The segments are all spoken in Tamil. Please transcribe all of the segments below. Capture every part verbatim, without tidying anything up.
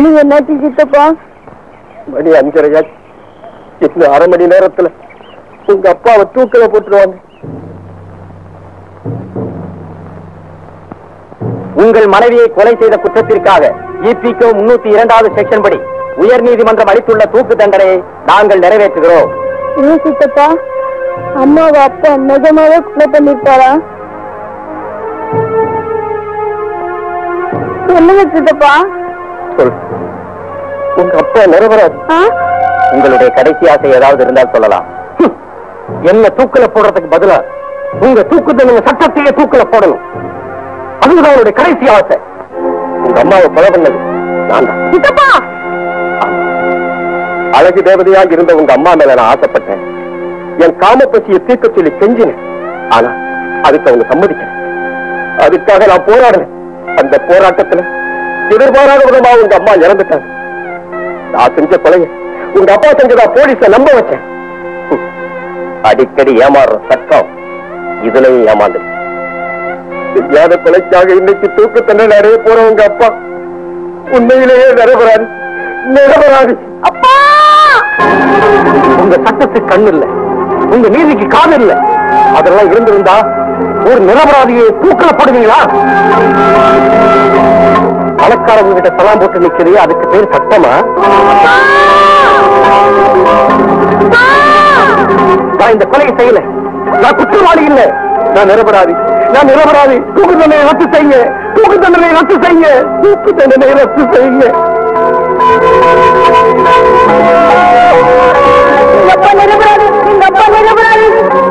மணி என்னாச்சு சித்தப்பா? மணி அஞ்சரையா? இன்னும் அரை மணி நேரத்துல உங்க அப்பாவை தூக்கல போட்டுருவாங்க. உங்கள் மனைவியை கொலை செய்த குற்றத்திற்காக இபிகோ முன்னூத்தி இரண்டாவது செக்ஷன் படி உயர் நீதிமன்றம் அளித்துள்ள தூக்கு தண்டனையை நாங்கள் நிறைவேற்றுகிறோம். ஏன் சித்தப்பா, அம்மாவை அப்பா நிஜமாவே கொலை பண்ணிருப்பாரா? சொல்லுங்க சித்தப்பா. சொல். உங்க அப்பா நிரபராதி. உங்களுடைய கடைசி ஆசை ஏதாவது இருந்தால் சொல்லலாம். என்ன தூக்கல போடுறதுக்கு பதிலா உங்க தூக்கு தண்டனை சட்டத்தையே தூக்கல போடணும். அதுதான் அவருடைய கடைசி ஆசை. உங்க அம்மாவை கொலை பண்ணது நான் தான். அழகு தேவதையாக இருந்த உங்க அம்மா மேல நான் ஆசைப்பட்டேன். என் காம பசியை தீர்க்க சொல்லி கெஞ்சினேன். ஆனா அதுக்கு அவங்க சம்மதிக்கிறேன். அதுக்காக நான் போராடுறேன். அந்த போராட்டத்துல எதிர்பாராத விதமா உங்க அம்மா இறந்துட்டாங்க. நான் செஞ்ச கொலைய உங்க அப்பா செஞ்சதா போலீஸ நம்ப வச்சேன். அடிக்கடி ஏமாறுற சட்டம் இதுலயும் ஏமாந்து செய்யாத கொலைக்காக இன்னைக்கு தூக்கு தண்டனை அடைய போற உங்க அப்பா உண்மையிலேயே நிரபராதி. நிரபராதி. அப்பா, உங்க சட்டத்துக்கு கண்ணு இல்ல, உங்க நீதிக்கு காது இல்ல. அதெல்லாம் இருந்திருந்தா ஒரு நிரபராதியை தூக்கல போடுவீங்களா? பணக்காரங்க கிட்ட சலாம் போட்டு நிக்கிறீ, அதுக்கு பேர் சட்டமா? நான் இந்த கொலையை செய்யல. நான் குற்றவாளி இல்ல. நான் நிரபராதி. நான் நிரபராதி. தூக்கு தண்டனை ரத்து செய்யுங்க. தூக்கு தண்டனை ரத்து செய்யுங்க. தூக்கு தண்டனை ரத்து செய்யுங்க. அப்பா நிரபராதி. எங்க அப்பா நிரபராதி.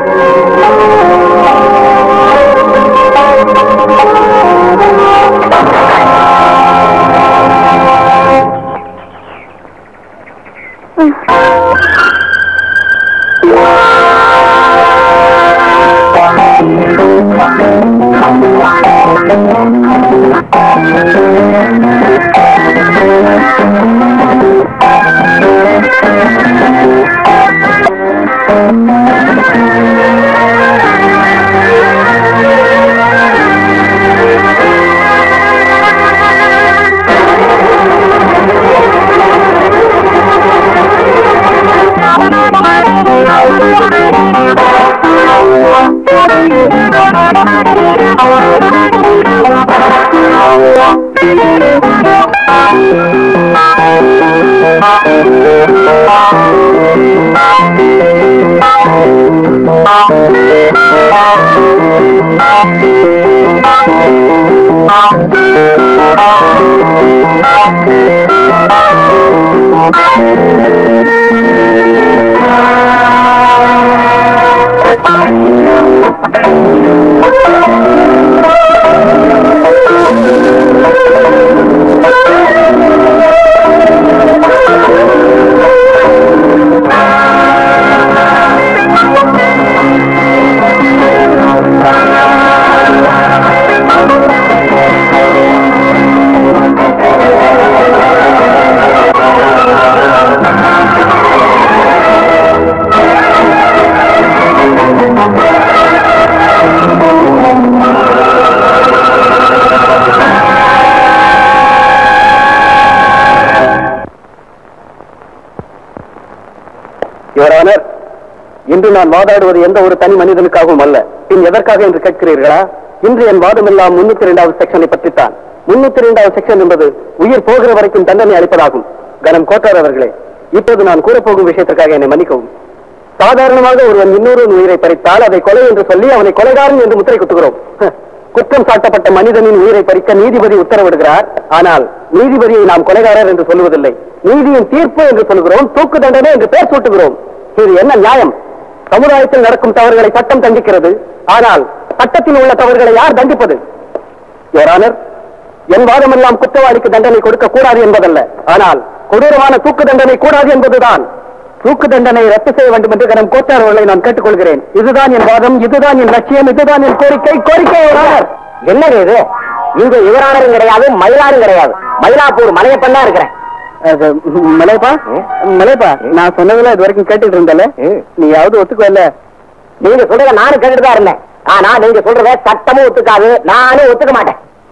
இன்று நான் வாதாடுவது எந்த ஒரு தனி மனிதனுக்காகவும் அல்ல. பின் எதற்காக என்று கேட்கிறீர்களா? இன்று என் வாதம் எல்லாம் முன்னூத்தி இரண்டாவது செக்ஷனை பற்றித்தான். முன்னூத்தி இரண்டாவது செக்ஷன் என்பது உயிர் போகிற வரைக்கும் தண்டனை அளிப்பதாகும். கனம் கோட்டார் அவர்களே, இப்போது நான் கூறப்போகும் விஷயத்திற்காக என்னை மன்னிக்கவும். சாதாரணமாக ஒருவன் இன்னொரு உயிரை பறித்தால் அதை கொலை என்று சொல்லி அவனை கொலைகாரன் என்று முத்திரை குத்துகிறோம். குற்றம் சாட்டப்பட்ட மனிதனின் உயிரை பறிக்க நீதிபதி உத்தரவிடுகிறார். ஆனால் நீதிபதியை நாம் கொலைகாரர் என்று சொல்லுவதில்லை, நீதியின் தீர்ப்பு என்று சொல்கிறோம். தூக்கு தண்டனை என்று பெயர் சூட்டுகிறோம். இது என்ன நியாயம்? சமுதாயத்தில் நடக்கும் தவறுகளை சட்டம் தண்டிக்கிறது. ஆனால் சட்டத்தில் உள்ள தவறுகளை யார் தண்டிப்பது? யுவர் ஆனர், என் வாதமெல்லாம் குற்றவாளிக்கு தண்டனை கொடுக்க கூடாது என்பதல்ல, ஆனால் கொடூரமான தூக்கு தண்டனை கூடாது என்பதுதான். தூக்கு தண்டனை ரத்து செய்ய வேண்டும் என்று கனம் கோட்டார் அவர்களை நான் கேட்டுக்கொள்கிறேன். இதுதான் என் வாதம், இதுதான் என் லட்சியம், இதுதான் என் கோரிக்கை. கோரிக்கை யுவர் ஆனர். என்ன இது? இங்க யுவரானரும் கிடையாது, மயிலாரும் கிடையாது. மயிலாப்பூர் மலையப்பன் இருக்கிறேன். மலையப்பா, மலையப்பா, நான் சொன்னதுல இது வரைக்கும் கேட்டுட்டு இருந்தல, நீயாவது ஒத்துக்கல? நீங்க சொல்றத நானும் கேட்டுட்டு தான் இருந்தேன். ஆனா நீங்க சொல்றத சட்டமும் ஒத்துக்காது, நானும் ஒத்துக்க மாட்டேன்.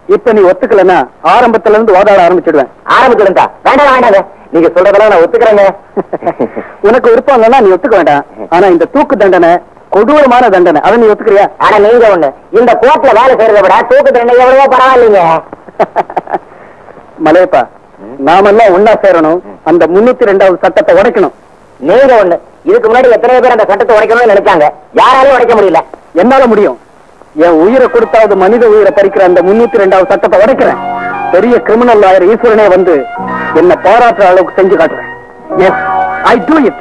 இப்ப நீ ஒத்துக்கலன்னா ஆரம்பத்துல இருந்து வாதாட ஆரம்பிச்சிடுவேன். ஆரம்பிச்சிருந்தா வேண்டாம் வேண்டாங்க, நீங்க சொல்றதெல்லாம் நான் ஒத்துக்கிறேங்க. உனக்கு விருப்பம் இல்லைன்னா நீ ஒத்துக்க வேண்டாம். ஆனா இந்த தூக்கு தண்டனை கொடூரமான தண்டனை, அதை நீ ஒத்துக்கிறியா? ஆனா நீங்க ஒண்ணு, இந்த கோர்ட்ல வேலை செய்யறதை விட தூக்கு தண்டனை எவ்வளவோ பரவாயில்லைங்க. மலையப்பா, நாமெல்லாம் ஒன்னா சேரணும், அந்த முன்னூத்தி ரெண்டாவது சட்டத்தை உடைக்கணும். நீங்க ஒண்ணு, இதுக்கு முன்னாடி எத்தனை பேர் அந்த சட்டத்தை உடைக்கணும்னு நினைச்சாங்க, யாராலையும் உடைக்க முடியல. என்னால முடியும். என் உயிரை கொடுத்தாவது மனித உயிரை பறிக்கிற அந்த முன்னூத்தி ரெண்டாவது சட்டத்தை உடைக்கிறேன். பெரிய கிரிமினல் லாயர் ஈஸ்வரனே வந்து என்ன பாராட்டுற அளவுக்கு செஞ்சு காட்டுறேன். Yes, I do it.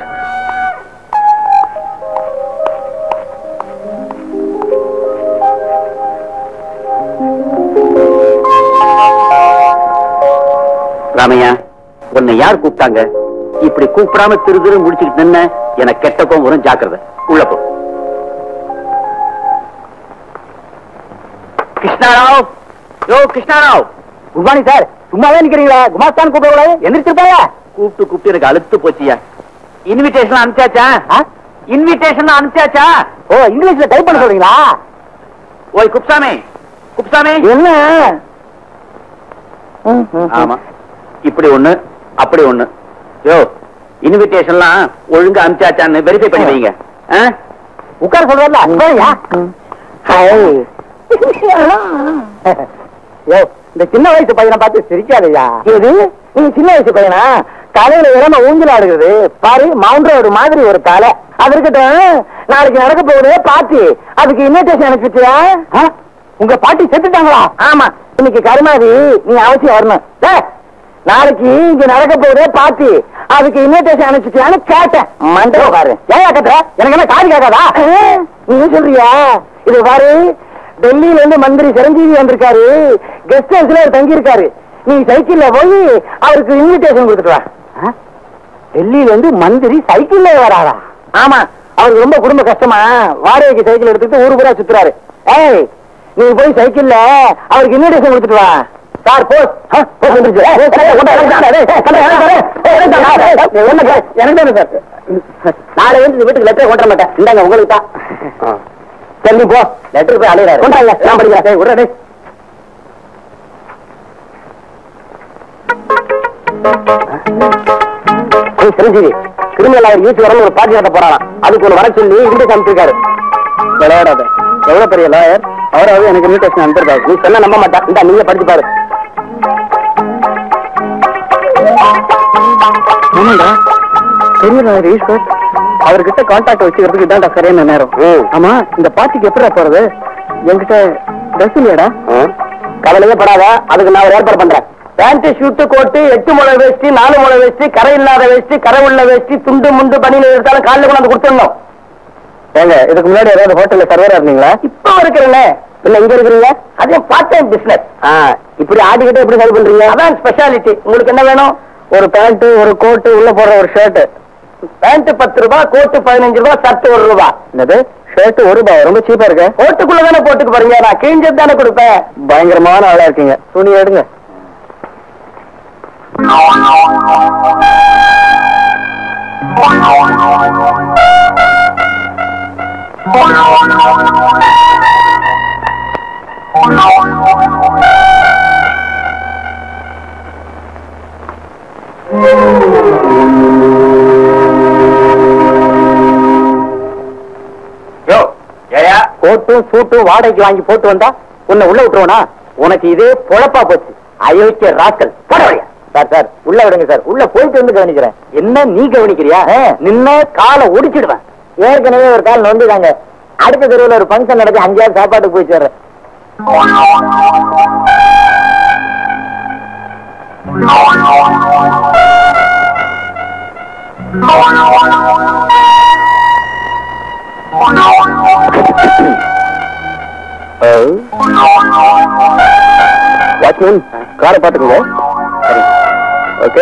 Ramaiah, உன்னை யார் கூப்பிட்டாங்க? இப்படி கூப்பிடாம திரு திரு முடிச்சுக்கிட்டு நின்ன எனக்கு கெட்ட கோவம் வரும், ஜாக்கிரதை. உள்ள போ. கிருஷ்ணாராவ், யோ கிருஷ்ணாராவ். Good morning sir. சும்மாவே நிக்கிறீங்களா? குமாஸ்தான் கூப்பிடக்கூடாது, எந்திரிச்சிருப்பாயா? கூப்பிட்டு கூப்பிட்டு எனக்கு அழுத்து போச்சியா. இன்விடேஷன் அனுப்பிச்சாச்சா? இன்விடேஷன் அனுப்பிச்சாச்சா? ஓ, இங்கிலீஷ்ல டைப் பண்ண சொல்றீங்களா? ஓய் குப்சாமி, குப்சாமி என்ன? ஆமா, இப்படி ஒண்ணு அப்படி ஒண்ணு. யோ, இன்விடேஷன்லாம் ஒழுங்கா அனுப்பிச்சாச்சான்னு வெரிஃபை பண்ணி வைங்க. உட்கார சொல்றா. இந்த சின்ன வயசு பையனை பார்த்து சிரிக்காதையா. இது நீ சின்ன வயசு பையனா? தலையில இறம ஊஞ்சல் ஆடுகிறது பாரு, மவுண்ட் ரோடு மாதிரி ஒரு தலை. அது இருக்கட்டும், நாளைக்கு நடக்க போகுது பாட்டி, அதுக்கு இன்விடேஷன் அனுப்பிச்சியா? உங்க பாட்டி செத்துட்டாங்களா? ஆமா, இன்னைக்கு கருமாதி, நீ அவசியம் வரணும். நாளைக்கு இங்க நடக்க போகுது பாட்டி, அதுக்கு இன்விடேஷன் அனுப்பிச்சியான்னு கேட்டேன். மண்டபம் பாரு. ஏன் கட்டுற? எனக்கு என்ன காது கேட்காதா? நீ சொல்றியா? இது பாரு, டெல்லியில இருந்து மந்திரி சிரஞ்சீவி வந்திருக்காரு, கெஸ்ட் ஹவுஸ்ல தங்கி இருக்காரு. நீ சைக்கிள்ல போய் அவருக்கு இன்விடேஷன் கொடுத்துட்டு வா. டெல்லியில இருந்து மந்திரி சைக்கிள்ல வராதா? ஆமா, அவருக்கு ரொம்ப குடும்ப கஷ்டமா, வாடகைக்கு சைக்கிள் எடுத்துட்டு ஊரு பூரா சுத்துறாரு. ஏய், நீ போய் சைக்கிள்ல அவருக்கு இன்விடேஷன் கொடுத்துட்டு வா. Sir boss. நாளை வந்து வீட்டுக்கு லெட்டர் கொண்டு மாட்டேன். இந்தாங்க உங்களுக்கு தான். சரி போ, லெட்டர் போய் அலையிறாரு. கொண்டாங்க, நான் படிக்கிறேன். விடுறே. சிரஞ்சீவி கிரிமினல் அவர் யூஸ் வரணும், ஒரு பாட்டி கட்ட போறாராம். அதுக்கு ஒரு வர சொல்லி இன்விடேஷன் அனுப்பிச்சிருக்காரு. விளையாடாத, எவ்வளவு பெரிய லாயர், அவராவது எனக்கு இன்விடேஷன் அனுப்பிருக்காரு. நீ சொன்ன நம்ப மாட்டா. இந்த நீங்க படிச்சு பாரு. பெரிய லாயர் ஈஸ்வர், அவர்கிட்ட கான்டாக்ட் வச்சுக்கிறதுக்கு இதான்டா சரியான நேரம். ஆமா, இந்த பாட்டிக்கு எப்படி போறது? என்கிட்ட ட்ரெஸ் இல்லையாடா? கவலையே படாத, அதுக்கு நான் ஒரு ஏற்பாடு பண்றேன். பேண்ட் ஷூட்டு கோட்டு, எட்டு முளை வேஷ்டி, நாலு முளை வேஷ்டி, கரை இல்லாத வேஷ்டி, கரை உள்ள வேஷ்டி, துண்டு முண்டு பணியில எடுத்தாலும் காலில் கொண்டாந்து கொடுத்துடணும். ஏங்க, இதுக்கு முன்னாடி ஏதாவது ஹோட்டல்ல சர்வரா இருந்தீங்களா? இப்ப இருக்கிறேன். இல்ல இங்க இருக்கிறீங்க, அதே பார்ட் டைம் பிசினஸ். இப்படி ஆடிக்கிட்டே எப்படி சரி பண்றீங்க? அதான் ஸ்பெஷாலிட்டி. உங்களுக்கு என்ன வேணும்? ஒரு பேண்ட், ஒரு கோட்டு, உள்ள போடுற ஒரு ஷர்ட். பேண்ட் பத்து ரூபாய், கோட்டு பதினஞ்சு ரூபாய், ஷர்ட் ஒரு ரூபாய். என்னது? ஷர்ட் ஒரு ரூபாய்? ரொம்ப சீப்பா இருக்கு. கோட்டுக்குள்ள தானே போட்டுக்கு போறீங்க, நான் கிழிஞ்சது தானே கொடுப்பேன். பயங்கரமான ஆளா இருக்கீங்க. துணி எடுங்க. கோட்டும் சூட்டும் வாடகைக்கு வாங்கி போட்டு வந்தா உன்னை உள்ள விட்டுருவனா? உனக்கு இதே பொழப்பா போச்சு. அயோக்கிய ராஸ்கல். போடவையா? சார் சார் உள்ள விடுங்க சார். உள்ள போயிட்டு வந்து கவனிக்கிறேன். என்ன நீ கவனிக்கிறியா? நின்ன காலை ஒடிச்சிடுவேன். ஏற்கனவே ஒரு கால் நொந்துதாங்க. அடுத்த தெருவில் ஒரு பங்கன் நடத்தி அஞ்சாவது சாப்பாட்டுக்கு போய் சேர்றேன். வாட்ச்மேன், காரை பார்த்துக்கோங்க. ஓகே.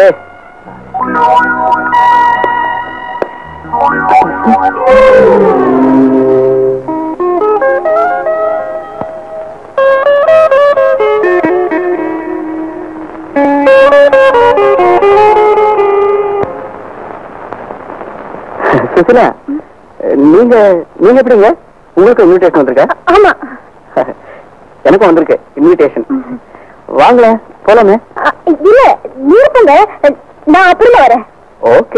சுசிலா, நீங்க நீங்க எப்படிங்க? உங்களுக்கு இன்விடேஷன் வந்திருக்க? ஆமா, எனக்கும் வந்திருக்கு இன்விடேஷன். வாங்கள போலாமே. இல்ல நீங்க நான் அப்புறமா வரேன். Okay.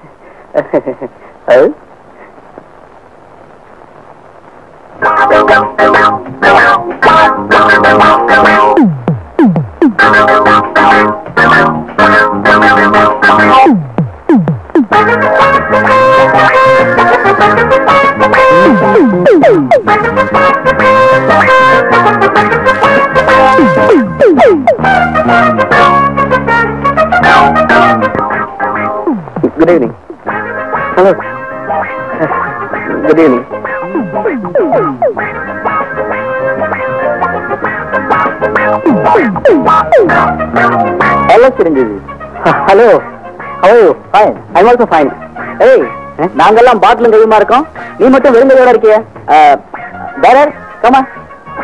Good evening. Hello. Good evening. Hello, Chiranjeevi. Hello. How are you? Fine. I'm also fine. Hey, நாங்கெல்லாம் பாட்டிலும் கையுமா இருக்கோம், நீ மட்டும் வெறுங்கையோட இருக்கிய. பேரர், come on.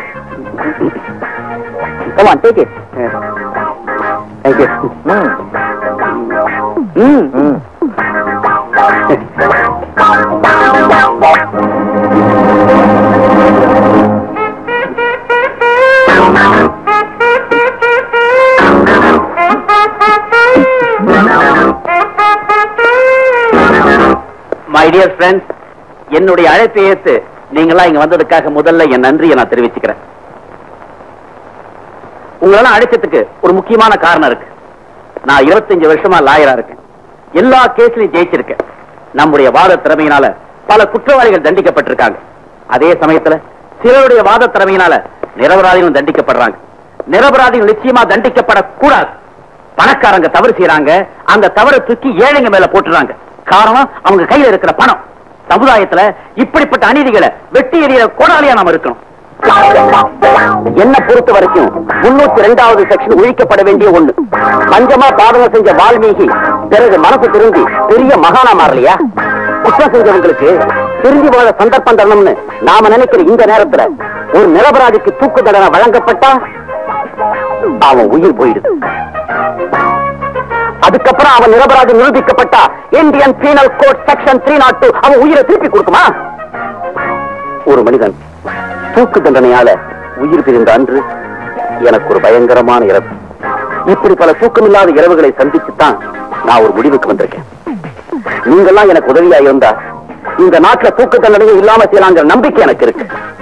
Come on, take it. Thank you. Mm. Mm. Mm. My dear friends, என்னுடைய அழைப்பை ஏத்து நீங்களா இங்க வந்ததுக்காக முதல்ல என் நன்றியை நான் தெரிவிச்சுக்கிறேன். உங்களெல்லாம் அழைச்சதுக்கு ஒரு முக்கியமான காரணம் இருக்கு. நான் இருபத்தஞ்சு வருஷமா லாயரா இருக்கேன். எல்லா கேஸ்லயும் ஜெயிச்சிருக்கேன். நம்முடைய வாத திறமையினால பல குற்றவாளிகள் தண்டிக்கப்பட்டிருக்காங்க. அதே சமயத்துல சிலருடைய வாத திறமையினால நிரபராதிகளும் தண்டிக்கப்படுறாங்க. நிரபராதிகள் நிச்சயமா தண்டிக்கப்படக்கூடாது. பணக்காரங்க தவறு செய்யறாங்க, அந்த தவறை தூக்கி ஏழைங்க மேல போட்டுறாங்க. காரணம் அவங்க கையில இருக்கிற பணம். சமுதாயத்துல இப்படிப்பட்ட அநீதிகளை வெட்டி எறிய கோடாலியா நாம இருக்கணும். என்ன பொறுத்த வரைக்கும் முன்னூத்தி ரெண்டாவது செக்ஷன் ஒழிக்கப்பட வேண்டிய ஒண்ணு. பஞ்சமா பாதகம் செஞ்ச வால்மீகி பிறகு மனசு திரும்பி பெரிய மகானா மாறலையா? குற்றம் செஞ்சவங்களுக்கு திரும்பி போற சந்தர்ப்பம் தரணும்னு நாம நினைக்கிற இந்த நேரத்துல ஒரு நிரபராதிக்கு தூக்கு தண்டனை வழங்கப்பட்டா அவன் உயிர் போயிடுது. அதுக்கப்புறம் அவன் நிரபராதி நிரூபிக்கப்பட்டா Indian penal code section three not two அவன் உயிரை திருப்பி கொடுக்குமா? ஒரு மனிதன் தூக்கு தண்டனையால உயிர் பிரிந்த அன்று எனக்கு ஒரு பயங்கரமான இரவு. இப்படி பல தூக்கமில்லாத இரவுகளை சந்திச்சுத்தான் நான் ஒரு முடிவுக்கு வந்திருக்கேன். நீங்கெல்லாம் எனக்கு உதவியா இருந்தா இந்த நாட்டுல தூக்கு தண்டனையும் இல்லாம செய்யலாங்கிற நம்பிக்கை எனக்கு இருக்கு.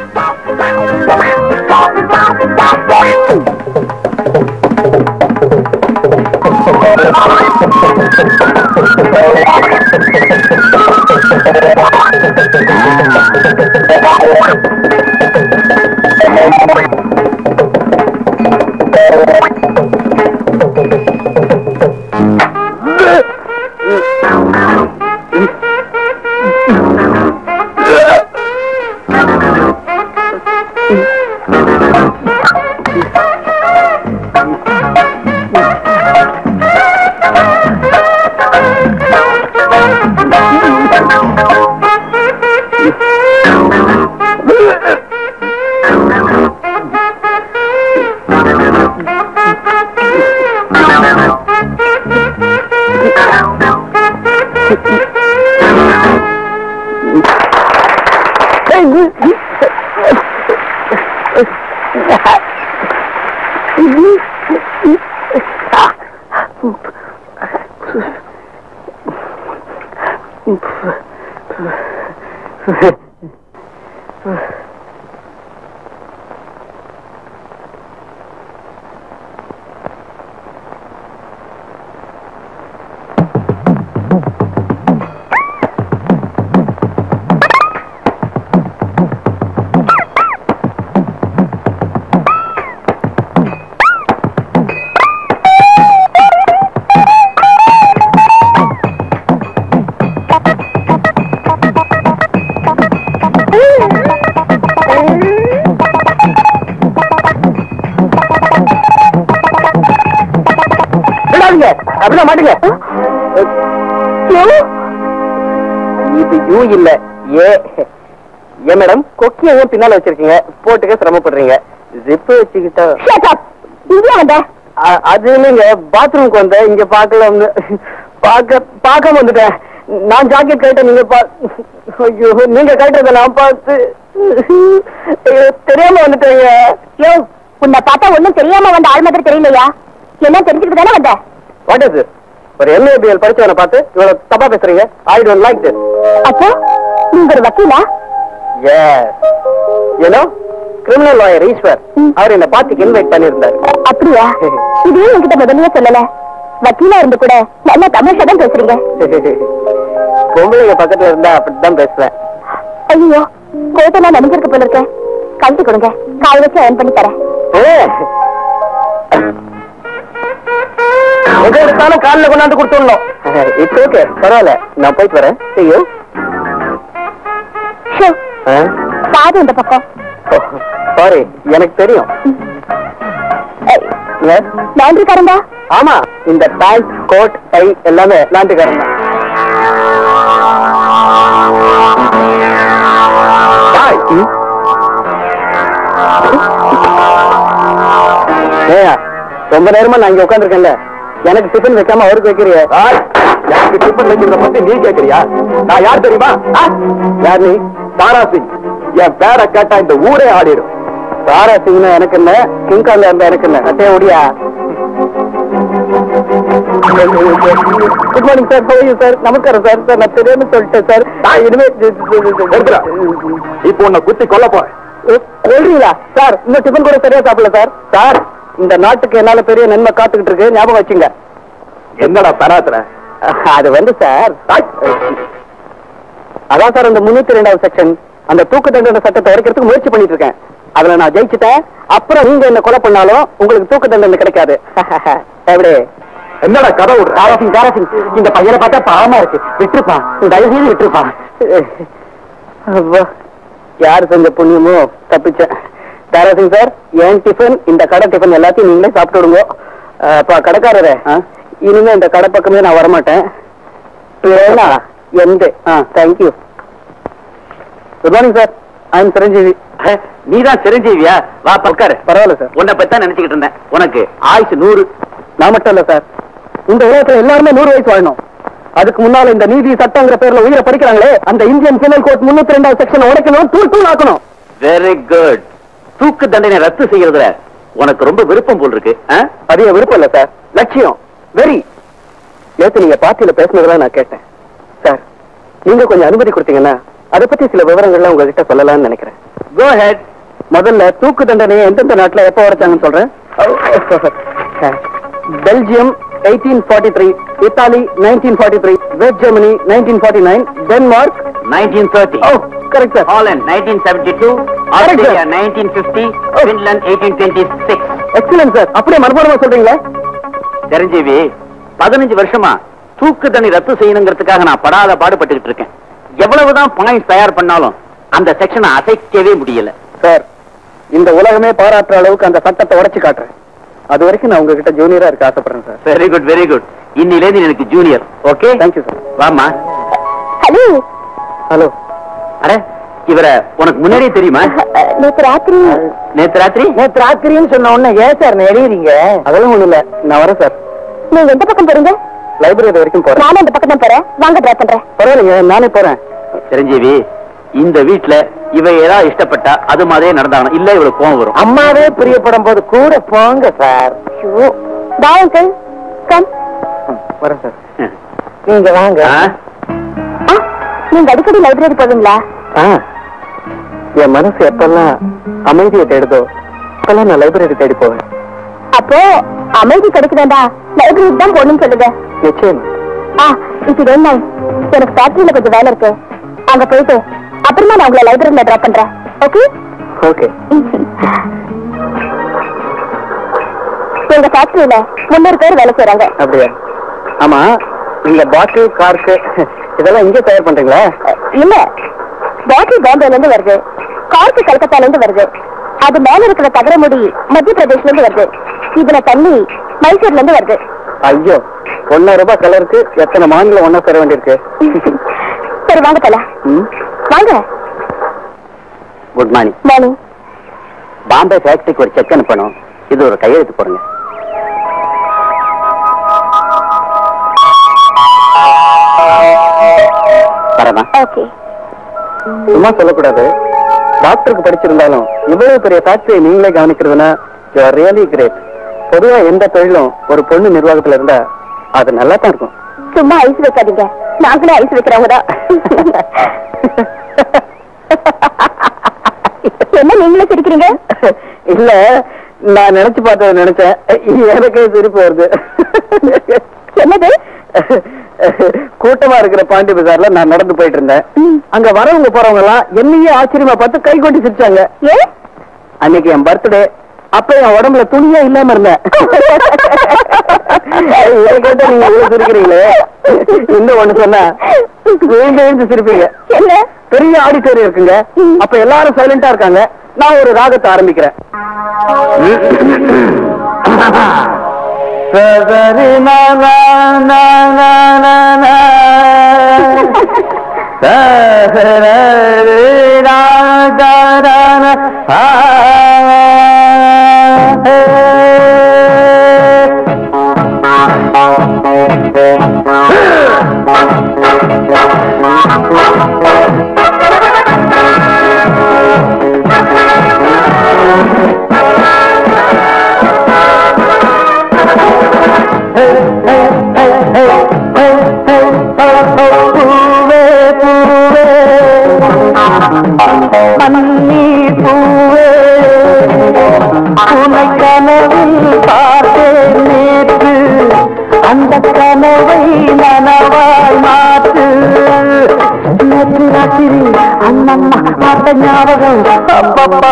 அப்படிலாம் மாட்டுங்க. இது யூ இல்ல ஏ. ஏ மேடம், கொக்கிய ஏன் பின்னால வச்சிருக்கீங்க? போட்டுக்க சிரமப்படுறீங்க. ஜிப்பு வச்சுக்கிட்டா அது இல்லைங்க, பாத்ரூமுக்கு வந்த இங்க பாக்கல வந்து பாக்க பாக்காம வந்துட்டேன். நான் ஜாக்கெட் கேட்டேன், நீங்க பா ஐயோ நீங்க கேட்டத நான் பார்த்து தெரியாம வந்துட்டேங்க. யோ உன்னை பார்த்தா ஒண்ணும் தெரியாம வந்த ஆள் மாதிரி தெரியலையா? என்ன தெரிஞ்சுக்கிட்டு தானே வந்த? What is this? ஒரு எம்ஏபிஎல் படிச்சவனை பார்த்து இவ்வளவு தப்பா பேசுறீங்க. I don't like this. அப்போ நீங்க ஒரு வக்கீலா? Yes. You know criminal lawyer Eswar அவர் என்ன பார்ட்டிக்கு இன்வைட் பண்ணியிருந்தார். அப்படியா? இது என்கிட்ட முதல்லயே சொல்லல. வக்கீலா இருந்து கூட நல்லா தமாஷா தான் பேசுறீங்க. பொம்பளைங்க பக்கத்துல இருந்தா அப்படித்தான் பேசுவேன். ஐயோ, கோட்டெல்லாம் நனைஞ்சிருக்கு போல இருக்க. கழட்டி கொடுங்க, காய வச்சு அயன் பண்ணி தரேன். எங்க எடுத்தாலும் காலில் கொண்டாந்து கொடுத்துடணும். இட்ஸ் ஓகே, பரவாயில்ல, நான் போயிட்டு வரேன். ஐயோ பாது இந்த பக்கம். சாரி, எனக்கு தெரியும். லாண்ட்ரிக்காரண்டா? ஆமா, இந்த பேண்ட் கோட் டை எல்லாமே லாண்ட்ரிக்காரன் தான். ரொம்ப நேரமா நான் இங்க உட்காந்துருக்கேன்ல, எனக்கு டிஃபன் வைக்காம அவருக்கு வைக்கிறியா? எனக்கு டிஃபன் வைக்கிறத பத்தி நீ கேட்கறியா? நான் யார் தெரியுமா? யார் நீ? தாரா சிங். என் பேரை கேட்டா இந்த ஊரே ஆடிடும். தாரா சிங் எனக்கு என்ன, கிங்கால இருந்த எனக்கு என்ன? அட்டே ஓடியா. Good morning sir. How sir? நமஸ்காரம் சார். சார் நான் தெரியாம சொல்லிட்டேன் சார். இனிமே இப்போ உன்னை குத்தி கொல்ல போறேன். கொல்றீங்களா சார்? இன்னும் டிஃபன் கூட சரியா சாப்பிடல சார். சார், இந்த நாட்டுக்கு என்னால பெரிய நன்மை காத்துக்கிட்டு இருக்கு, ஞாபகம் வச்சுங்க. என்னடா தராத்துற? அது வந்து சார், அதான் சார் அந்த முன்னூத்தி ரெண்டாவது செக்ஷன், அந்த தூக்கு தண்டனை சட்டத்தை உடைக்கிறதுக்கு முயற்சி பண்ணிட்டு இருக்கேன். அதுல நான் ஜெயிச்சுட்டேன். அப்புறம் நீங்க என்ன கொலை பண்ணாலும் உங்களுக்கு தூக்கு தண்டனை கிடைக்காது. எப்படி? என்னடா கதை விடுற? தாராசிங், தாராசிங், இந்த பையனை பார்த்தா பாவமா இருக்கு. விட்டுருப்பா, தயவு செய்து விட்டுருப்பா. யாரு செஞ்ச புண்ணியமோ தப்பிச்சேன். தாராசிங் சார், என் டிஃபன், இந்த கடை டிஃபன் எல்லாத்தையும் நீங்களே சாப்பிட்டு விடுங்க. கடைக்காரரே, இனிமே இந்த கடை பக்கமே நான் வரமாட்டேன். எந்த thank you. Good morning sir. I am Chiranjeevi. நீதான் சிரஞ்சீவியா? வா பக்காரு. பரவாயில்ல சார், உன்னை பத்தி தான் நினைச்சுக்கிட்டு இருந்தேன். உனக்கு ஆயுசு நூறு. நான் மட்டும் இல்ல சார், இந்த உலகத்துல எல்லாருமே நூறு வயசு வாழணும். அதுக்கு முன்னால இந்த நீதி சட்டங்கிற பேர்ல உயிரை படிக்கிறாங்களே, அந்த இந்தியன் பீனல் கோட் முன்னூத்தி ரெண்டாவது செக்ஷன் உடைக்கணும், தூள் தூள் ஆக்கணும். Very good. தூக்கு தண்டனை ரத்து செய்யறதுல உனக்கு ரொம்ப விருப்பம் போல் இருக்கு. அதிக விருப்பம் இல்ல சார், லட்சியம், வெரி. நேத்து நீங்க பார்ட்டியில பேசினதெல்லாம் நான் கேட்டேன் சார். நீங்க கொஞ்சம் அனுமதி கொடுத்தீங்கன்னா அதை பத்தி சில விவரங்கள்லாம் உங்ககிட்ட சொல்லலாம்னு நினைக்கிறேன். Go ahead. முதல்ல தூக்கு தண்டனையை எந்தெந்த நாட்டுல எப்ப உடைச்சாங்கன்னு சொல்றேன். Belgium eighteen forty-three, Italy nineteen forty-three, West Germany nineteen forty-nine, Denmark nineteen thirty. Oh correct sir. Holland nineteen seventy-two, Australia nineteen fifty, Finland eighteen twenty-six. Excellent sir. அப்படியே மறுபடியும் சொல்றீங்களா? தெரிஞ்சவி, பதினஞ்சு வருஷமா தூக்கு தண்டனை ரத்து செய்யணுங்கிறதுக்காக நான் படாத பாடுபட்டுக்கிட்டு இருக்கேன். எவ்வளவுதான் பாயிண்ட்ஸ் தயார் பண்ணாலும் அந்த செக்ஷனை அசைக்கவே முடியல சார். இந்த உலகமே பாராட்டுற அளவுக்கு அந்த சட்டத்தை உடைச்சு காட்டுறேன். அது வரைக்கும் நான் உங்ககிட்ட ஜூனியரா இருக்க ஆசைப்படுறேன் sir. Very good, very good. இன்னிலேருந்து எனக்கு ஜூனியர். Okay, thank you sir. வாமா. ஹலோ. ஹலோ. அட, இவரை உனக்கு முன்னாடியே தெரியுமா? நேத்து ராத்திரி. நேத்து ராத்திரி? நேத்து ராத்திரின்னு சொன்ன உடனே ஏன் சார் எழுதுறீங்க? அதெல்லாம் ஒண்ணு இல்ல, நான் வரேன் சார். நீங்க எந்த பக்கம் போறீங்க? லைப்ரரி வரைக்கும் போறேன். நானும் அந்த பக்கம் தான் போறேன். வாங்க டிரைவ் பண்றேன். பரவாயில்லைங்க, நானே போறேன். சிரஞ்சீவி, இந்த வீட்டுல இவ ஏதாவது இஷ்டப்பட்டா அது மாதிரியே நடந்தாகணும், இல்ல இவளுக்கு கோவம் வரும். அம்மாவே பிரியப்படும் போது கூட போங்க சார். Bye uncle, come. வரேன் சார். நீங்க வாங்க. நீங்க அடிக்கடி லைப்ரரி போவீங்களா? என் மனசு எப்பெல்லாம் அமைதியை தேடுதோ அப்பெல்லாம் நான் லைப்ரரி தேடி போவேன். அப்போ அமைதி கிடைக்குதாண்டா லைப்ரரி தான் போகணும்னு சொல்லுங்க. நிச்சயம். ஆ, இது என்ன, எனக்கு ஃபேக்டரியில கொஞ்சம் வேலை இருக்கு, அங்க போயிட்டு அப்புறமா நான் உங்களை லைப்ரரியில டிராப் பண்றேன். Okay okay. எங்க ஃபேக்டரியில முன்னூறு பேர் வேலை செய்யறாங்க. அப்படியா? ஆமா, இந்த பாட்டில் கார்க்கு இதெல்லாம் இங்கே தயார் பண்றீங்களா? இல்ல, பாட்டில் பாம்பேல இருந்து வருது, கார்க்கு கல்கத்தால இருந்து வருது, அது மேல இருக்கிற தகர முடி மத்திய பிரதேஷ்ல இருந்து வருது, இதுல தண்ணி மைசூர்ல இருந்து வருது. ஐயோ, ஒன்னாயிரம் ரூபாய் கலருக்கு எத்தனை மாநிலம் ஒன்னா பெற வேண்டியிருக்கு. சரி வாங்க தல, வாங்க. Good morning. மார்னிங். பாம்பே ஃபேக்டரிக்கு ஒரு செக் அனுப்பணும், இது ஒரு கையெழுத்து போடுங்க. வரமா? ஓகே. சும்மா சொல்லக்கூடாது. டாக்டருக்கு படிச்சிருந்தாலும் இவ்வளவு பெரிய ஃபேக்டரியை நீங்களே கவனிக்கிறதுனா யூ ஆர் ரியலி கிரேட். பொதுவா எந்த தொழிலும் ஒரு பொண்ணு நிர்வாகத்துல இருந்தா அது நல்லா தான் இருக்கும். சும்மா ஐஸ் வைக்காதீங்க, நாங்களே ஐஸ் வைக்கிறவங்க தான். என்ன நீங்களே சிரிக்கிறீங்க? இல்ல, நான் நினைச்சு பார்த்தத நினைச்சேன், எனக்கே சிரிப்பு வருது. என்னது? கூட்டமா இருக்கிற பாண்டி பஜார்ல நான் நடந்து போயிட்டு இருந்தேன். அங்க வரவங்க போறவங்க எல்லாம் என்னையே ஆச்சரியமா பார்த்து கை கொட்டி சிரிச்சாங்க. ஏன்? அன்னைக்கு என் பர்த்டே. அப்ப என் உடம்புல துணியே இல்லாம இருந்தேன். இதை கேட்ட நீங்க இவ்வளவு சிரிக்கிறீங்களே. இன்னும் ஒண்ணு சொன்னா விழுந்து விழுந்து சிரிப்பீங்க. என்ன? பெரிய ஆடிட்டோரியம் இருக்குங்க. அப்ப எல்லாரும் சைலண்டா இருக்காங்க. நான் ஒரு ராகத்தை ஆரம்பிக்கிறேன். அந்த கனவை நனவாய் மாற்று. நேற்று ராத்திரி அண்ணம்மா பார்த்த ஞாபகம் அப்பப்பா.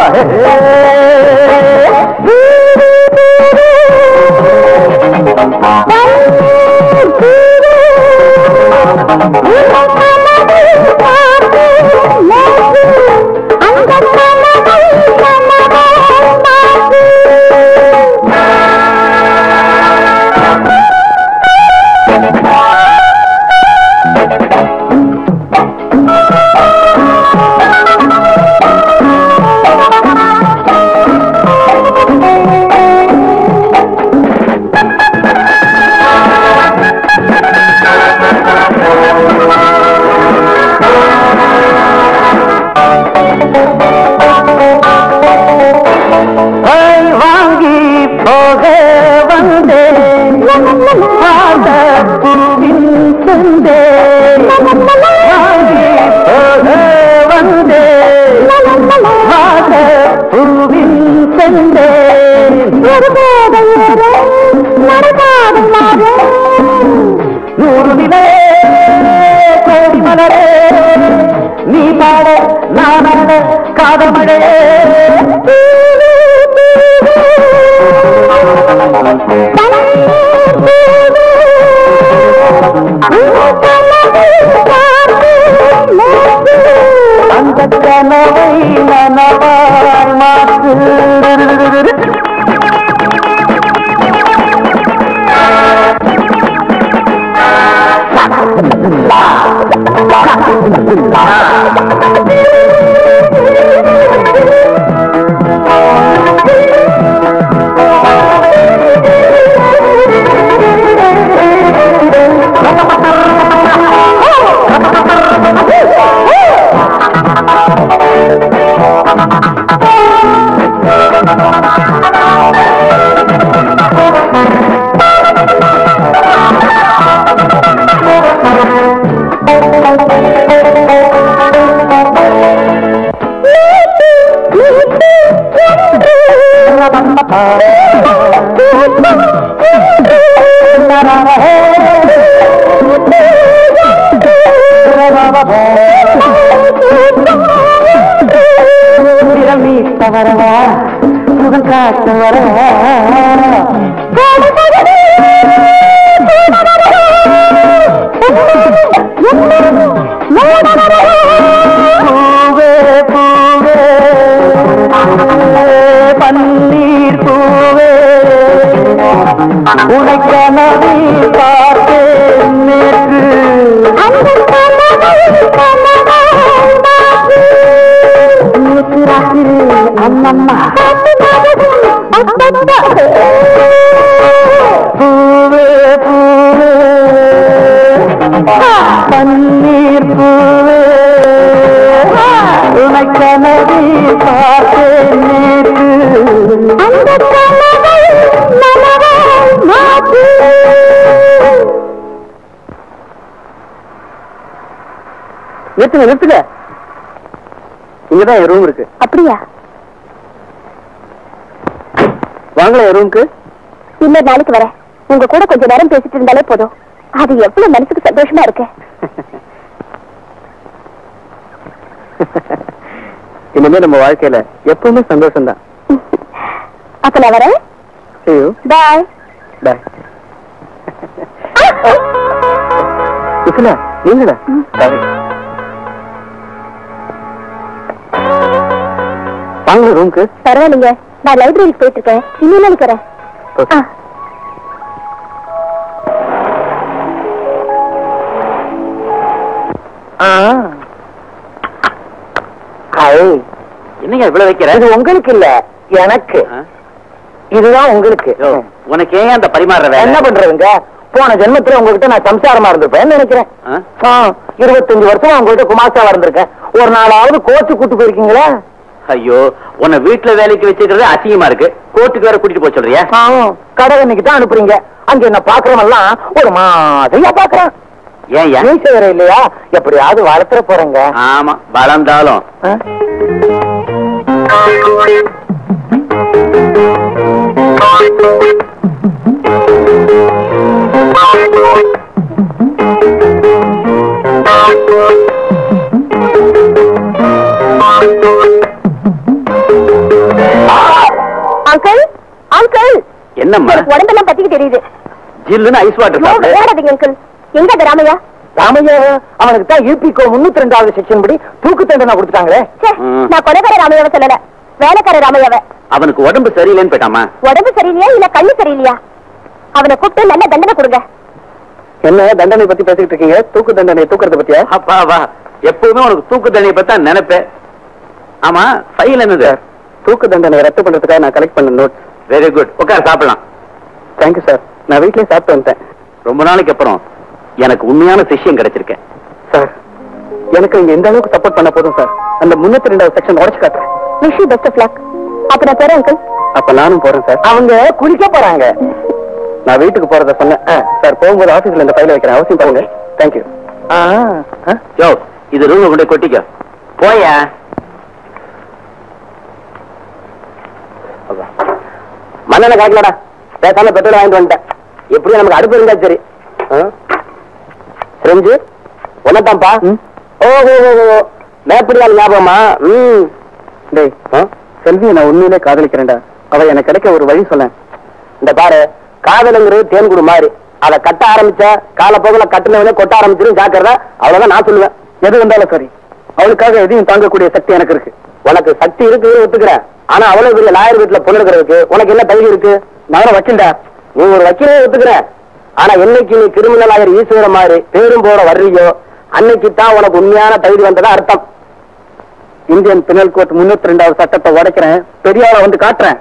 நீ பாட நானாட காதமழே. அந்த கனவை நனவாய் மாற்று. வரவா சுகம் காட்ட வரவா பூவே பூவே பன்னீர் பூவே உனக்கனவை பார்த்தேன் நேற்று. நேற்று ராத்திரி அம்மம்மா பூவே பூவே பன்னீர் பூவே உனக்கனவை பார்த்தேன் நேற்று. நிறுத்துங்க நிறுத்துங்க. இங்கதான் என் ரூம் இருக்கு. அப்படியா? வாங்கலாம் என் ரூமுக்கு. இன்னொரு நாளைக்கு வரேன். உங்க கூட கொஞ்ச நேரம் பேசிட்டு இருந்தாலே போதும். அது எவ்வளவு மனசுக்கு சந்தோஷமா இருக்கு. இனிமே நம்ம வாழ்க்கையில எப்பவுமே சந்தோஷம் தான். அப்ப நான் வரேன். பாய் பாய். நீங்களா? வாங்க ரூமுக்கு. பரவாயில்லைங்க, நான் லைப்ரரிக்கு போயிட்டு இருக்கேன். இன்னும் நாளைக்கு வரேன். என்னங்க இவ்வளவு வைக்கிற? இது உங்களுக்கு இல்ல, எனக்கு. இதுதான் உங்களுக்கு. உனக்கு ஏன் அந்த பரிமாற? என்ன பண்றதுங்க, போன ஜென்மத்துல உங்ககிட்ட நான் சம்சாரமா இருந்திருப்பேன் நினைக்கிறேன். இருபத்தஞ்சு வருஷம் உங்ககிட்ட குமாஸ்தாவா இருந்திருக்கேன். ஒரு நாளாவது கோச்சு கூட்டு போயிருக்கீங்களா? ஐயோ, உன்னை வீட்டுல வேலைக்கு வச்சிருக்கிறது அசிங்கமா இருக்கு. கோர்ட்டுக்கு வேற கூட்டிட்டு போக சொல்றியா? கடை இன்னைக்கு தான் அனுப்புறீங்க. அங்க என்ன பாக்குறவெல்லாம் ஒரு மாதிரியா பாக்குறேன். ஏன் நீ செய்யற இல்லையா? எப்படியாவது வளர்த்துற போறேங்க. ஆமா, வளர்ந்தாலும் அங்கிள் அங்கிள் என்னம்மா உடம்பெல்லாம் பத்திக்கு தெரியுது. ஜில்லுன்னு ஐஸ் வாட்டர் ஓடாதீங்க அங்கிள். எங்க அது ராமையா? ராமையா அவனுக்கு தான் யூபிகோ முன்னூத்தி ரெண்டாவது செக்ஷன் படி தூக்கு தண்டனை கொடுத்துட்டாங்களே. நான் கொலைக்கார ராமையாவை சொல்லல, வேலைக்கார ராமையாவை. அவனுக்கு உடம்பு சரியில்லைன்னு போயிட்டாமா? உடம்பு சரியில்லையா இல்ல கண்ணு சரியில்லையா? அவனை கூப்பிட்டு நல்ல தண்டனை கொடுங்க. என்ன தண்டனை பத்தி பேசிட்டு இருக்கீங்க? தூக்கு தண்டனை தூக்குறத பத்தியா? அப்பா வா, எப்பவுமே உனக்கு தூக்கு தண்டனை பத்தி தான் நினைப்பேன். ஆமா, ஃபைல் என்னது? தூக்கு தண்டனை ரத்து பண்றதுக்காக நான் கலெக்ட் பண்ண நோட். வெரி குட், உட்கார் சாப்பிடலாம். Thank you sir. நான் வீட்லயே சாப்பிட்டு வந்துட்டேன். ரொம்ப நாளைக்கு அப்புறம் எனக்கு உண்மையான சிஷ்யம் கிடைச்சிருக்கேன் சார். எனக்கு நீங்க எந்த அளவுக்கு சப்போர்ட் பண்ண போதும் சார். அந்த முன்னூத்தி ரெண்டாவது செக்ஷன் உடைச்சு காட்டுறேன். Wish you best of luck. அப்ப நான் போறேன் அங்கிள். அப்ப நானும் போறேன் சார். அவங்க குளிக்க போறாங்க. நான் வீட்டுக்கு போறத சொன்னேன் சார். போகும்போது ஆபீஸ்ல இந்த ஃபைல வைக்கிறேன். அவசியம் பாருங்க. தேங்க்யூ. யோ, இது ரூம் கொண்டு கொட்டிக்க போயா. மண்ணெண்ண காட்டலடா, பேசாம பெட்ரோல் வாங்கிட்டு வந்துட்டேன். எப்படியும் நமக்கு அடுப்பு இருந்தா சரி. செஞ்சு ஒன்னதான்ப்பா. ஓ ஓ மேப்படியால் ஞாபகமா? ம் டேய், செல்வியை நான் உண்மையிலே காதலிக்கிறேன்டா. அவ எனக்கு கிடைக்க ஒரு வழி சொல்ல. இந்த பாரு, காதலுங்கிறது தேன்குடு மாதிரி. அதை கட்ட ஆரம்பிச்ச காலப்போக்கில் கட்டுனவனே கொட்ட ஆரம்பிச்சிரும். ஜாக்கிரதா, அவ்வளவுதான் நான் சொல்லுவேன். எது வந்தாலும் சரி, அவளுக்காக எதையும் தாங்கக்கூடிய சக்தி எனக்கு இருக்கு. உனக்கு சக்தி இருக்கு ஒத்துக்கிறேன். ஆனா அவ்வளவு இல்ல, லாயர் வீட்டுல பொண்ணு எடுக்கிறதுக்கு உனக்கு என்ன தகுதி இருக்கு? நானும் வக்கீல்டா. நீ ஒரு வக்கீலே ஒத்துக்கிறேன். ஆனா என்னைக்கு நீ கிரிமினல் லாயர் ஈஸ்வர மாதிரி பேரும் போற வர்றியோ அன்னைக்கு தான் உனக்கு உண்மையான தகுதி வந்ததா அர்த்தம். இந்தியன் பினல் கோட் முன்னூத்தி ரெண்டாவது சட்டத்தை உடைக்கிறேன். பெரியாள வந்து காட்டுறேன்.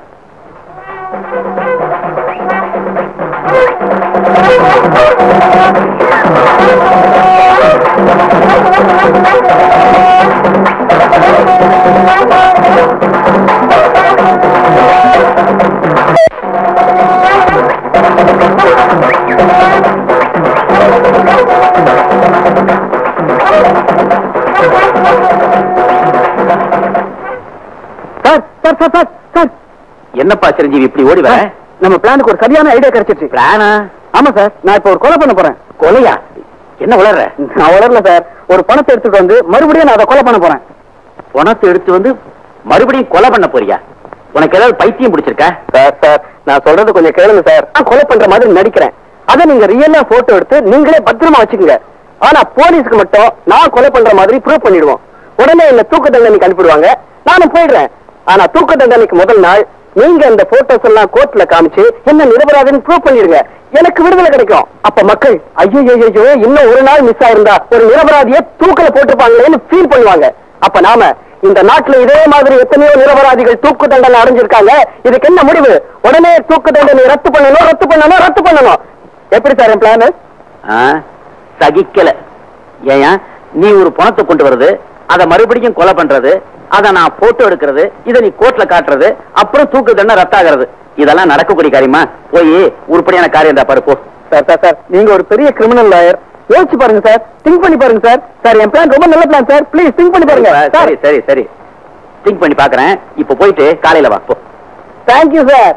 என்னப்பா சிரஞ்சீவி இப்படி ஓடி வர? நம்ம பிளானுக்கு ஒரு சரியான ஐடியா கிடைச்சிருச்சு. பிளானா? ஆமா சார், நான் இப்ப ஒரு கொலை பண்ண போறேன். கொலையா? என்ன வளர்ற? நான் வளரல சார். ஒரு பணத்தை எடுத்துட்டு வந்து மறுபடியும் நான் அதை கொலை பண்ண போறேன். பணத்தை எடுத்து வந்து மறுபடியும் கொலை பண்ண போறியா? உனக்கு ஏதாவது பைத்தியம் பிடிச்சிருக்கா? சார் சார் நான் சொல்றது கொஞ்சம் கேளுங்க சார். நான் கொலை பண்ற மாதிரி நடிக்கிறேன். அதை நீங்க ரியலா போட்டோ எடுத்து நீங்களே பத்திரமா வச்சுக்கோங்க. ஆனா போலீஸ்க்கு மட்டும் நான் கொலை பண்ற மாதிரி ப்ரூவ் பண்ணிடுவோம். உடனே என்ன தூக்கு தண்டனைக்கு அனுப்பிடுவாங்க. நானும் போயிடுறேன். ஆனா தூக்கு தண்டனைக்கு முதல் நாள் நீங்க அந்த போட்டோஸ் எல்லாம் கோர்ட்ல காமிச்சு என்ன நிரபராதின்னு ப்ரூவ் பண்ணிடுங்க. எனக்கு விடுதலை கிடைக்கும். அப்ப மக்கள் ஐயோ ஐயோ இன்னும் ஒரு நாள் மிஸ் ஆயிருந்தா ஒரு நிரபராதியை தூக்கல போட்டிருப்பாங்களேன்னு ஃபீல் பண்ணுவாங்க. அப்ப நாம இந்த நாட்டுல இதே மாதிரி எத்தனையோ நிரபராதிகள் தூக்கு தண்டனை அடைஞ்சிருக்காங்க. இதுக்கு என்ன முடிவு? உடனே தூக்கு தண்டனை ரத்து பண்ணணும் ரத்து பண்ணணும் ரத்து பண்ணணும். எப்படி சார் என் பிளான்? சகிக்கல. ஏன் நீ ஒரு பணத்தை கொண்டு வருது, அதை மறுபடியும் கொலை பண்றது, அதை நான் போட்டோ எடுக்கிறது, இதை நீ கோர்ட்ல காட்டுறது, அப்புறம் தூக்கு தண்டனை ரத்தாகிறது, இதெல்லாம் நடக்கக்கூடிய காரியமா? போய் உருப்படியான காரியம் தான் பாரு போ. சார் சார் சார் நீங்க ஒரு பெரிய கிரிமினல் லாயர். யோசிச்சு பாருங்க சார், திங்க் பண்ணி பாருங்க சார். சார் என் பிளான் ரொம்ப நல்ல பிளான் சார், ப்ளீஸ் திங்க் பண்ணி பாருங்க. சரி சரி சரி திங்க் பண்ணி பாக்குறேன். இப்ப போயிட்டு காலையில வா. போ. Thank you sir.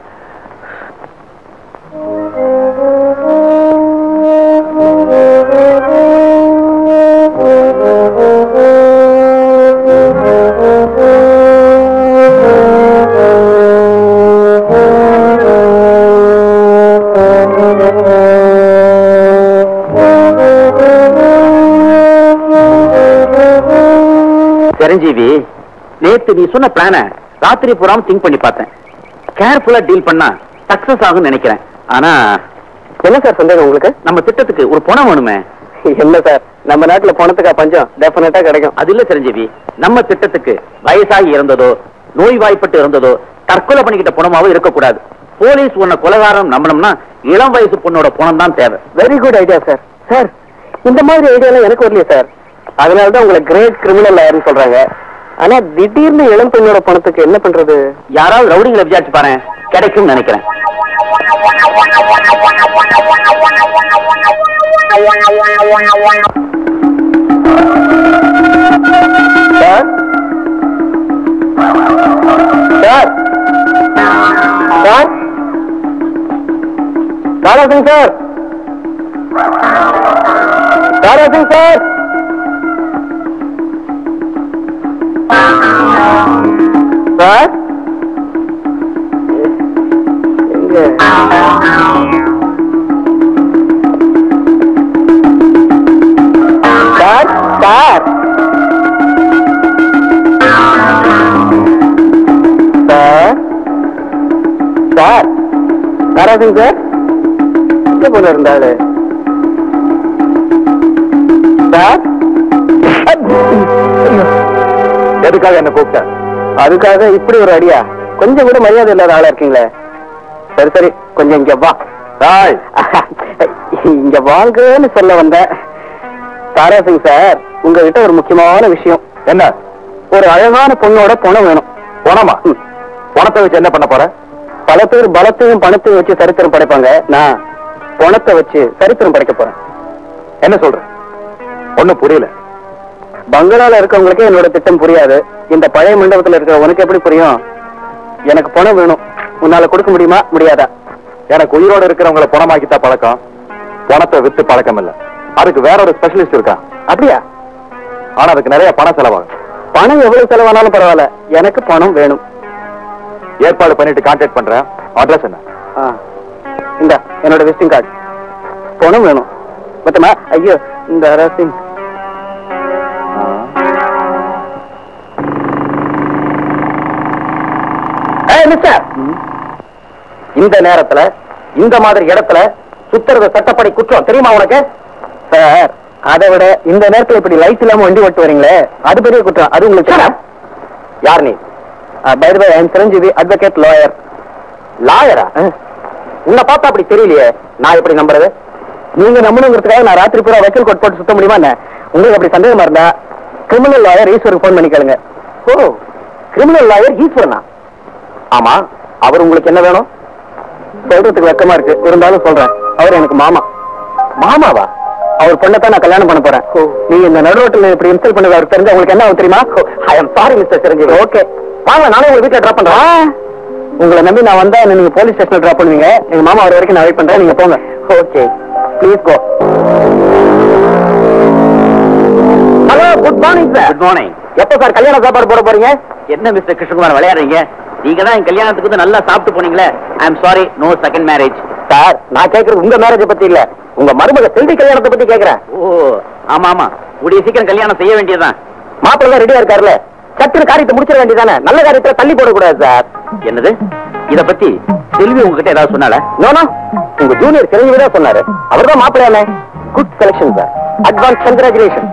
சிரஞ்சீவி, நேத்து நீ சொன்ன பிளான ராத்திரி பூராம திங்க் பண்ணி பார்த்தேன். கேர்ஃபுல்லா டீல் பண்ணா சக்சஸ் ஆகும் நினைக்கிறேன். ஆனா என்ன சார் சந்தேகம் உங்களுக்கு? நம்ம திட்டத்துக்கு ஒரு பணம் வேணுமே. இல்ல சார், நம்ம நாட்டுல பணத்துக்கா பஞ்சம்? டெஃபினட்டா கிடைக்கும். அது இல்ல சிரஞ்சீவி, நம்ம திட்டத்துக்கு வயசாகி இறந்ததோ நோய் வாய்ப்பட்டு இருந்ததோ தற்கொலை பண்ணிக்கிட்ட பணமாவோ இருக்கக்கூடாது. போலீஸ் உன்னை கொலைகாரம் நம்பணும்னா இளம் வயசு பொண்ணோட பணம் தான் தேவை. Very good idea sir. Sir இந்த மாதிரி ஐடியா எனக்கு வரலையே சார். அதனாலதான் உங்களை கிரேட் கிரிமினல் லாயர்னு சொல்றாங்க. ஆனா திடீர்னு இளம் பெண்ணோட பணத்துக்கு என்ன பண்றது? யாராவது ரவுடிங்களை விசாரிச்சு பாரு, கிடைக்கும் நினைக்கிறேன். Sir sir sir Dara Singh sir Dara Singh sir sir எங்க sir sir sir sir Dara Singh sir எங்க போல இருந்தாளு சார்? எதுக்காக என்ன கூப்பிட்ட? அதுக்காக இப்படி ஒரு அடியா? கொஞ்சம் கூட மரியாதை இல்லாத ஆளா இருக்கீங்களே. சரி சரி கொஞ்சம் இங்க வா. இங்க வாங்கன்னு சொல்ல வந்த. தாராசிங் சார், உங்ககிட்ட ஒரு முக்கியமான விஷயம். என்ன? ஒரு அழகான பொண்ணோட பணம் வேணும். பணமா? பணத்தை வச்சு என்ன பண்ண போற? பல பேர் பலத்தையும் பணத்தையும் வச்சு சரித்திரம் படைப்பாங்க. நான் பணத்தை வச்சு சரித்திரம் படைக்க போறேன். என்ன சொல்ற? ஒண்ணும் புரியல. பங்களால இருக்கவங்களுக்கு என்னோட திட்டம் புரியாது. இந்த பழைய மண்டபத்துல இருக்கிற உனக்கு எப்படி புரியும்? எனக்கு பணம் வேணும். உன்னால கொடுக்க முடியுமா முடியாதா? எனக்கு உயிரோட இருக்கிறவங்களை பணமாக்கித்தான் பழக்கம், பணத்தை வித்து பழக்கம் இல்ல. அதுக்கு வேற ஒரு ஸ்பெஷலிஸ்ட் இருக்கா. அப்படியா? ஆனா அதுக்கு நிறைய பணம் செலவாகும். பணம் எவ்வளவு செலவானாலும் பரவாயில்ல, எனக்கு பணம் வேணும். ஏற்பாடு பண்ணிட்டு கான்டாக்ட் பண்றேன். அட்ரஸ் என்ன? இந்த என்னோட விசிட்டிங் கார்டு. பணம் வேணும் மொத்தமா. ஐயோ இந்த அரசிங் இந்த நேரத்துல இந்த மாதிரி இடத்துல சுத்துறது சட்டப்படி குற்றம் தெரியுமா உனக்கு? சார் அதை விட இந்த நேரத்துல இப்படி லைட் இல்லாம வண்டி ஓட்டு வரீங்களே, அது பெரிய குற்றம். அது உங்களுக்கு யார் நீ? By the way I am Chiranjeevi, advocate lawyer. லாயரா? உன்னை பார்த்தா அப்படி தெரியலையே. நான் எப்படி நம்புறது? நீங்க நம்பணுங்கிறதுக்காக நான் ராத்திரி பூரா வக்கீல் கோட் போட்டு சுத்த முடியுமா என்ன? உங்களுக்கு அப்படி சந்தேகமா இருந்தா கிரிமினல் லாயர் ஈஸ்வருக்கு போன் பண்ணி கேளுங்க. ஓ, கிரிமினல் லாயர் ஈஸ்வரனா? ஆமா. அவர் உங்களுக்கு என்ன வேணும்? சொல்றதுக்கு வெக்கமா இருக்கு, இருந்தாலும் சொல்றேன். அவர் எனக்கு மாமா. மாமாவா? அவர் பொண்ணத்தான் நான் கல்யாணம் பண்ண போறேன். நீங்க இந்த நடுரோட்டில் இப்படி இன்சல்ட் பண்ணது அவருக்கு தெரிஞ்சு உங்களுக்கு என்ன ஆகும் தெரியுமா? I am sorry mister Chiranjeevi. Okay வாங்க, நானே உங்க வீட்டுல டிராப் பண்றேன். உங்களை நம்பி நான் வந்தா நீங்க போலீஸ் ஸ்டேஷன்ல டிராப் பண்ணுவீங்க. எங்க மாமா வர வரைக்கும் நான் வெயிட் பண்றேன். நீங்க போங்க. Okay please go. Hello, good morning sir. Good morning. எப்ப சார் கல்யாண சாப்பாடு போட போறீங்க? என்ன மிஸ்டர் கிருஷ்ணகுமார் விளையாடுறீங்க? நீங்க தான் என் கல்யாணத்துக்கு வந்து நல்லா சாப்பிட்டு போனீங்களே. I am sorry, no second marriage. Sir நான் கேட்கறது உங்க மேரேஜ் பத்தி இல்ல, உங்க மருமக செல்வி கல்யாணத்தை பத்தி கேட்கிறேன். ஓ ஆமா ஆமா, கூடிய சீக்கிரம் கல்யாணம் செய்ய வேண்டியதுதான். மாப்பிள்ளை ரெடியா இருக்காருல்ல, சட்டுன்னு காரியத்தை முடிச்சிட வேண்டியதானே. நல்ல காரியத்துல தள்ளி போடக்கூடாது சார். என்னது? இத பத்தி செல்வி உங்ககிட்ட ஏதாவது சொன்னால? நோனா, உங்க ஜூனியர் செல்வி தான் சொன்னாரு. அவர் தான் மாப்பிள்ளையானே. Good selection sir, advance congratulation.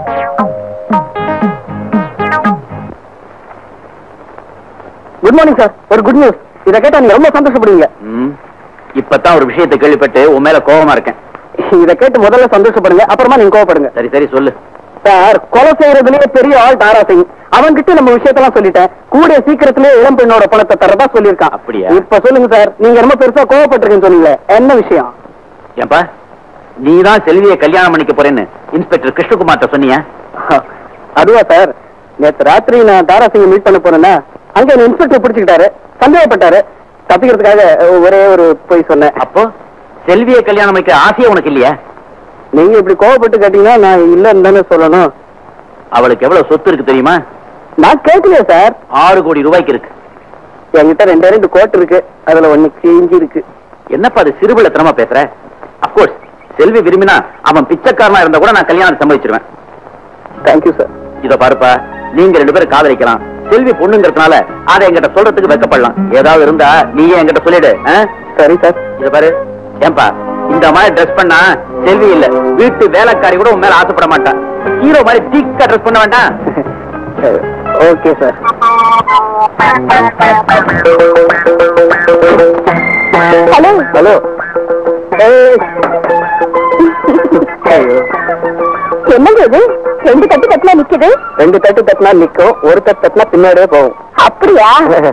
Good morning sir. ஒரு குட் நியூஸ். இதை கேட்டா நீங்க ரொம்ப சந்தோஷப்படுவீங்க. இப்பதான் ஒரு விஷயத்தை கேள்விப்பட்டு உன் மேல கோபமா இருக்கேன். இதை கேட்டு முதல்ல சந்தோஷப்படுங்க, அப்புறமா நீங்க கோவப்படுங்க. சரி சரி சொல்லு சார். கொலை செய்யறதுலயே பெரிய ஆள் தாராசிங். அவன்கிட்ட நம்ம விஷயத்தெல்லாம் சொல்லிட்டேன். கூடிய சீக்கிரத்திலே இளம் பெண்ணோட பணத்தை தரதா சொல்லியிருக்கான். அப்படியா? இப்ப சொல்லுங்க சார், நீங்க ரொம்ப பெருசா கோவப்பட்டிருக்கீங்கன்னு சொன்னீங்களே, என்ன விஷயம்? ஏன்பா நீதான் செல்வியை கல்யாணம் பண்ணிக்க போறேன்னு இன்ஸ்பெக்டர் கிருஷ்ணகுமார்ட்ட சொன்னியா? அதுவா சார், நேற்று ராத்திரி நான் தாராசிங்க மீட் பண்ண போனேன்னா அங்க இன்ஸ்பெக்டர் பிடிச்சுக்கிட்டாரு, சந்தேகப்பட்டாரு. தப்பிக்கிறதுக்காக ஒரே ஒரு போய் சொன்னேன். அப்போ செல்வியை கல்யாணம் பண்ணிக்க ஆசையே உனக்கு இல்லையா? நீங்க இப்படி கோவப்பட்டு கேட்டீங்கன்னா நான் இல்லன்னு தானே சொல்லணும். அவளுக்கு எவ்வளவு சொத்து இருக்கு தெரியுமா? நான் கேட்கலையே சார். ஆறு கோடி ரூபாய்க்கு இருக்கு. என்கிட்ட ரெண்டே ரெண்டு கோட் இருக்கு, அதுல ஒண்ணு கிஞ்சி இருக்கு. என்னப்பா அது சிறுபிள்ளத்தனமா பேசுற? அப்கோர்ஸ் செல்வி விரும்பினா அவன் பிச்சைக்காரனா இருந்தா கூட நான் கல்யாணம் சம்மதிச்சிருவேன். Thank you sir. இத பாருப்பா, நீங்க ரெண்டு பேரும் காதலிக்கலாம். செல்வி பொண்ணுங்கிறதுனால அதை என்கிட்ட சொல்றதுக்கு வெக்கப்படலாம். ஏதாவது இருந்தா நீயே என்கிட்ட சொல்லிடு. சரி சார். இத பாரு, ஏன்பா இந்த மாதிரி ட்ரெஸ் பண்ணா செல்வி இல்ல வீட்டு வேலைக்காரி கூட உன் மேல ஆசைப்பட மாட்டான். ஹீரோ மாதிரி தீக்கா ட்ரெஸ் பண்ண வேண்டாம். Okay sir. Hello hello. என்னங்க இது? ரெண்டு தட்டு தட்டுனா நிக்குது. ரெண்டு தட்டு தட்டினா நிக்கும், ஒரு தட்டு தட்டினா பின்னாடியே போகும். அப்படியா?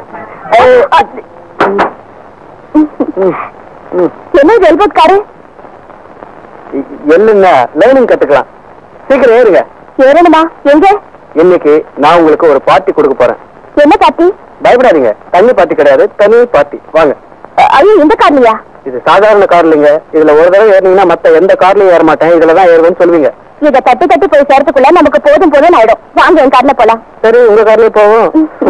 என்ன ஜெல்போட்காரு? என்னன்னா லைனிங் கத்துக்கலாம். சீக்கிரம் ஏறுங்க. ஏறணுமா? எங்க? இன்னைக்கு நான் உங்களுக்கு ஒரு பார்ட்டி கொடுக்க போறேன். என்ன பார்ட்டி? பயப்படாதீங்க, தண்ணி பார்ட்டி கிடையாது, தனி பார்ட்டி. வாங்க. ஐயோ, இந்த கார்லயா? இது சாதாரண கார் இல்லைங்க. இதுல ஒரு தடவை ஏறினீங்கன்னா மத்த எந்த கார்லயும் ஏற மாட்டேன், இதுலதான் ஏறுவேன்னு சொல்லுவீங்க. இத தட்டி தட்டி போய் சேர்த்துக்குள்ள நமக்கு போதும் போதும் ஆயிடும். வாங்க என் கார்ல போலாம். சரி, உங்க கார்லயே போவோம்.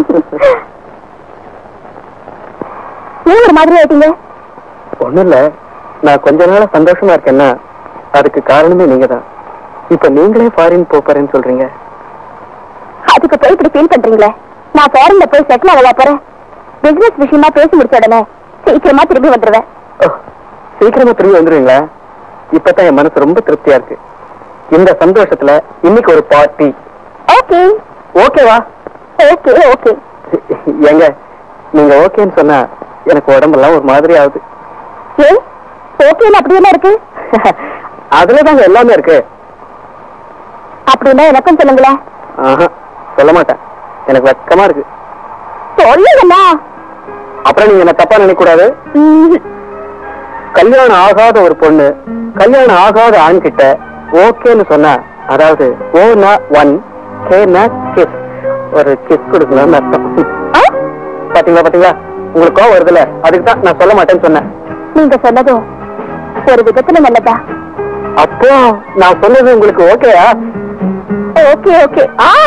நீங்க ஒரு மாதிரி ஆயிட்டீங்க. ஒண்ணும் இல்ல, நான் கொஞ்ச நாள சந்தோஷமா இருக்கேன்னா அதுக்கு காரணமே நீங்க தான். இப்ப நீங்களே ஃபாரின் போறேன்னு சொல்றீங்க. அதுக்கு போய் இப்படி ஃபீல் பண்றீங்களே? நான் ஃபாரின்ல போய் செட்டில் ஆகவா போறேன். பிசினஸ் விஷயமா பேசி முடிச்ச உடனே சீக்கிரமா திரும்பி வந்துருவேன். சீக்கிரமா திரும்பி வந்துருவீங்களா? இப்பதான் என் மனசு ரொம்ப திருப்தியா இருக்கு. இந்த சந்தோஷத்துல இன்னைக்கு ஒரு பார்ட்டி. ஓகே. ஓகேவா? Okay okay. எங்க நீங்க ஓகேன்னு சொன்னா எனக்கு உடம்பெல்லாம் ஒரு மாதிரி ஆகுது. ஏ ஓகேன்னு அப்படி என்ன இருக்கு? அதுலதாங்க எல்லாமே இருக்கு. அப்படின்னா எனக்கும் சொல்லுங்களேன். சொல்ல மாட்டேன், எனக்கு வெக்கமா இருக்கு. சொல்லுங்கண்ணா. அப்புறம் நீங்க என்ன தப்பா நினைக்க கூடாது. கல்யாணம் ஆகாத ஒரு பொண்ணு கல்யாணம் ஆகாத ஆண் கிட்ட ஓகேன்னு சொன்னா, அதாவது ஓனா ஒன் கேனா கிஸ், ஒரு கிஸ் கொடுக்கணும்னு அர்த்தம். பாத்தீங்களா பாத்தீங்களா, உங்களுக்கு கோவம் வருதுல, அதுக்கு தான் நான் சொல்ல மாட்டேன்னு சொன்னேன். நீங்க சொன்னதும் ஒரு விதத்துல நல்லதா? அப்போ நான் சொன்னது உங்களுக்கு ஓகேயா? Okay okay.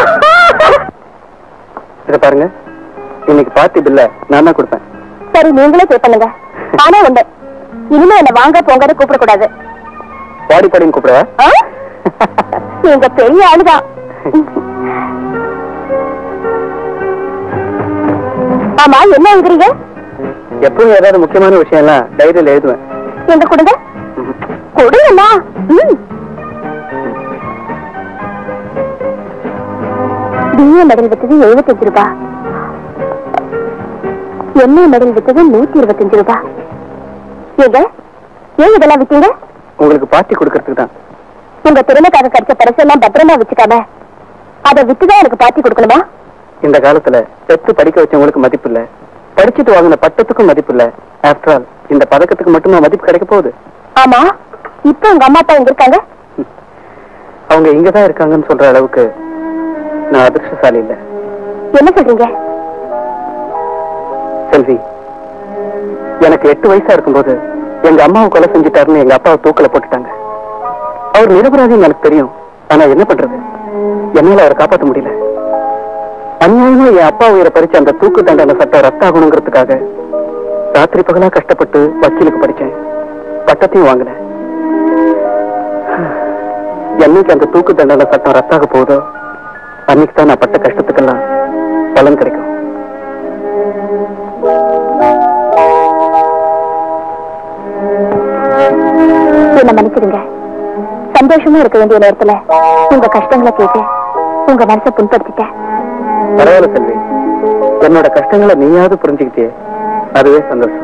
இத பாருங்க, இன்னைக்கு பார்ட்டி பில்ல நான் தான் கொடுப்பேன். சரி, நீங்களே பே பண்ணுங்க. ஆனா உண்டு, இனிமே என்ன வாங்க போங்கன்னு கூப்பிட கூடாது. பாடி பாடின்னு கூப்பிடுவா? நீங்க பெரிய ஆளுதான். ஆமா, என்ன எழுதுறீங்க? எப்பவும் ஏதாவது முக்கியமான விஷயம் எல்லாம் டைரியில எழுதுவேன். எங்க கொடுங்க. கொடுங்கண்ணா. பிஏ மெடல் வித்தது எழுபத்தஞ்சு ரூபாய், எம்ஏ மெடல் வித்தது நூத்தி இருபத்தஞ்சு ரூபாய். ஏங்க ஏன் இதெல்லாம் வித்தீங்க? உங்களுக்கு பார்ட்டி கொடுக்கறதுக்கு தான். உங்க திறமைக்காக கிடைச்ச பரிசெல்லாம் பத்திரமா வச்சுக்காம அதை வித்துதான் எனக்கு பார்ட்டி கொடுக்கணுமா? இந்த காலத்துல பெத்து படிக்க வச்சவங்களுக்கு மதிப்பு இல்ல, படிச்சுட்டு வாங்கின பட்டத்துக்கும் மதிப்பு இல்ல. ஆஃப்டர் ஆல் இந்த பதக்கத்துக்கு மட்டுமா மதிப்பு கிடைக்க போகுது? ஆமா, இப்ப உங்க அம்மா அப்பா எங்க இருக்காங்க? அவங்க இங்கதான் இருக்காங்கன்னு சொல்ற அளவுக்கு நான் அதிர்ஷ்டசாலி இல்ல. என்ன சொல்றீங்க? செல்வி, எனக்கு எட்டு வயசா இருக்கும்போது எங்க அம்மாவை கொலை செஞ்சுட்டாருன்னு எங்க அப்பாவை தூக்கல போட்டுட்டாங்க. அவர் நிரபராதின்னு எனக்கு தெரியும். ஆனா என்ன பண்றது, என்னால அவரை காப்பாற்ற முடியல. அநியாயமா என் அப்பா உயிரை பறிச்சு அந்த தூக்கு தண்டனை சட்டம் ரத்தாகணுங்கிறதுக்காக ராத்திரி பகலா கஷ்டப்பட்டு வக்கீலுக்கு படிச்சேன், பட்டத்தையும் வாங்கினேன். என்னைக்கு அந்த தூக்கு தண்டனை சட்டம் ரத்தாக போகுதோ அன்னைக்கு தான் நான் பட்ட கஷ்டத்துக்கெல்லாம் பலன் கிடைக்கும். என்ன மன்னிச்சிடுங்க. சந்தோஷமா இருக்க வேண்டிய நேரத்துல உங்க கஷ்டங்களை கேட்டு உங்க மனசை புண்படுத்திட்டேன். பரவாயில்ல செல்வி, என்னோட கஷ்டங்களை நீயாவது புரிஞ்சுக்கிட்டே, அதுவே சந்தோஷம்.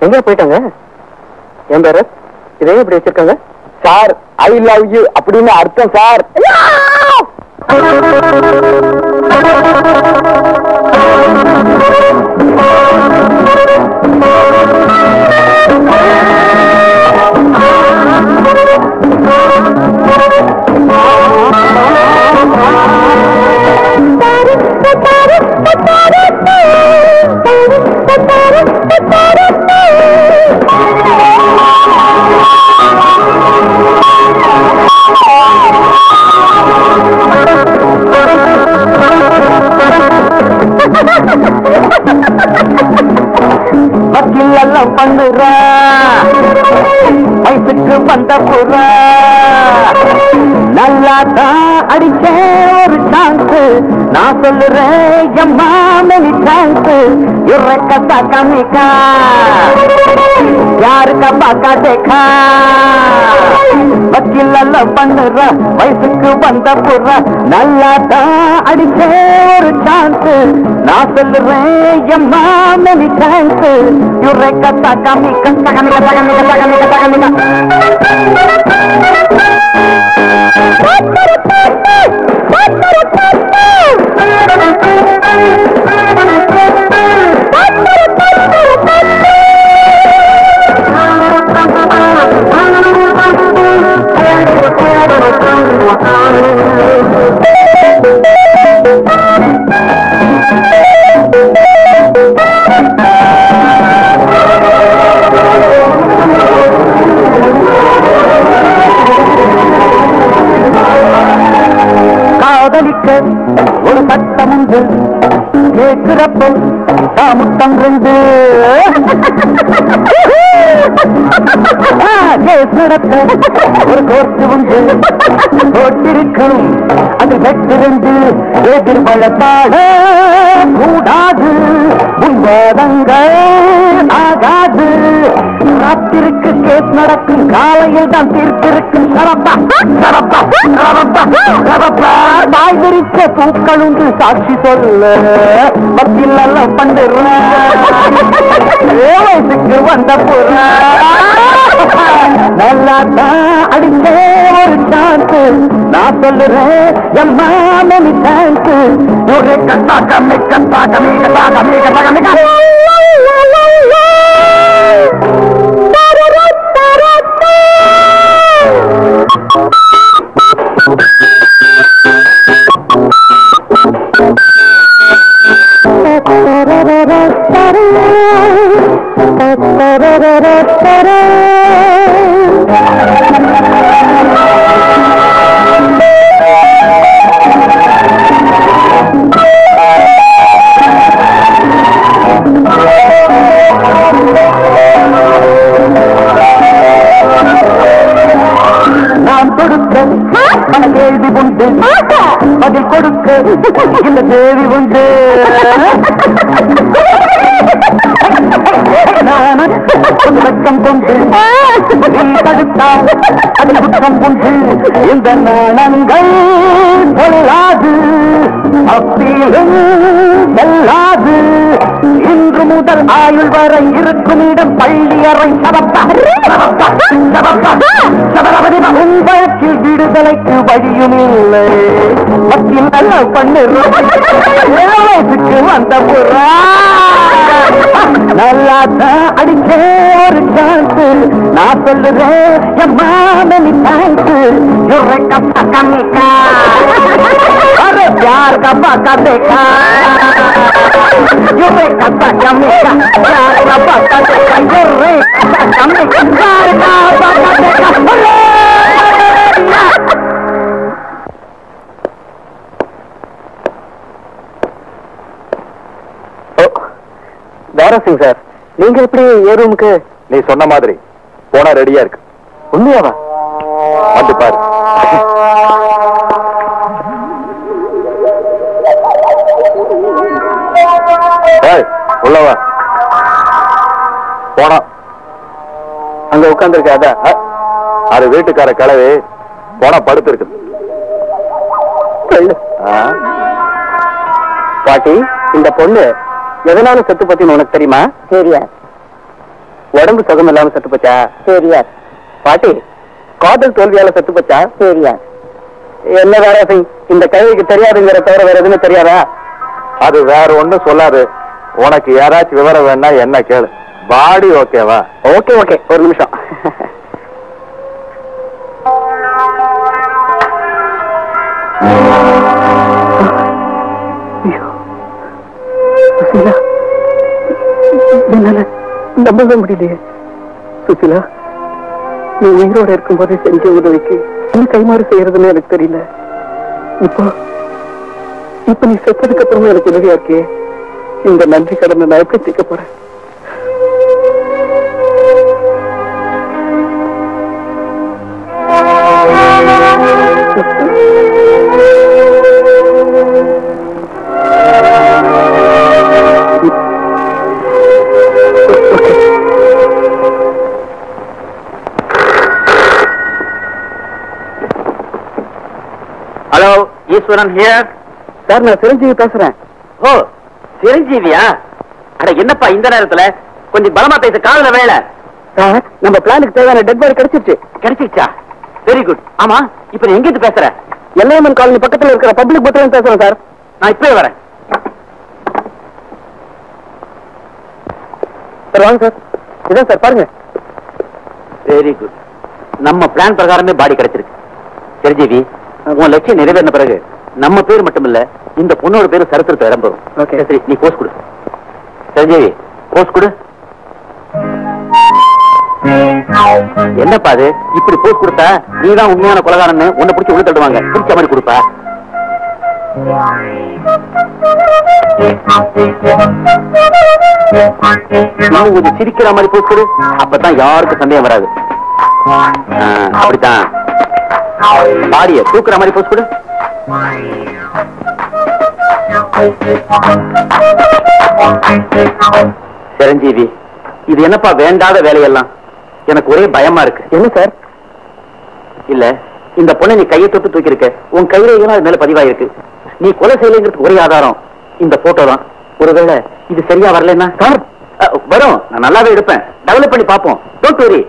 எங்க போயிட்டாங்க? என் பேரு இதே இப்படி வச்சிருக்காங்க. சார் ஐ லவ் யூ அப்படின்னு அர்த்தம் சார். வக்கீல் பண்ணுறா வயசுக்கு வந்த புறா நல்லா தான் அடிச்ச ஒரு சான்ஸ் நான் சொல்லுறேன் எம்மா மெனி சான்ஸ் இறக்கத்தா கம்மிக்கா யாருக்கா பாக்கா தேக்கா வக்கீல் பண்ணுறா வயசுக்கு வந்த புறா நல்லா தான் அடிச்ச ஒரு சான்ஸ் நான் சொல்லுறேன் எம்மா மெனி சான்ஸ் இறக்கத்தா கம்மிக்கா தகமிக்க தகமிக்க தகமிக்க தகமிக்க காதலிக்க ஒரு சட்டம் உண்டு கேட்கிறப்போ சாமுத்தம் ரெண்டு கேஸ் நடத்த ஒரு கோர்ட்டு உண்டு கோட்டிருக்கும் அது வெட்டு ரெண்டு எதிர்வழத்தாட கூடாது உன்வாதங்கள் ஆகாது ராத்திருக்கு கேஸ் நடக்கும் காலையில் தான் தீர்த்திருக்கும் சரப்பா சரப்பா சரப்பா சரப்பா தாய் விரிச்ச பூக்கள் உண்டு சாட்சி சொல்ல வக்கீல் எல்லாம் பண்ணுற வயசுக்கு வந்த புற நல்லா தான் அடிச்சே ஒரு சான்ஸ் நான் சொல்லுறேன் எம்மா மெனி சான்ஸ் ஒரு கத்தா கம்மி கத்தா கம்மி கத்தா கம்மி கத்தா கம்மி நான் கொடுக்க பல கேள்வி உண்டு பதில் கொடுக்க இந்த தேவி உண்டு வெக்கம் கொண்டு தடுத்தால் அது குற்றம் கொண்டு இந்த நாணங்கள் சொல்லாது அப்பீலும் செல்லாது இன்று முதல் ஆயுள் வரை இருக்கும் இடம் பள்ளி அறை சபப்பா வழக்கில் விடுதலைக்கு வழியும் இல்லை வக்கீல் நல்லா பண்ணுறதுக்கு வந்த புறா நல்லா தான் அடிச்சே ஒரு சான்ஸ் நான் சொல்லுறேன் எம்மா மெனி சான்ஸ் கப்பா கம்மிக்கா अरे प्यार का बाका देखा यो रे कसा कमिका प्यार का बाका देखा यो रे कसा कमिका प्यार का बाका देखा தாரா சிங் சார், நீங்க எப்படி ஏ ரூமுக்கு? நீ சொன்ன மாதிரி போனா ரெடியா இருக்கு. உண்மையாவா? வந்து பாரு. உள்ளவா போனா அங்க உட்கார்ந்து இருக்க. அது வீட்டுக்கார கிளவி போனா படுத்து இருக்கு. பாட்டி, இந்த பொண்ணு எதனால செத்து பத்தின்னு உனக்கு தெரியுமா? சரியா? உடம்பு சுகம் இல்லாம செத்து போச்சா? சரியா பாட்டி காதல் தோல்வியால செத்து போச்சா? சரியா என்ன வேற இந்த கழுவிக்கு தெரியாதுங்கிற தவிர வேற எதுவுமே தெரியாதா? அது வேற ஒண்ணும் சொல்லாது. உனக்கு யாராச்சும் விவரம் வேணா என்ன கேளு. பாடி ஓகேவா? ஓகே ஓகே ஒரு நிமிஷம். சுசிலா, என்னால நம்பவே முடியலையே. சுசிலா, நீ உயிரோட இருக்கும் போதே செஞ்ச உதவிக்கு நீ கைமாறு செய்யறதுன்னு எனக்கு தெரியல. இப்போ இப்ப நீ செத்ததுக்கு அப்புறமா எனக்கு உதவியா இருக்கே. இந்த நன்றி கடனை நான் எப்படி தீர்க்க போறேன்? Hello, Eswaran here. சார், நான் சிரஞ்சீவி பேசுறேன். ஓ, சிரஞ்சீவியா? அட என்னப்பா இந்த நேரத்துல? கொஞ்சம் பலமா பேச, காதுல வேலை. சார், நம்ம பிளானுக்கு தேவையான டெட் பாடி கிடைச்சிருச்சு. கிடைச்சிச்சா? Very good. ஆமா, இப்ப நீ எங்கிட்டு பேசுற? எல்லையம்மன் காலனி பக்கத்துல இருக்கிற பப்ளிக் பூத்துல பேசுறேன் சார். நான் இப்பவே வரேன். சார் வாங்க சார். இதான் சார் பாருங்க. Very good. நம்ம பிளான் பிரகாரமே பாடி கிடைச்சிருக்கு. சிரஞ்சீவி, உன் லட்சியம் நிறைவேறின பிறகு நம்ம பேர் மட்டுமில்ல, இந்த பொண்ணோட பேரு சரித்திரத்தை இடம்பெறும். ஓகே சரி, நீ போஸ்ட் கொடு. சிரஞ்சீவி, போஸ்ட் கொடு. என்னப்பா அது இப்படி போஸ்ட் கொடுத்தா நீதான் உண்மையான கொலகாரன்னு உன்னை பிடிச்சி உள்ள தள்ளுவாங்க. பிடிச்ச மாதிரி கொடுப்பா. நான் கொஞ்சம் சிரிக்கிற மாதிரி போஸ்ட் கொடு. அப்பதான் யாருக்கும் சந்தேகம் வராது. அப்படித்தான். பாடிய தூக்குற மாதிரி போஸ்ட் கொடு. சிரஞ்சீவி, இது என்னப்பா வேண்டாத வேலையெல்லாம்? எனக்கு ஒரே பயமா இருக்கு. என்ன சார்? இல்ல, இந்த பொண்ணை நீ கையை தொட்டு தூக்கி இருக்க, உன் கையில அது மேல பதிவாயிருக்கு. நீ கொலை செய்யலைங்கிறதுக்கு ஒரே ஆதாரம் இந்த போட்டோ தான். ஒருவேளை இது சரியா வரலன்னா சார் வரும், நான் நல்லாவே எடுப்பேன். டெவலப் பண்ணி பார்ப்போம். Don't worry.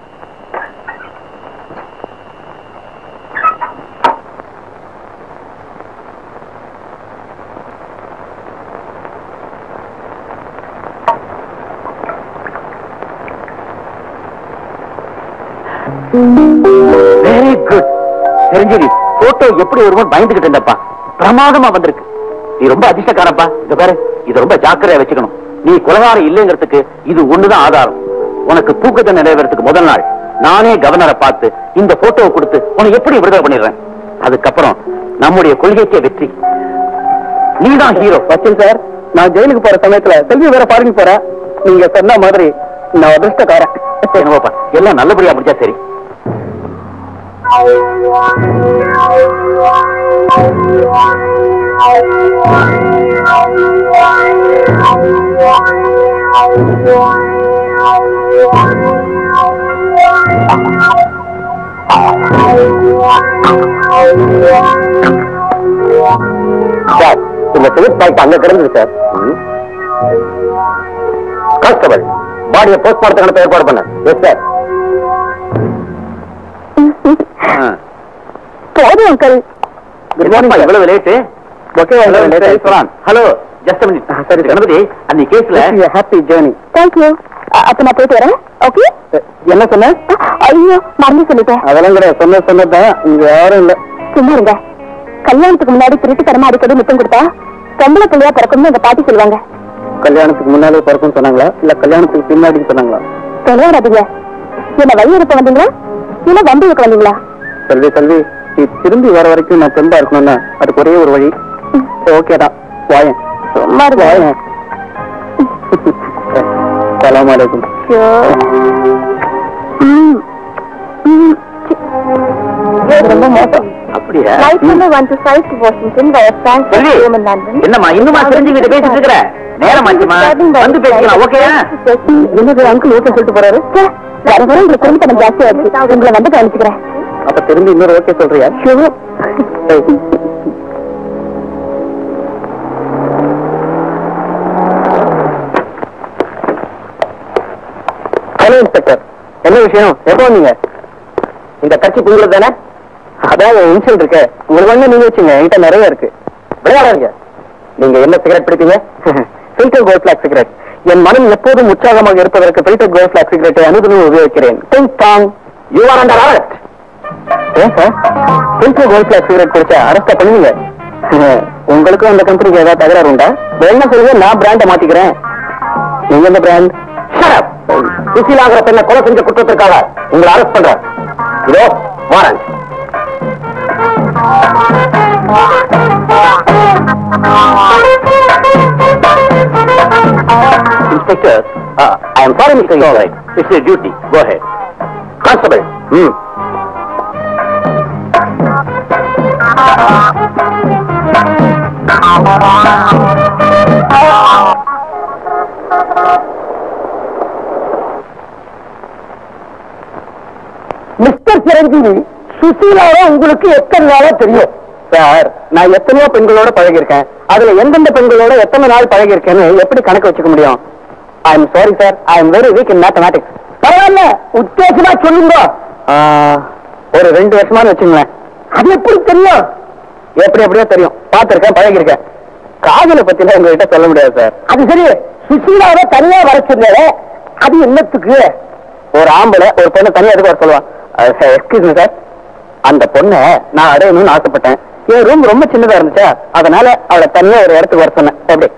Very good. தெரிஞ்சிரு, photo எப்படி வருமோ பயந்துகிட்டு இருந்தப்பா. பிரமாதமா வந்திருக்கு. நீ ரொம்ப அதிர்ஷ்டக்காரப்பா. இத பாரு, இத ரொம்ப ஜாக்கிரதையா வச்சுக்கணும். நீ கொலகாரம் இல்லைங்கிறதுக்கு இது ஒண்ணுதான் ஆதாரம். உனக்கு தூக்கத்தை நிறைவேறதுக்கு முதல் நாள் நானே கவர்னரை பார்த்து இந்த போட்டோவை கொடுத்து உன்னை எப்படி விடுதலை பண்ணிடுறேன். அதுக்கப்புறம் நம்முடைய கொள்கைக்கே வெற்றி. நீதான் ஹீரோ. வச்சல் சார், நான் ஜெயிலுக்கு போற சமயத்துல செல்வி வேற பாருங்க போறேன். நீங்க சொன்ன மாதிரி நான் அதிர்ஷ்டக்காரன். என்னப்பா, எல்லாம் நல்லபடியா முடிஞ்சா சரி. சார், இந்த சிலிப் பாய்க்கு அங்க கிடந்தது சார். கான்ஸ்டபிள், பாடியை போஸ்ட்மார்ட்டத்துக்கு ஏற்பாடு பண்ண. Yes sir. போதும் அங்கிள். Good morning. எவ்வளவு late? Hello, just a minute. சரி கணபதி, அந்த கேஸ்ல ஹாப்பி ஜர்னி. Thank you. அப்ப நான் போயிட்டு வரேன். ஓகே. என்ன சொன்ன? ஐயோ, மறந்து சொல்லிட்டேன். அதெல்லாம் கிடையாது. சொன்ன சொன்னதான். இங்க யாரும் இல்ல. சும்மா இருங்க. கல்யாணத்துக்கு முன்னாடி திருட்டுத்தனமா அடிக்கடி முத்தம் கொடுத்தா பொம்பளை பிள்ளையா பிறக்கும்னு எங்க பாட்டி சொல்லுவாங்க. கல்யாணத்துக்கு முன்னாலே பிறக்கும் சொன்னாங்களா இல்ல கல்யாணத்துக்கு பின்னாடி சொன்னாங்களா? விளையாடாதீங்க. என்ன வழி இருக்க வந்தீங்களா இல்ல வம்பு இருக்க வந்தீங்களா? செல்வி செல்வி, நீ திரும்பி வர வரைக்கும் நான் தெம்பா இருக்கணும்னா அதுக்கு ஒரே ஒரு வழி. ஓகேதான், வாயன். சும்மா இருங்க. வாயன். சலாம் அலைக்கும். ரொம்ப மோசம். அப்படியா? என்னம்மா இன்னுமா தெரிஞ்சுக்கிட்டு பேசிட்டு இருக்கிற? நேரம் ஆச்சுமா, வந்து பேசிக்கலாம். ஓகேயா? என்னது அங்கிள் ஓகே சொல்லிட்டு போறாரு? வர வர உங்களுக்கு குடும்பத்தனம் ஜாஸ்தி ஆச்சு. உங்களை வந்து கவனிச்சுக்கிறேன். அப்ப திரும்பி இன்னொரு ஓகே சொல்றியா? என்ன விஷயம்? எப்போ வந்தீங்க? இந்த கட்சி உங்களுக்கு தானே? அதான் இன்சியல் இருக்கு. உங்களுக்கு வந்து நீங்க வச்சுங்க, என்கிட்ட நிறைய இருக்கு. விளையாடாதீங்க. நீங்க என்ன சிகரெட் பிடிப்பீங்க? Filter gold black cigarette. என் மனம் எப்போதும் உற்சாகமாக இருப்பதற்கு ஃபில்டர் கோல்ட் பிளாக் சிகரெட்டை அனுதினம் உபயோகிக்கிறேன். Ding dong. You are under arrest. ஏன் sir filter gold black cigarette குடிச்சா அரெஸ்டா பண்ணுவீங்க? உங்களுக்கும் அந்த கம்பெனிக்கு ஏதாவது தகராறு உண்டா? என்ன சொல்லுங்க, நான் பிராண்டை மாத்திக்கிறேன். நீங்க என்ன பிராண்ட்? சுசீலாங்கிற பெண்ணை கொலை செஞ்ச குற்றத்திற்காக உங்களை அரெஸ்ட் பண்ற. இதோ warrant. Inspector, I am sorry mister யோகரை. It's your duty. Go ahead. Constable. Hmm mister Chiranjeevi, சுசீலாவை உங்களுக்கு எத்தனை நாளா தெரியும்? சார், நான் எத்தனையோ பெண்களோட பழகிருக்கேன். அதுல எந்தெந்த பெண்களோட எத்தனை நாள் பழகிருக்கேன்னு எப்படி கணக்கு வச்சுக்க முடியும்? I am sorry sir, I am very weak in mathematics. பரவாயில்ல, உத்தேசமா சொல்லுங்க. ஒரு ரெண்டு வருஷமானு வச்சுங்களேன். அது எப்படி தெரியும்? எப்படி எப்படியோ தெரியும். பார்த்திருக்கேன், பழகிருக்கேன். காதலை பத்தில உங்ககிட்ட சொல்ல முடியாது சார். அது சரி, சுசீலாவை தனியா வர சொன்னே, அது என்னத்துக்கு? ஒரு ஆம்பளை ஒரு பொண்ணை தனியா எதுக்கு வர சொல்லுவான்? எக்ஸ்கியூஸ் மீ சார், அந்த பொண்ணை நான் அடையணும்னு ஆசைப்பட்டேன். என் ரூம் ரொம்ப சின்னதா இருந்துச்சா, அதனால அவளை தனியா ஒரு இடத்துக்கு வர சொன்னேன். எப்படி?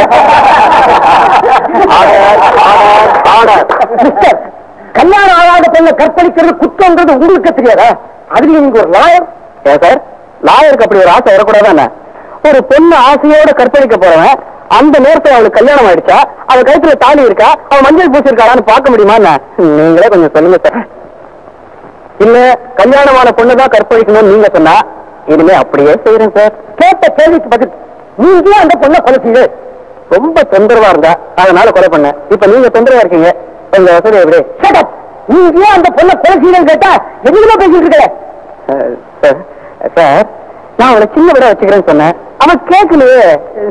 கல்யாணம் ஆகாத பெண்ணை கற்பழிக்கிறது குற்றம்ன்றது உங்களுக்கு தெரியாதா? அதுல நீங்க ஒரு லாயர். ஏன் சார், லாயருக்கு அப்படி ஒரு ஆசை வரக்கூடாதானே? ஒரு பொண்ணு ஆசையோட கற்பழிக்க போறவன் அந்த நேரத்தில் அவளுக்கு கல்யாணம் ஆயிடுச்சா, அவ கழுத்துல தாலி இருக்கா, அவ மஞ்சள் பூசிருக்காளான்னு பார்க்க முடியுமா? நீங்களே கொஞ்சம் சொல்லுங்க சார். இல்ல கல்யாணமான பொண்ணுதான் கற்பழிக்கணும்னு நீங்க சொன்னா இனிமே அப்படியே செய்யறேன் சார். கேட்ட கேள்விக்கு பதில், நீங்க அந்த பொண்ணை கொலை செய்ய ரொம்ப தொந்தரவா இருந்தா அதனால கொலை பண்ண. இப்ப நீங்க தொந்தரவா இருக்கீங்க, உங்க வசதி எப்படி? நீங்க அந்த பொண்ணை கொலை செய்யணும்னு கேட்டா எதுவுமே பேசிட்டு இருக்கல சார். நான் அவளை சின்ன விட வச்சுக்கிறேன்னு சொன்னேன், அவன் கேட்கலையே.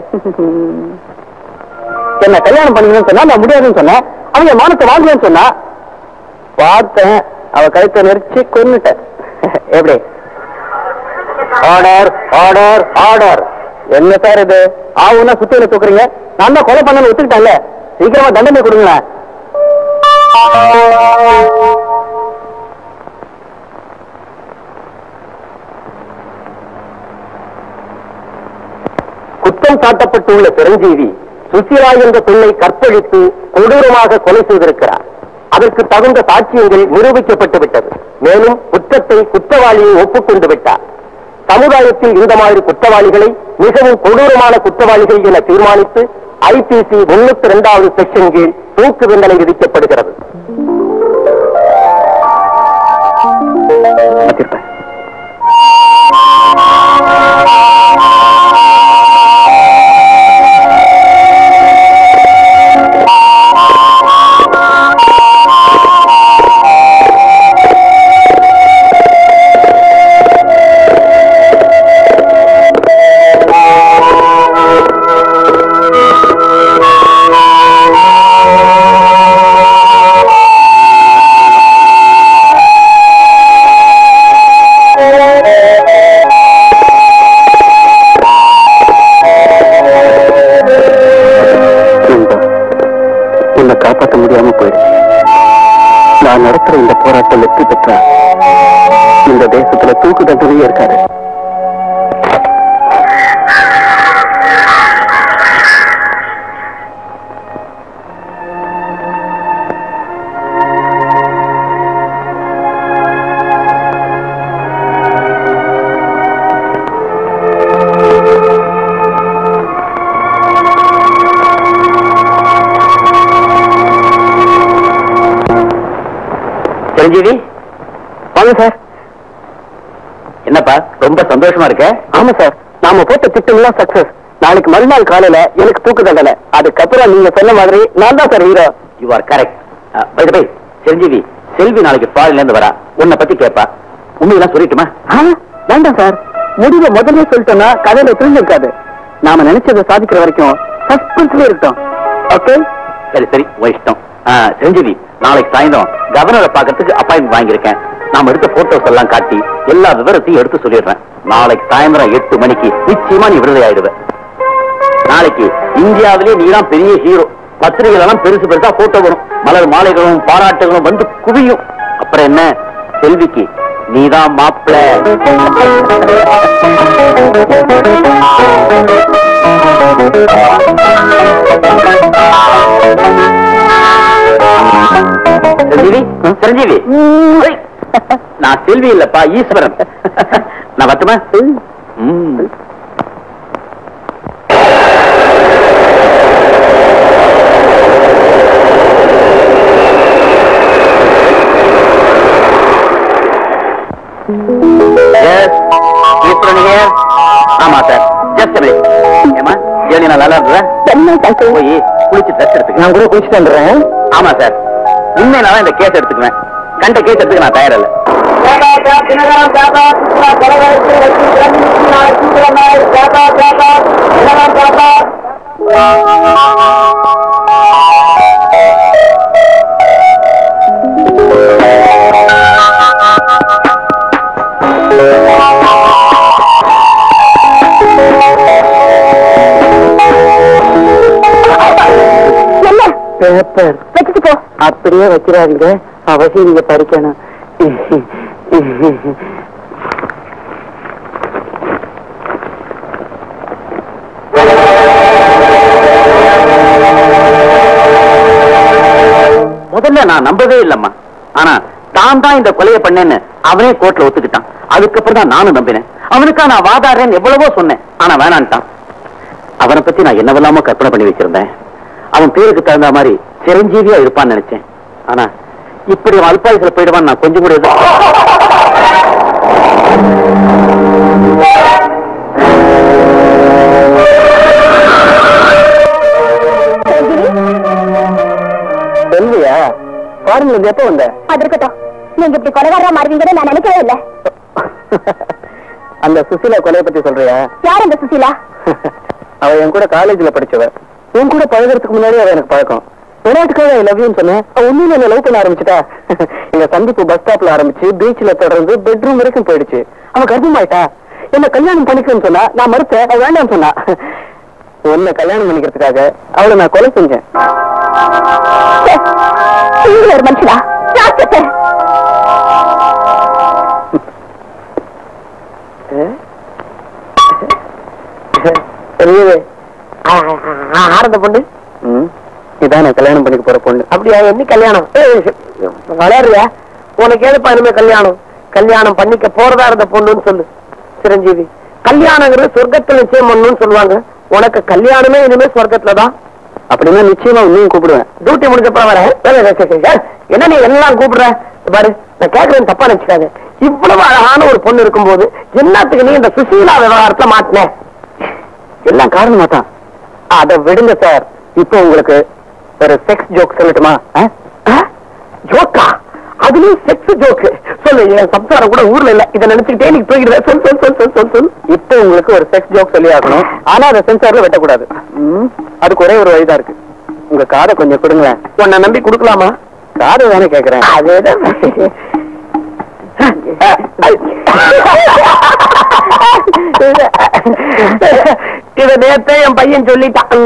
என்ன கல்யாணம் பண்ணிக்கணும்னு சொன்னா நான் முடியாதுன்னு சொன்னேன். அவங்க மானத்தை வாங்கலன்னு சொன்னா பார்த்தேன், அவ கழுத்தை நெரிச்சு கொன்னுட்டேன். எப்படி? Order order order. என்ன சார் இது? ஆவுன்னா சுத்தியில தூக்குறீங்க. நான் தான் கொலை பண்ணு ஒத்துக்கிட்டேன்ல, சீக்கிரமா தண்டனை கொடுங்களேன். குற்றம் சாட்டப்பட்டுள்ள சிரஞ்சீவி சுசீலா என்ற பெண்ணை கற்பழித்து கொடூரமாக கொலை செய்திருக்கிறார். அதற்கு தகுந்த சாட்சியங்கள் நிரூபிக்கப்பட்டு விட்டது. மேலும் குற்றத்தை குற்றவாளியை ஒப்புக்கொண்டு விட்டார். சமுதாயத்தில் இந்த மாதிரி குற்றவாளிகளை மிகவும் கொடூரமான குற்றவாளிகள் என தீர்மானித்து ஐபிசி முன்னூத்தி இரண்டாவது செக்ஷன் கீழ் தூக்கு தண்டனை விதிக்கப்படுகிறது. காப்பாற்ற முடியாம போயிடுச்சு. நான் நடத்துற இந்த போராட்டம் வெற்றி பெற்றா இந்த தேசத்துல தூக்கு தண்டனையே இருக்காது. சிரஞ்சீவி வாங்க சார். என்னப்பா ரொம்ப சந்தோஷமா இருக்க? ஆமா சார், நாம போட்ட திட்டம்லாம் சக்சஸ். நாளைக்கு மறுநாள் காலையில எனக்கு தூக்கு தண்டனை. அதுக்கப்புறம் நீங்க சொன்ன மாதிரி நான் தான் sir hero. You are correct. Bye bye Chiranjeevi, Selvi நாளைக்கு ஃபாரின்ல இருந்து வரா, உன்னை பத்தி கேட்பா. உண்மையெல்லாம் சொல்லிட்டுமா? வேண்டாம் சார், முடிவை முதல்ல சொல்லிட்டோம்னா கதையில திரும்பிருக்காது. நாம நினைச்சதை சாதிக்கிற வரைக்கும் சஸ்பென்ஸ்ல இருக்கட்டும். ஓகே, சரி சரி, இஷ்டம். சிரஞ்சீவி, நாளைக்கு சாயந்தரம் கவர்னரை பாக்கிறதுக்கு அப்பாயின்மெண்ட் வாங்கியிருக்கேன். நாம எடுத்த போட்டோஸ் எல்லாம் காட்டி எல்லா விவரத்தையும் எடுத்து சொல்லிடுறேன். நாளைக்கு சாயந்தரம் எட்டு மணிக்கு நிச்சயமா நீ விடுதலை ஆயிடுவேன். நாளைக்கு இந்தியாவிலே நீதான் பெரிய ஹீரோ. பத்திரிகைகள் எல்லாம் பெருசு பெருசா போட்டோ வரும். மலர் மாலைகளும் பாராட்டுகளும் வந்து குவியும். அப்புறம் என்ன, செல்விக்கு நீதான் மாப்பிள்ள. சஞ்சீவி, சஞ்சீவி, நான் செல்வி இல்லப்பா, ஈஸ்வரன். நான் வரட்டுமா? ஆமா சார், ஜஸ்ட் ஏமா ஜேர்னி நான் நல்லா இருந்தேன். போய் குளிச்சு ட்ரெஸ் எடுத்துக்க. நான் கூட குளிச்சுட்டு வந்துடுறேன். ஆமா சார், உண்மையினால இந்த கேஸ் எடுத்துக்குவேன். கண்ட கேஸ் எடுத்துக்க நான் தயாரில்லை. பேப்பர் வச்சுட்டு போ. அப்படியே வச்சிடாதீங்க, அவசியம் நீங்க படிக்கணும். முதல்ல நான் நம்பவே இல்லம்மா. ஆனா தான் தான் இந்த கொலையை பண்ணேன்னு அவனே கோர்ட்ல ஒத்துக்கிட்டான். அதுக்கப்புறம் தான் நானும் நம்பினேன். அவனுக்கா நான் வாதாடுறேன்னு எவ்வளவோ சொன்னேன். ஆனா வேணான்ட்டான். அவனை பத்தி நான் என்னவெல்லாமோ கற்பனை பண்ணி வச்சிருந்தேன். அவன் பேருக்கு தகுந்த மாதிரி சிரஞ்சீவியா இருப்பான்னு நினைச்சேன். ஆனா இப்படி அவன் அல்பாயுசுல போயிடுவான் நான் கொஞ்சம் கூட செல்வியா பாருங்க எப்ப வந்த? அது இருக்கட்டும், நீங்க இப்படி கொலைகாரா மாறுவீங்கன்னு நான் நினைக்கவே இல்லை. அந்த சுசீலா கொலையை பத்தி சொல்றியா? யார் அந்த சுசீலா? அவ என் கூட காலேஜ்ல படிச்சவ. என் கூட பழகிறதுக்கு முன்னாடி அவ எனக்கு பழக்கம். விளையாட்டுக்காக ஐ லவ் யூன்னு சொன்னேன். உண்மையில என்ன லவ் பண்ண ஆரம்பிச்சுட்டா. எங்க சந்திப்பு பஸ் ஸ்டாப்ல ஆரம்பிச்சு பீச்ல தொடர்ந்து பெட்ரூம் வரைக்கும் போயிடுச்சு. அவன் கர்ப்பமாயிட்டா. என்ன கல்யாணம் பண்ணிக்கணும்னு சொன்னா, நான் மறுத்தேன். அவ வேண்டாம்னு சொன்னா. உன்னை கல்யாணம் பண்ணிக்கிறதுக்காக அவளை நான் கொலை செஞ்சேன். ஒரு மனுஷனா ஆரம்ப பொண்ணு இதான் நான் கல்யாணம் பண்ணிக்க போற பொண்ணு. அப்படியா? என்ன கல்யாணம்? வளர்றியா? உனக்கு ஏதுப்பா இனிமே கல்யாணம்? கல்யாணம் பண்ணிக்க போறதா இருந்த பொண்ணுன்னு சொல்லு. சிரஞ்சீவி, கல்யாணங்கிறது சொர்க்கத்துல நிச்சயம் பண்ணணும்னு சொல்லுவாங்க. உனக்கு கல்யாணமே இனிமே சொர்க்கத்துலதான். அப்படின்னா நிச்சயமா உன்னையும் கூப்பிடுவேன். டியூட்டி முடிஞ்சப்ப வரேன். என்ன நீ எல்லாம் கூப்பிடுற பாரு, நான் கேட்கறேன் தப்பா நினைச்சுக்காது. இவ்வளவு அழகான ஒரு பொண்ணு இருக்கும் போது என்னத்துக்கு நீ இந்த சுசீலா விவகாரத்துல மாட்டின? எல்லாம் காரணமா தான். அதை விடுங்க சார். இப்போ உங்களுக்கு ஒரு செக்ஸ் ஜோக் சொல்லட்டுமா? ஜோக்கா? அதுலயும் செக்ஸ் ஜோக்கு சொல்லு. என் சம்சாரம் கூட ஊர்ல இல்ல, இதை நினைச்சுக்கிட்டே நீ போய்கிடுவேன். சொல் சொல் சொல் சொல் சொல் சொல். இப்போ உங்களுக்கு ஒரு செக்ஸ் ஜோக் சொல்லி ஆகணும். ஆனா அதை சென்சார்ல வெட்டக்கூடாது. அதுக்கு ஒரே ஒரு வழிதான் இருக்கு. உங்க காதை கொஞ்சம் கொடுங்களேன். உன்னை நம்பி கொடுக்கலாமா? காதை தானே கேட்கிறேன். அதேதான். இத நேரத்தை என் பையன் சொல்லிட்டான்.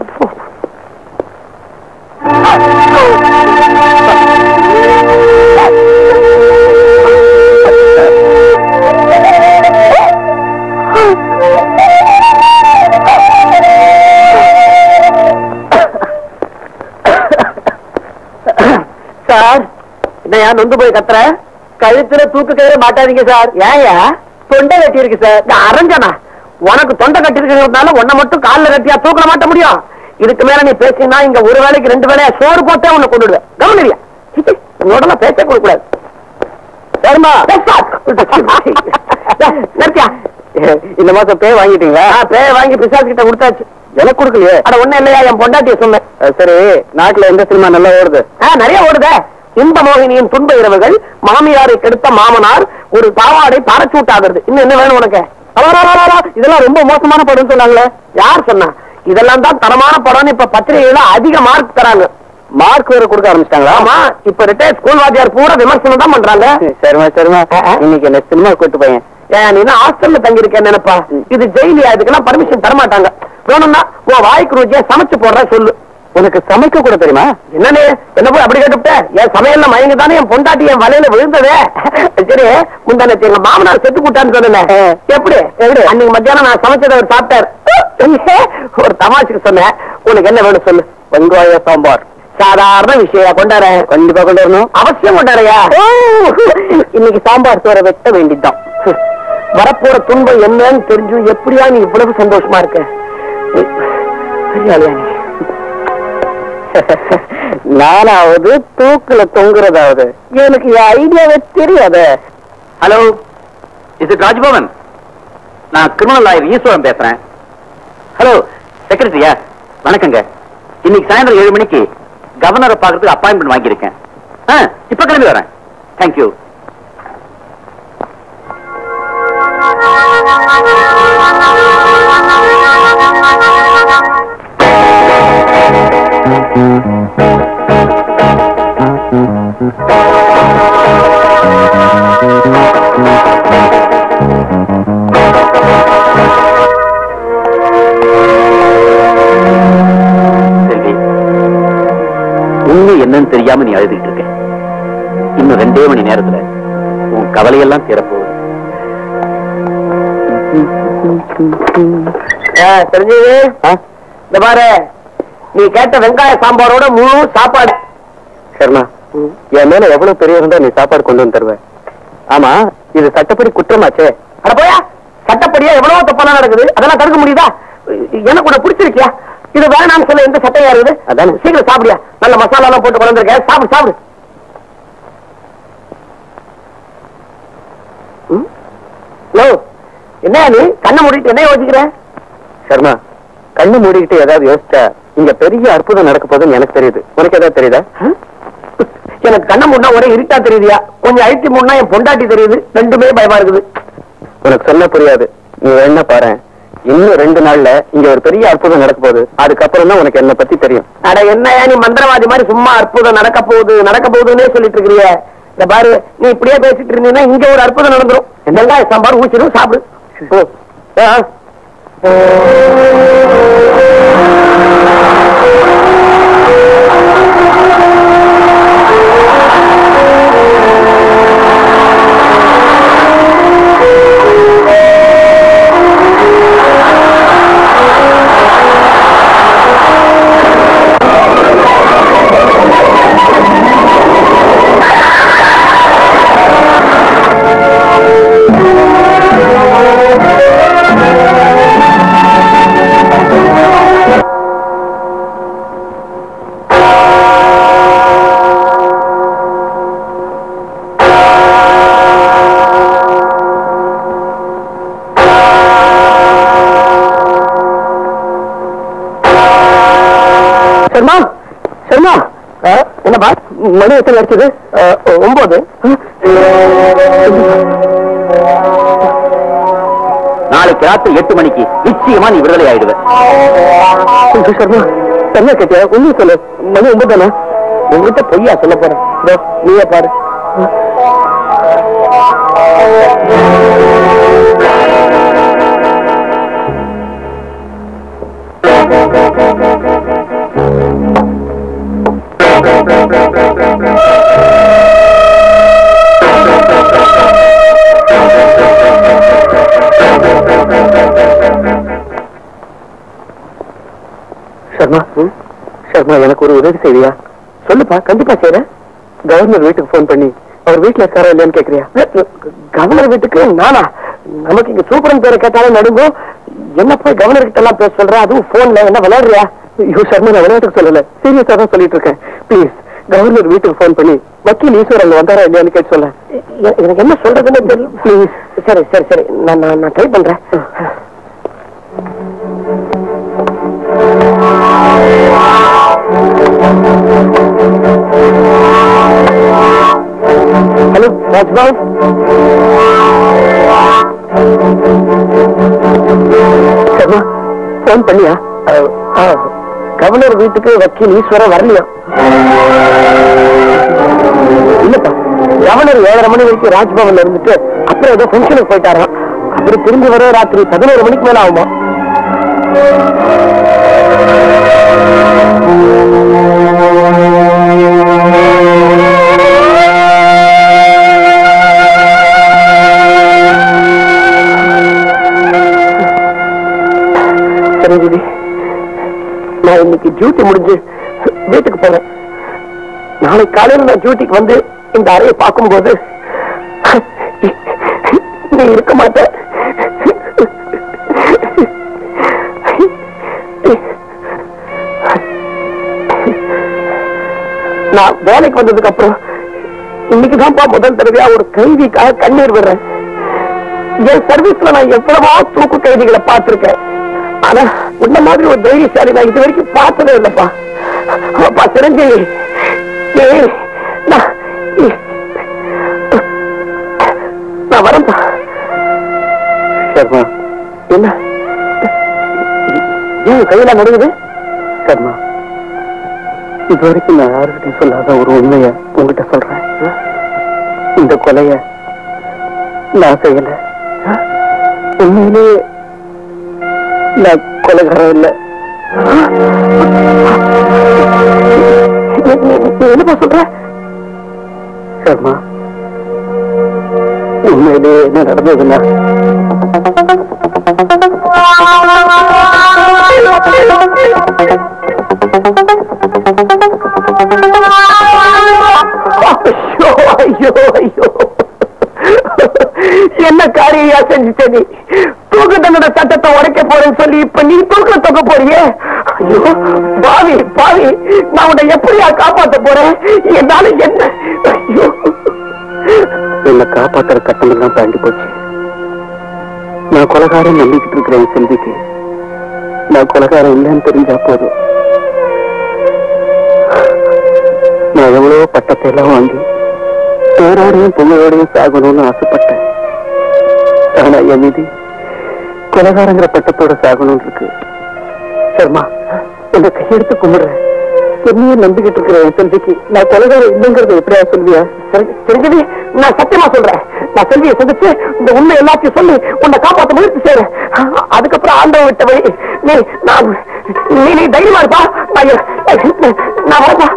சார், என்ன நொந்து போய் கத்துற? கழுத்துல தூக்கு கயிறு மாட்டாதீங்க சார். ஏயா? தொண்டை கட்டி இருக்கு சார். நான் அரஞ்சனா? உனக்கு தொண்டை கட்டி இருக்கிறதுனால உன்னை மட்டும் காலில் கட்டியா தூக்கல மாட்ட முடியும்? இதுக்கு மேல நீ பேசினா இங்க ஒரு வேலைக்கு ரெண்டு வேலையா சோறு போட்டே உன்னை கொண்டுடுவேன். கவனியா? உன்னோட பேச கொடுக்க கூடாது. இந்த மாசம் பே வாங்கிட்டீங்களா? பே வாங்கி பிசாஸ் கிட்ட கொடுத்தாச்சு. எனக்கு கொடுக்கலையே. அட ஒண்ணு இல்லையா, என் பொண்டாட்டிய சொன்னேன். சரி, நாட்டுல எந்த சினிமா நல்லா ஓடுது? நிறைய ஓடுத. இன்ப மோகினியின் துன்ப இரவுகள், மாமியாரை கெடுத்த மாமனார், ஒரு பாவாடை பாரச்சூட் ஆகுறது. இன்னும் என்ன வேணும் உனக்கு? இதெல்லாம் ரொம்ப மோசமான படம் சொன்னாங்களே. யார் சொன்னா? இதெல்லாம் தான் தரமான படம்னு இப்ப பத்திரிகையில அதிக மார்க் தராங்க. மார்க் வேற கொடுக்க ஆரம்பிச்சிட்டாங்களா? ஆமா, இப்ப ரிட்டையர் ஸ்கூல் வாத்தியார் பூரா விமர்சனம் தான் பண்றாங்க. சரிமா சரிமா, இன்னைக்கு என்ன சினிமா கூட்டு பையன் நீ என்ன ஹாஸ்டல்ல தங்கி இருக்கேன் நினைப்பா? இது ஜெயிலியா? இதுக்கெல்லாம் பர்மிஷன் தர மாட்டாங்க. வேணும்னா உன் வாய்க்கு ருச்சியா சமைச்சு போடுற சொல்லு. உனக்கு சமைக்க கூட தெரியுமா? என்னன்னு என்ன போய் அப்படி கேட்டுவிட்ட? என் சமையல்ல மயங்க தானே என் பொண்டாட்டி என் வலையில விழுந்ததே. சரி, முந்தானே எங்க மாமனார் செத்து போட்டான்னு சொன்னேன். எப்படி எப்படி அன்னைக்கு மத்தியானம் நான் சமைச்சதை அவர் சாப்பிட்டாரு. ஒரு தமாஷுக்கு சொன்னேன். உனக்கு என்ன வேணும் சொல்லு. வெங்காய சாம்பார். சாதாரண விஷயம். கொண்டாடுறேன். கண்டிப்பா கொண்டு வரணும். அவசியம் கொண்டாடுறியா? இன்னைக்கு சாம்பார் சோற வெட்ட வேண்டியதுதான். வரப்போற துன்பம் என்னன்னு தெரிஞ்சு எப்படியா நீ இவ்வளவு சந்தோஷமா இருக்க? பெரியாளியா நீ? நானாவது தூக்குல தொங்குறதாவது எனக்கு ஐடியாவே தெரியாத. ஹலோ, இது ராஜ்பவன். நான் கிரிமினல் லாயர் ஈஸ்வரன் பேசுறேன். ஹலோ செக்ரட்டரியா? வணக்கங்க. இன்னைக்கு சாயந்தரம் ஏழு மணிக்கு கவர்னரை பார்க்கறதுக்கு அப்பாயின்மெண்ட் வாங்கியிருக்கேன். இப்ப கிளம்பி வரேன். தேங்க்யூ. என்னன்னு தெரியாம நீ அழுதுகிட்டு இருக்க. இன்னும் ரெண்டே மணி நேரத்துல உன் கவலையெல்லாம் தீரப்போகுது. தெரிஞ்சது இந்த பாரு, நீ கேட்ட வெங்காய சாம்பாரோட முழு சாப்பாடு. சர்மா, என் மேல எவ்வளவு பெரிய இருந்தா நீ சாப்பாடு கொண்டு வந்து தருவ. ஆமா, இது சட்டப்படி குற்றமாச்சே. அட போயா, சட்டப்படியா எவ்வளவு தப்பான நடக்குது. அதெல்லாம் தடுக்க முடியுதா? எனக்கு உன்னை பிடிச்சிருக்கியா? இது வேணாம்னு சொல்ல எந்த சட்டையா இருக்குது? அதான் சீக்கிரம் சாப்பிடியா. நல்ல மசாலா எல்லாம் போட்டு கொண்டிருக்கேன். சாப்பிடு சாப்பிடு. என்ன நீ கண்ணை மூடிட்டு என்ன யோசிக்கிற? சர்மா, கண்ணு மூடிக்கிட்டு ஏதாவது யோசிச்சா இங்க பெரிய அற்புதம் நடக்க போதுன்னு எனக்கு தெரியுது. உனக்கு ஏதாவது தெரியுதா? எனக்கு கண்ணை மூடினா ஒரே இருட்டா தெரியுதியா? கொஞ்சம் அழுத்தி மூடினா என் பொண்டாட்டி தெரியுது. ரெண்டுமே பயமா இருக்குது. உனக்கு சொன்ன புரியாது. நீ என்ன பாரு, இன்னும் ரெண்டு நாள்ல இங்க ஒரு பெரிய அற்புதம் நடக்க போகுது. அதுக்கப்புறம் தான் உனக்கு என்ன பத்தி தெரியும். அட என்ன நீ மந்திரவாதி மாதிரி சும்மா அற்புதம் நடக்க போகுது நடக்க போகுதுன்னே சொல்லிட்டு இருக்கிறிய. இந்த பாரு, நீ இப்படியே பேசிட்டு இருந்தீங்கன்னா இங்க ஒரு அற்புதம் நடந்துரும். வெங்காய சாம்பார் ஊச்சிடும், சாப்பிடு. சர்மா, சர்மா, என்னப்பா மணி எத்தனை அடிச்சது? ஒன்பது. நாளைக்கு ராத்திரி எட்டு மணிக்கு நிச்சயமா நீ விடுதலை ஆயிடுவ. சர்மா, என்ன கேட்டியா? ஒண்ணு சொல்லு. மணி ஒன்பது தானே? உங்ககிட்ட பொய்யா சொல்ல போறேன். நீயே பாரு. சர்மா, சர்மா, எனக்கு ஒரு உதவி செய்வியா? சொல்லுப்பா, கண்டிப்பா செய்யறேன். கவர்னர் வீட்டுக்கு போன் பண்ணி அவர் வீட்டுல இருக்காரா இல்லையான்னு கேக்குறியா? கவர்னர் வீட்டுக்கு நானா? நமக்கு இங்க சூப்பரன் பேரை கேட்டாலும் நடுங்கும். என்ன போய் கவர்னர் கிட்ட எல்லாம் பேச சொல்ற? அதுவும் போன்ல என்ன விளையாடுறியா? ஐயோ சர்மா, நான் விளையாட்டுக்கு சொல்லல, சீரியஸா தான் சொல்லிட்டு இருக்கேன். பிளீஸ் கவர்னர் வீட்டுக்கு போன் பண்ணி வக்கீல் ஈஸ்வர் அங்க வந்தாரா இல்லையான்னு கேட்டு சொல்ல. எனக்கு என்ன சொல்றதுன்னு தெரியல. பிளீஸ். சரி சரி சரி, நான் நான் ட்ரை பண்றேன். ஹலோ ராஜ்பால். சர்மா, போன் பண்ணியா? கவர்னர் வீட்டுக்கு வக்கீல் ஈஸ்வரன் வரலையா? இல்லப்பா, கவர்னர் ஏழரை மணி வரைக்கும் ராஜ்பவன்ல இருந்துட்டு அப்புறம் ஏதோ ஃபங்க்ஷனுக்கு போயிட்டாராம். அப்புறம் திரும்பி வர ராத்திரி பதினோரு மணிக்கு மேல ஆகுமா? சரி, நான் இன்னைக்கு டியூட்டி முடிஞ்சு வீட்டுக்கு போறேன். நாளை காலையில் நான் டியூட்டிக்கு வந்து இந்த அறையை பார்க்கும்போது நீ இருக்க மாட்ட. நான் வேலைக்கு வந்ததுக்கு அப்புறம் இன்னைக்குதான்ப்பா முதல் தடவையா ஒரு கைதிக்காக கண்ணீர் விடுறேன். என் சர்வீஸ்ல நான் எவ்வளவோ தூக்கு கைதிகளை பார்த்திருக்கேன். ஆனா உன்ன மாதிரி ஒரு தைரியசாலி நான் இது வரைக்கும் பார்த்ததே இல்லப்பா. அப்பா சிரஞ்சீவி, நான் வரேன்ப்பா. சர்மா, என்ன ஏன் கையில நடுங்குது? சர்மா, இது வரைக்கும் நான் யாருக்கிட்டையும் சொல்லாத ஒரு உண்மைய உங்ககிட்ட சொல்றேன். இந்த கொலைய நான் செய்யல. உண்மையிலேயே நான் கொலைகாரம் இல்லை. என்னப்பா சொல்ற? சர்மா, உண்மையிலே என்ன நடந்ததுன்னா ஐயோ ஐயோ, என்ன காரியா செஞ்சுட்ட நீ? தூக்கு தண்டனை சட்டத்தை உடைக்க போறேன்னு சொல்லி இப்ப நீ தூக்க தூக்க போறியே. ஐயோ பாவி பாவி, நான் உன்னை எப்படியா காப்பாற்ற போறேன்? என்னால என்ன? ஐயோ, என்ன காப்பாற்றுற கட்டம் எல்லாம் தாண்டி போச்சு. நான் கொலைகாரம் நம்பிக்கிட்டு இருக்கிறேன் செல்விக்கு. நான் கொலைகாரம் இல்லைன்னு தெரிஞ்சா போதும். நான் எவ்வளவு பட்டத்தை எல்லாம் வாங்கி பேரோடையும் பொங்கலோடையும் சாகணும்னு ஆசைப்பட்டேன். ஆனா என் விதி கொலைகாரங்கிற பட்டத்தோட சாகணும்னு இருக்கு. சர்மா, இந்த கையெடுத்து கும்பிடுறேன். என்னையும் நம்பிக்கிட்டு இருக்கிற என் செல்விக்கு நான் கொலைகாரம் இல்லைங்கிறது எப்படியா சொல்வியா? தெரிஞ்சது, நான் சத்தியமா சொல்றேன். நான் செல்வியை சந்திச்சு இந்த உண்மை எல்லாத்தையும் சொல்லி உன்னை காப்பாற்ற முயற்சி செய்யறேன். அதுக்கப்புறம் ஆண்டவன் விட்ட வழி நீ நான் நீ நீ தைரியமா இருப்பா. நான் வரப்பா.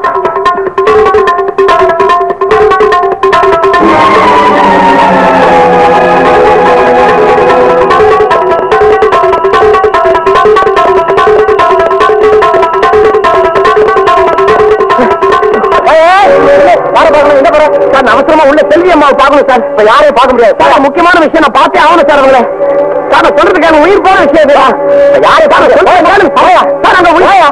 அவசரமா உள்ள செல்வி அம்மாவை பார்க்கணும் சார். இப்ப யாரையும் பார்க்க முடியாது சார். முக்கியமான விஷயம் நான் பார்த்தே ஆகணும் சார். அவங்கள சார் நான் சொல்றதுக்கான உயிர் போன விஷயம் இது. யாரையும் பார்க்க சார் அங்க உயிர்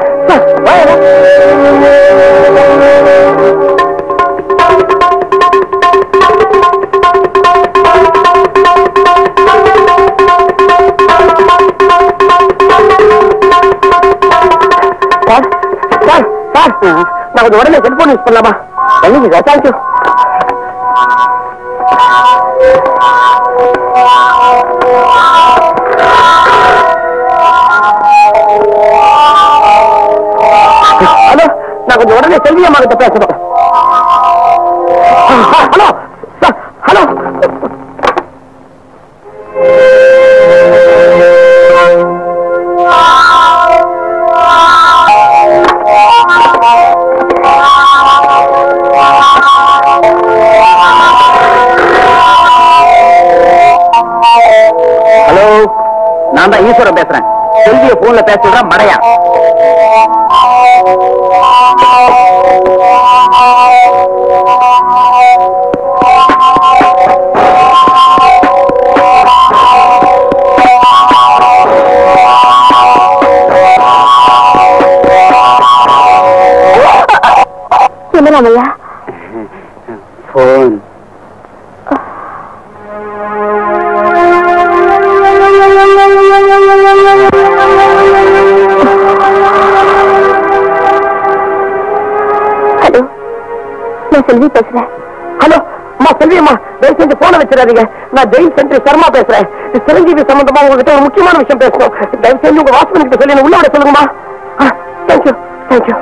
சார் சார் சார் நான் கொஞ்சம் உடனே செல்போன் யூஸ் பண்ணலாமா? பண்ணிங்க சார். தேங்க்யூ. ஹலோ, நான் கொஞ்சம் உடனே செல்வி அம்மா கிட்ட பேசணும். Hello sir, hello. ஹலோ, நான் தான் ஈஸ்வரன் பேசுறேன். செல்விய போன்ல பேச சொல்றேன். மடையா என்ன ராமையா? போன் ஹலோ, நான் செல்வி பேசுறேன். ஹலோ அம்மா, செல்வி அம்மா, தயவு செஞ்சு போன வச்சிடாதீங்க. நான் ஜெயில் சென்டர் சர்மா பேசுறேன். சிரஞ்சீவி சம்பந்தமா உங்ககிட்ட ஒரு முக்கியமான விஷயம் பேசணும். தயவு செஞ்சு உங்க வாசகன் கிட்ட சொல்லி உள்ள விட சொல்லுங்கம்மா. Thank you thank you.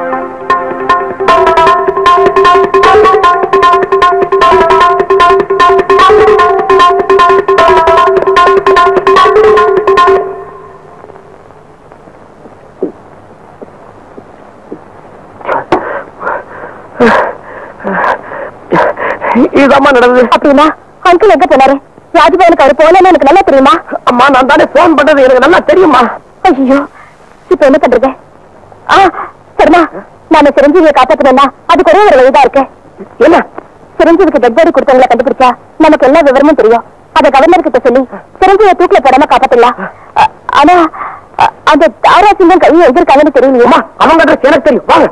இதுதான் நடந்தது. அப்படின்னா அங்கிள் எங்க போனாரு? ராஜ்பவனுக்கு அவர் போனேன்னு எனக்கு நல்லா தெரியுமா? அம்மா நான் தானே போன் பண்றது எனக்கு நல்லா தெரியுமா? ஐயோ இப்ப என்ன பண்றது? ஆ சரிமா, நாம சிரஞ்சீவியை காப்பாத்தணும்னா அதுக்கு ஒரே ஒரு வழிதான் இருக்கு. என்ன? சிரஞ்சீவிக்கு டெட் பாடி கொடுத்தவங்களை கண்டுபிடிச்சா நமக்கு எல்லா விவரமும் தெரியும். அதை கவர்னர் கிட்ட சொல்லி சிரஞ்சீவியை தூக்கில போடாம காப்பாத்தலாம். ஆனா அந்த தாராசிங்கம் கையை எதிர்க்காங்கன்னு தெரியலையுமா? அவங்க எனக்கு தெரியும். வாங்க.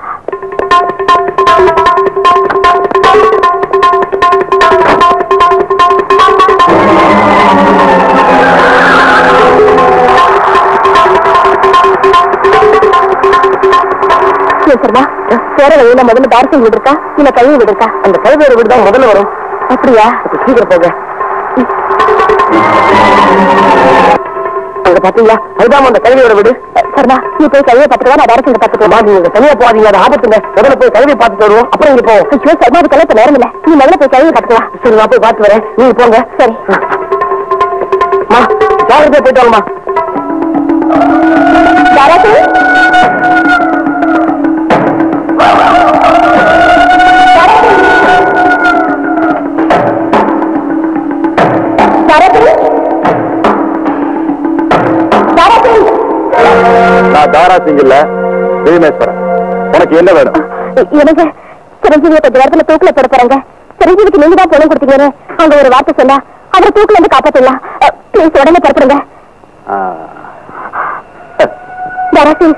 சேர வழியில முதல்ல தாரசிங் வீடு இருக்கா இல்ல கையை வீடு இருக்கா? அந்த கைவேறு வீடு தான் முதல்ல வரும். அப்படியா? சீக்கிரம் போக. அங்க பாத்தீங்களா? அதுதான் அந்த கைவியோட வீடு. சரிமா, நீ போய் கையை பார்த்துட்டு நான் தாரசிங்க பார்த்துக்கோமா? நீங்க தனியா போவாதீங்க, அது ஆபத்துங்க. முதல்ல போய் கையை பார்த்துட்டு வருவோம், அப்புறம் இங்க போவோம். ஐயோ சரிமா, அதுக்கெல்லாம் இப்ப நேரம் இல்ல. நீ முதல்ல போய் கையை பார்த்துக்கலாம். சரி நான் போய் பார்த்து வரேன், நீங்க போங்க. சரி மா, ஜாகிரதையா போயிட்டு வாங்கம்மா. தாராசி நான் தாராசிங் இல்ல, பீமேஸ்வரன். உனக்கு என்ன வேணும்? எனக்கு சிரஞ்சீவியை கொஞ்ச நேரத்துல தூக்கில போட போறாங்க. சிரஞ்சீவிக்கு நீங்க தான் பணம் கொடுத்தீங்க. அவங்க ஒரு வார்த்தை சொன்னா அவரை தூக்கில இருந்து காப்பாத்தலாம். பிளீஸ் உடனே புறப்படுங்க. தாராசி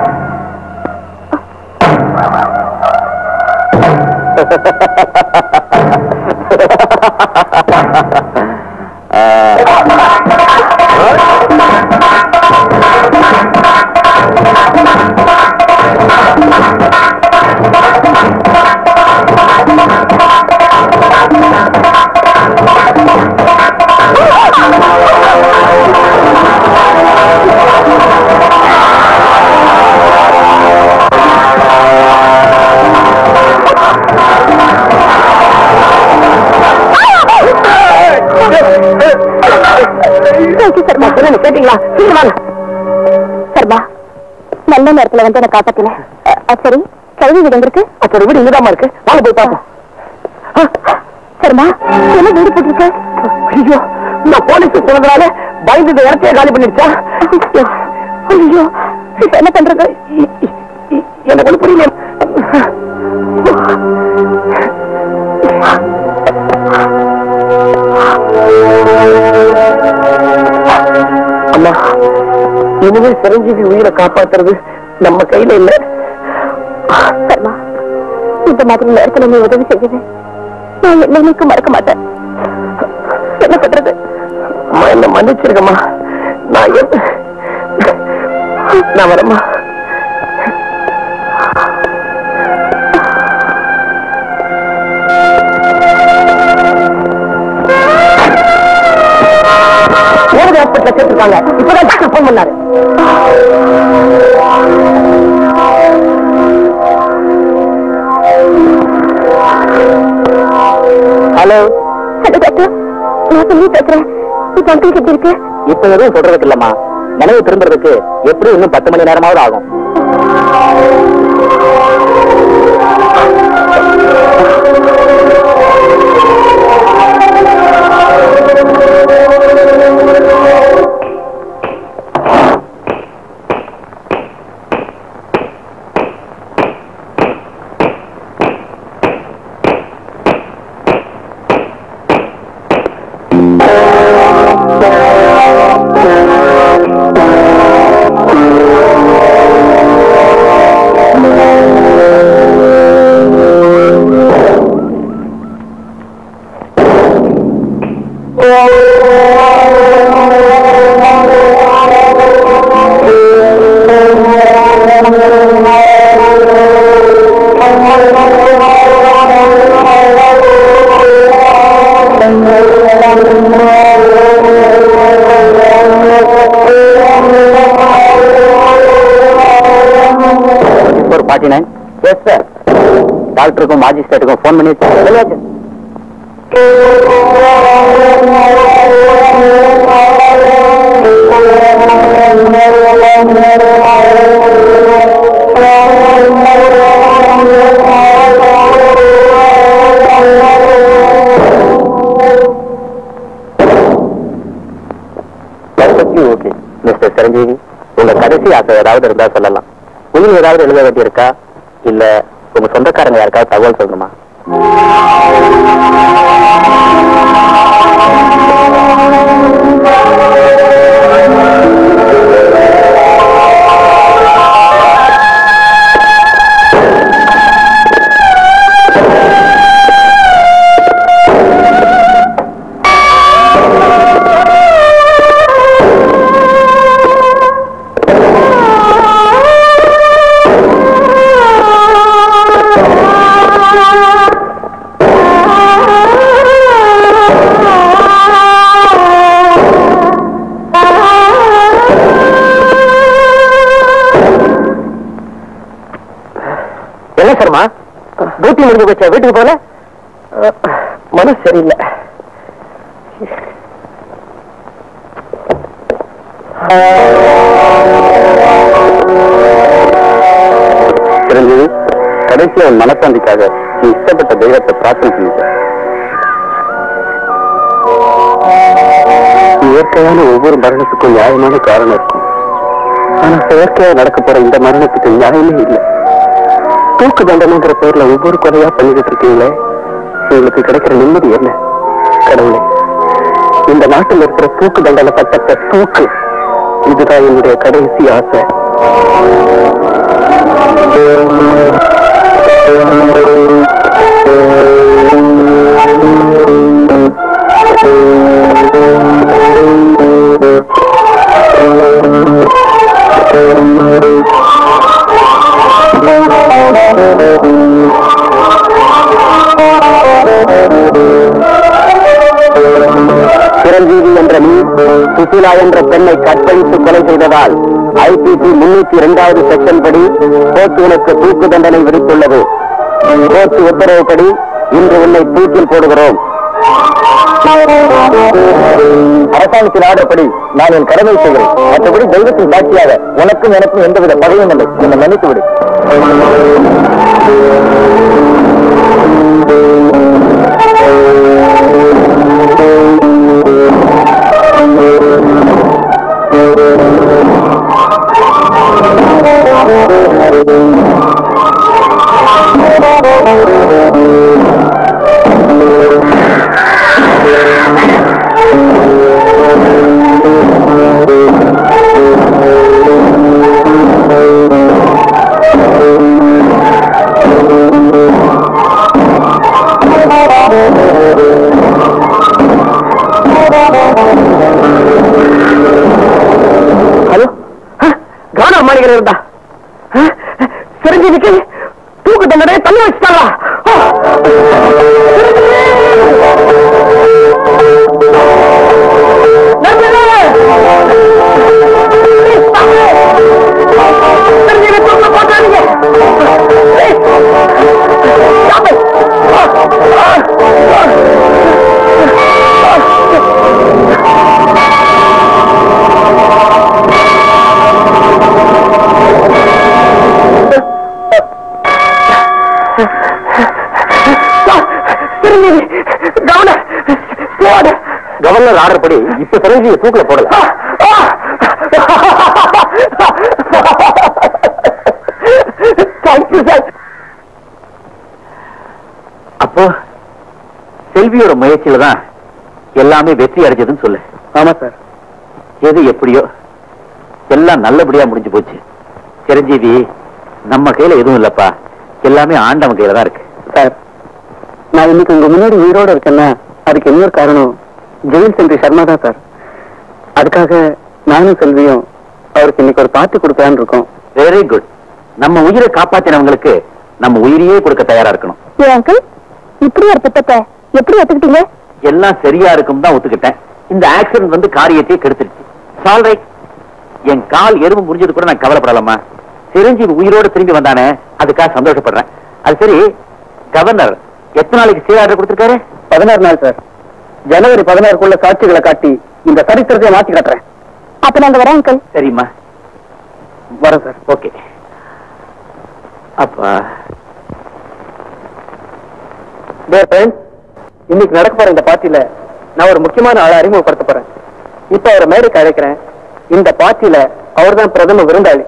கேட்டீங்களா? சர்மா, நல்ல நேரத்துல வந்து என்ன காப்பாத்தின. சரி, கல்வி வீடு இருக்கு. அப்ப வீடு இங்கதாமா இருக்கு, வாங்க போய் பார்ப்போம். சர்மா, என்ன வீடு போட்டிருக்கு? ஐயோ, நான் போலீஸ் சொன்னதுனால பயந்து இந்த இடத்தையே காலி பண்ணிடுச்சா? ஐயோ, இப்ப என்ன பண்றது? எனக்கு ஒண்ணு புரியல. அம்மா, இனிமே சிரஞ்சீவி உயிரை காப்பாத்துறது நம்ம கையில இல்ல. சர்மா, இந்த மாதிரி நேரத்தில் நீ உதவி செய்யுது, நான் என்னைக்கு மறக்க மாட்டேன். என்ன பண்றது? அம்மா என்ன மன்னிச்சிருக்கம்மா. நான் என்ன நான் வரமா. ஹாஸ்பிட்டல் சேர்த்துருக்காங்க. இப்பதான் டாக்டர் போன் பண்ணாரு. ஹலோ ஹலோ டாக்டர், நான் சொல்லி பேசுறேன். இப்ப அங்கிள் எப்படி இருக்கு? இப்ப எதுவும் சொல்றதுக்கு இல்லம்மா. நினைவு திரும்புறதுக்கு எப்படி இன்னும் பத்து மணி நேரமாவது ஆகும். Forty nine yes sir. டாக்டருக்கும் மாஜிஸ்ட்ரேட்டுக்கும் ஃபோன் பண்ணி சொல்லியாச்சு. ஓகே மிஸ்டர் சிரஞ்சீவி, உங்க கடைசி ஆசை ஏதாவது இருந்தா சொல்லலாம். உயிர் ஏதாவது எழுத வேண்டியிருக்கா, இல்ல உங்க சொந்தக்காரங்க யாருக்காவது தகவல் சொல்லணுமா? சர்மா, டியூட்டி முடிஞ்சு போச்சா? வீட்டுக்கு போல மனசு சரியில்லை. சிரஞ்சீவி, கடைசியா உன் மனசாந்திக்காக நீ இஷ்டப்பட்ட தெய்வத்தை பிரார்த்தனை பண்ணிட்ட. இயற்கையான ஒவ்வொரு மரணத்துக்கும் நியாயமான காரணம் இருக்கும். ஆனா செயற்கையா நடக்க போற இந்த மரணத்துக்கு நியாயமே இல்லை. தூக்கு தண்டனைங்கிற பேர்ல ஒவ்வொரு கொலையா பண்ணிக்கிட்டு இருக்கீங்களே, உங்களுக்கு கிடைக்கிற நிம்மதி என்ன? கடவுளே, இந்த நாட்டில் இருக்கிற தூக்கு தண்டனை சட்டத்தை தூக்கு. இதுதான் என்னுடைய கடைசி ஆசை. சிரஞ்சீவி என்ற நீ சுசிலா என்ற பெண்ணை கற்பழித்து கொலை செய்ததால் ஐபிசி முன்னூத்தி இரண்டாவது செக்ஷன் படி கோர்ட் உனக்கு தூக்கு தண்டனை விதித்துள்ளது. கோர்ட் உத்தரவுப்படி இன்று உன்னை தூக்கில் போடுகிறோம். அரசாங்கத்தின் ஆர்டர்படி நான் என் கடமை செய்கிறேன். மற்றபடி தெய்வத்தின் சாட்சியாக உனக்கும் எனக்கும் எந்தவித பகையும் இல்லை. என்னை மன்னித்து விடு. ஹலோ, கானா மாளிகை இருந்தா சிரஞ்சீவிக்கு தூக்கு தண்டனை தள்ளி வச்சுட்டாங்களா? சிரஞ்சீவி தூக்க போட்டாங்க. கவர்னர் ஆர்டர் படி இப்ப சிரஞ்சீவி தூக்குல போடல. அப்போ செல்வியோட முயற்சியில தான் எல்லாமே வெற்றி அடைஞ்சதுன்னு சொல்லு. ஆமா சார். எது எப்படியோ எல்லாம் நல்லபடியா முடிஞ்சு போச்சு. சிரஞ்சீவி நம்ம கையில எதுவும் இல்லப்பா, எல்லாமே ஆண்டவன் கையில தான் இருக்கு. சார், நான் இன்னைக்கு உங்க முன்னாடி உயிரோட இருக்கேன்னா அதுக்கு இன்னொரு காரணம் ஜெயில் சென்ட்ரி சர்மா தான் சார். அதுக்காக நானும் செல்வியும் அவருக்கு இன்னைக்கு ஒரு பார்ட்டி கொடுக்கலான்னு இருக்கோம். Very good. நம்ம உயிரை காப்பாத்தினவங்களுக்கு நம்ம உயிரையே கொடுக்க தயாரா இருக்கணும். அங்கிள், இப்படி ஒரு திட்டத்தை எப்படி ஒத்துக்கிட்டீங்க? எல்லாம் சரியா இருக்கும் தான் ஒத்துக்கிட்டேன். இந்த ஆக்சிடென்ட் வந்து காரியத்தையே கெடுத்துருச்சு. சால்ரைட், என் கால் எறும்பு முடிஞ்சது கூட நான் கவலைப்படலாமா? சிரஞ்சீவி உயிரோடு திரும்பி வந்தானே, அதுக்காக சந்தோஷப்படுறேன். அது சரி, கவர்னர் எத்தனை நாளைக்கு சீ ஆர்டர் கொடுத்திருக்காரு? பதினாறு நாள் சார். ஜனவரி பதினாறுக்குள்ள காட்சிகளை காட்டி இந்த சரித்திரத்தை மாற்றி காட்டுறேன். அப்ப நாங்க வரேன் அங்கிள். சரிம்மா, வரேன் சார். ஓகே. அப்பா இன்னைக்கு நடக்க போற இந்த பார்ட்டியில நான் ஒரு முக்கியமான ஆளை அறிமுகப்படுத்த போறேன். இப்ப அவரை மேடைக்கு அழைக்கிறேன். இந்த பார்ட்டியில அவர் தான் பிரதம விருந்தாளி.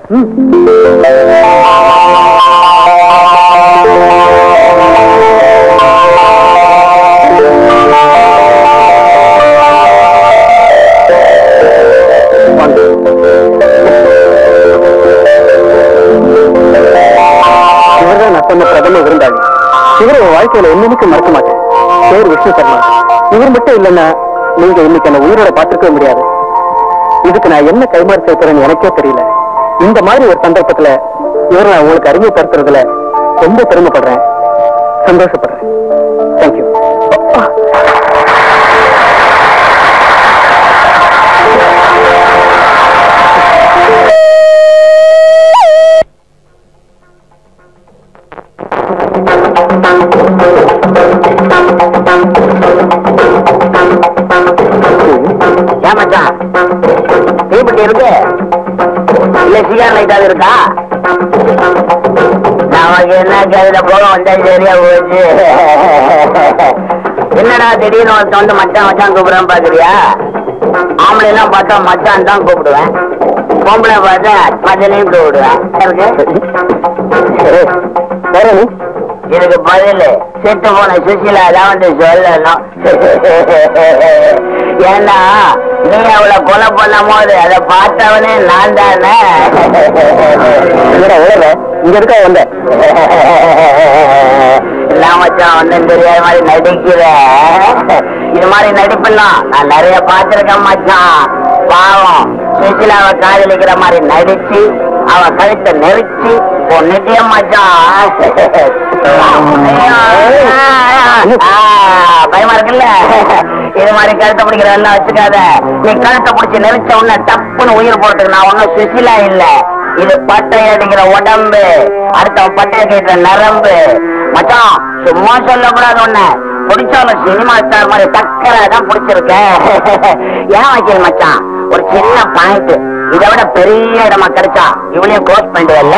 இவர்தான் நான் சொன்ன பிரதம விருந்தாளி. இவரை வாழ்க்கையில என்னைக்கு மறக்க மாட்டேன். பேர் விஷ்ணு சர்மா. இவர் மட்டும் இல்லைன்னா நீங்க இன்னைக்கு என்ன உயிரோட பார்த்திருக்கவே முடியாது. இதுக்கு நான் என்ன கைமாறு சேர்க்கிறேன்னு எனக்கே தெரியல. இந்த மாதிரி ஒரு சந்தர்ப்பத்துல இவரை நான் உங்களுக்கு அறிமுகப்படுத்துறதுல ரொம்ப பெருமைப்படுறேன், சந்தோஷப்படுறேன். தேங்க்யூ. தீப்பெட்டி இருக்கு இல்ல, சிகார் லைட்டாவது இருக்கா? நமக்கு என்ன கருத போக வந்தா சரியா போச்சு. என்னடா திடீர்னு ஒருத்த வந்து மச்சான் மச்சான் கூப்பிடுறேன் பாக்குறியா? ஆம்பளை எல்லாம் பார்த்தா மச்சான் தான் கூப்பிடுவேன், பொம்பளை பார்த்தா மச்சனையும் கூப்பிடுவேன். இதுக்கு பதில் செத்து போன சுசிலா தான் வந்து சொல்லணும். ஏன்னா நீ அவளை கொலை பண்ணும் போது அதை பார்த்தவனே நான் தானே. இங்க இருக்க வந்த எல்லாம் மச்சான் வந்து தெரியாத மாதிரி நடிக்கிற. இது மாதிரி நடிப்பெல்லாம் நான் நிறைய பார்த்திருக்கேன் மச்சான். பாவம் சுசிலாவை காதலிக்கிற மாதிரி நடிச்சு அவ கழுத்தை நெரிச்சு பொண்ணுட்டிய மச்சான். பயமா இருக்குல்ல? இது மாதிரி கழுத்தை பிடிக்கிற எல்லாம் வச்சுக்காத. நீ கழுத்தை பிடிச்சி நெரிச்ச உடனே டப்புன்னு உயிர் போட்டுக்கு நான் ஒன்னும் சுசிலா இல்ல. இது பட்டை அடிக்கிற உடம்பு, அடுத்த பட்டைய கேட்ட நரம்பு மச்சான். சும்மா சொல்லக்கூடாது ஒண்ணு, பிடிச்சாலும் சினிமா ஸ்டார் மாதிரி டக்கரா தான் பிடிச்சிருக்க. ஏன் வைக்கல் மச்சான், ஒரு சின்ன பாயிண்ட், இதை விட பெரிய இடமா கிடைச்சா இவளையும் க்ளோஸ் பண்ணிடுவல்ல.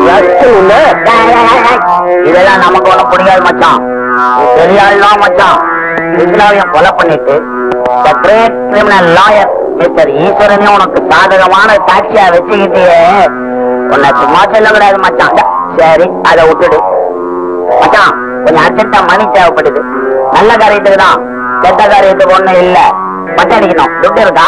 இதெல்லாம் நமக்கு ஒண்ணும் பிடிக்காது மச்சான். பெரிய ஆள்லாம் மச்சான். சுசிலாவையும் கொலை பண்ணிட்டு கிரேட் கிரிமினல் லாயர் மிஸ்டர் ஈஸ்வரனையும் உனக்கு சாதகமான சாட்சியா வச்சுக்கிட்டே உன்னை சும்மா சொல்ல கூடாது மச்சான். சரி, அதை விட்டுடு மச்சான். கொஞ்சம் அர்ஜென்டா மணி தேவைப்படுது. நல்ல காரியத்துக்கு தான், கெட்ட காரியத்துக்கு ஒண்ணும் இல்ல. பச்சை அடிக்கணும். துட்டு இருக்கா?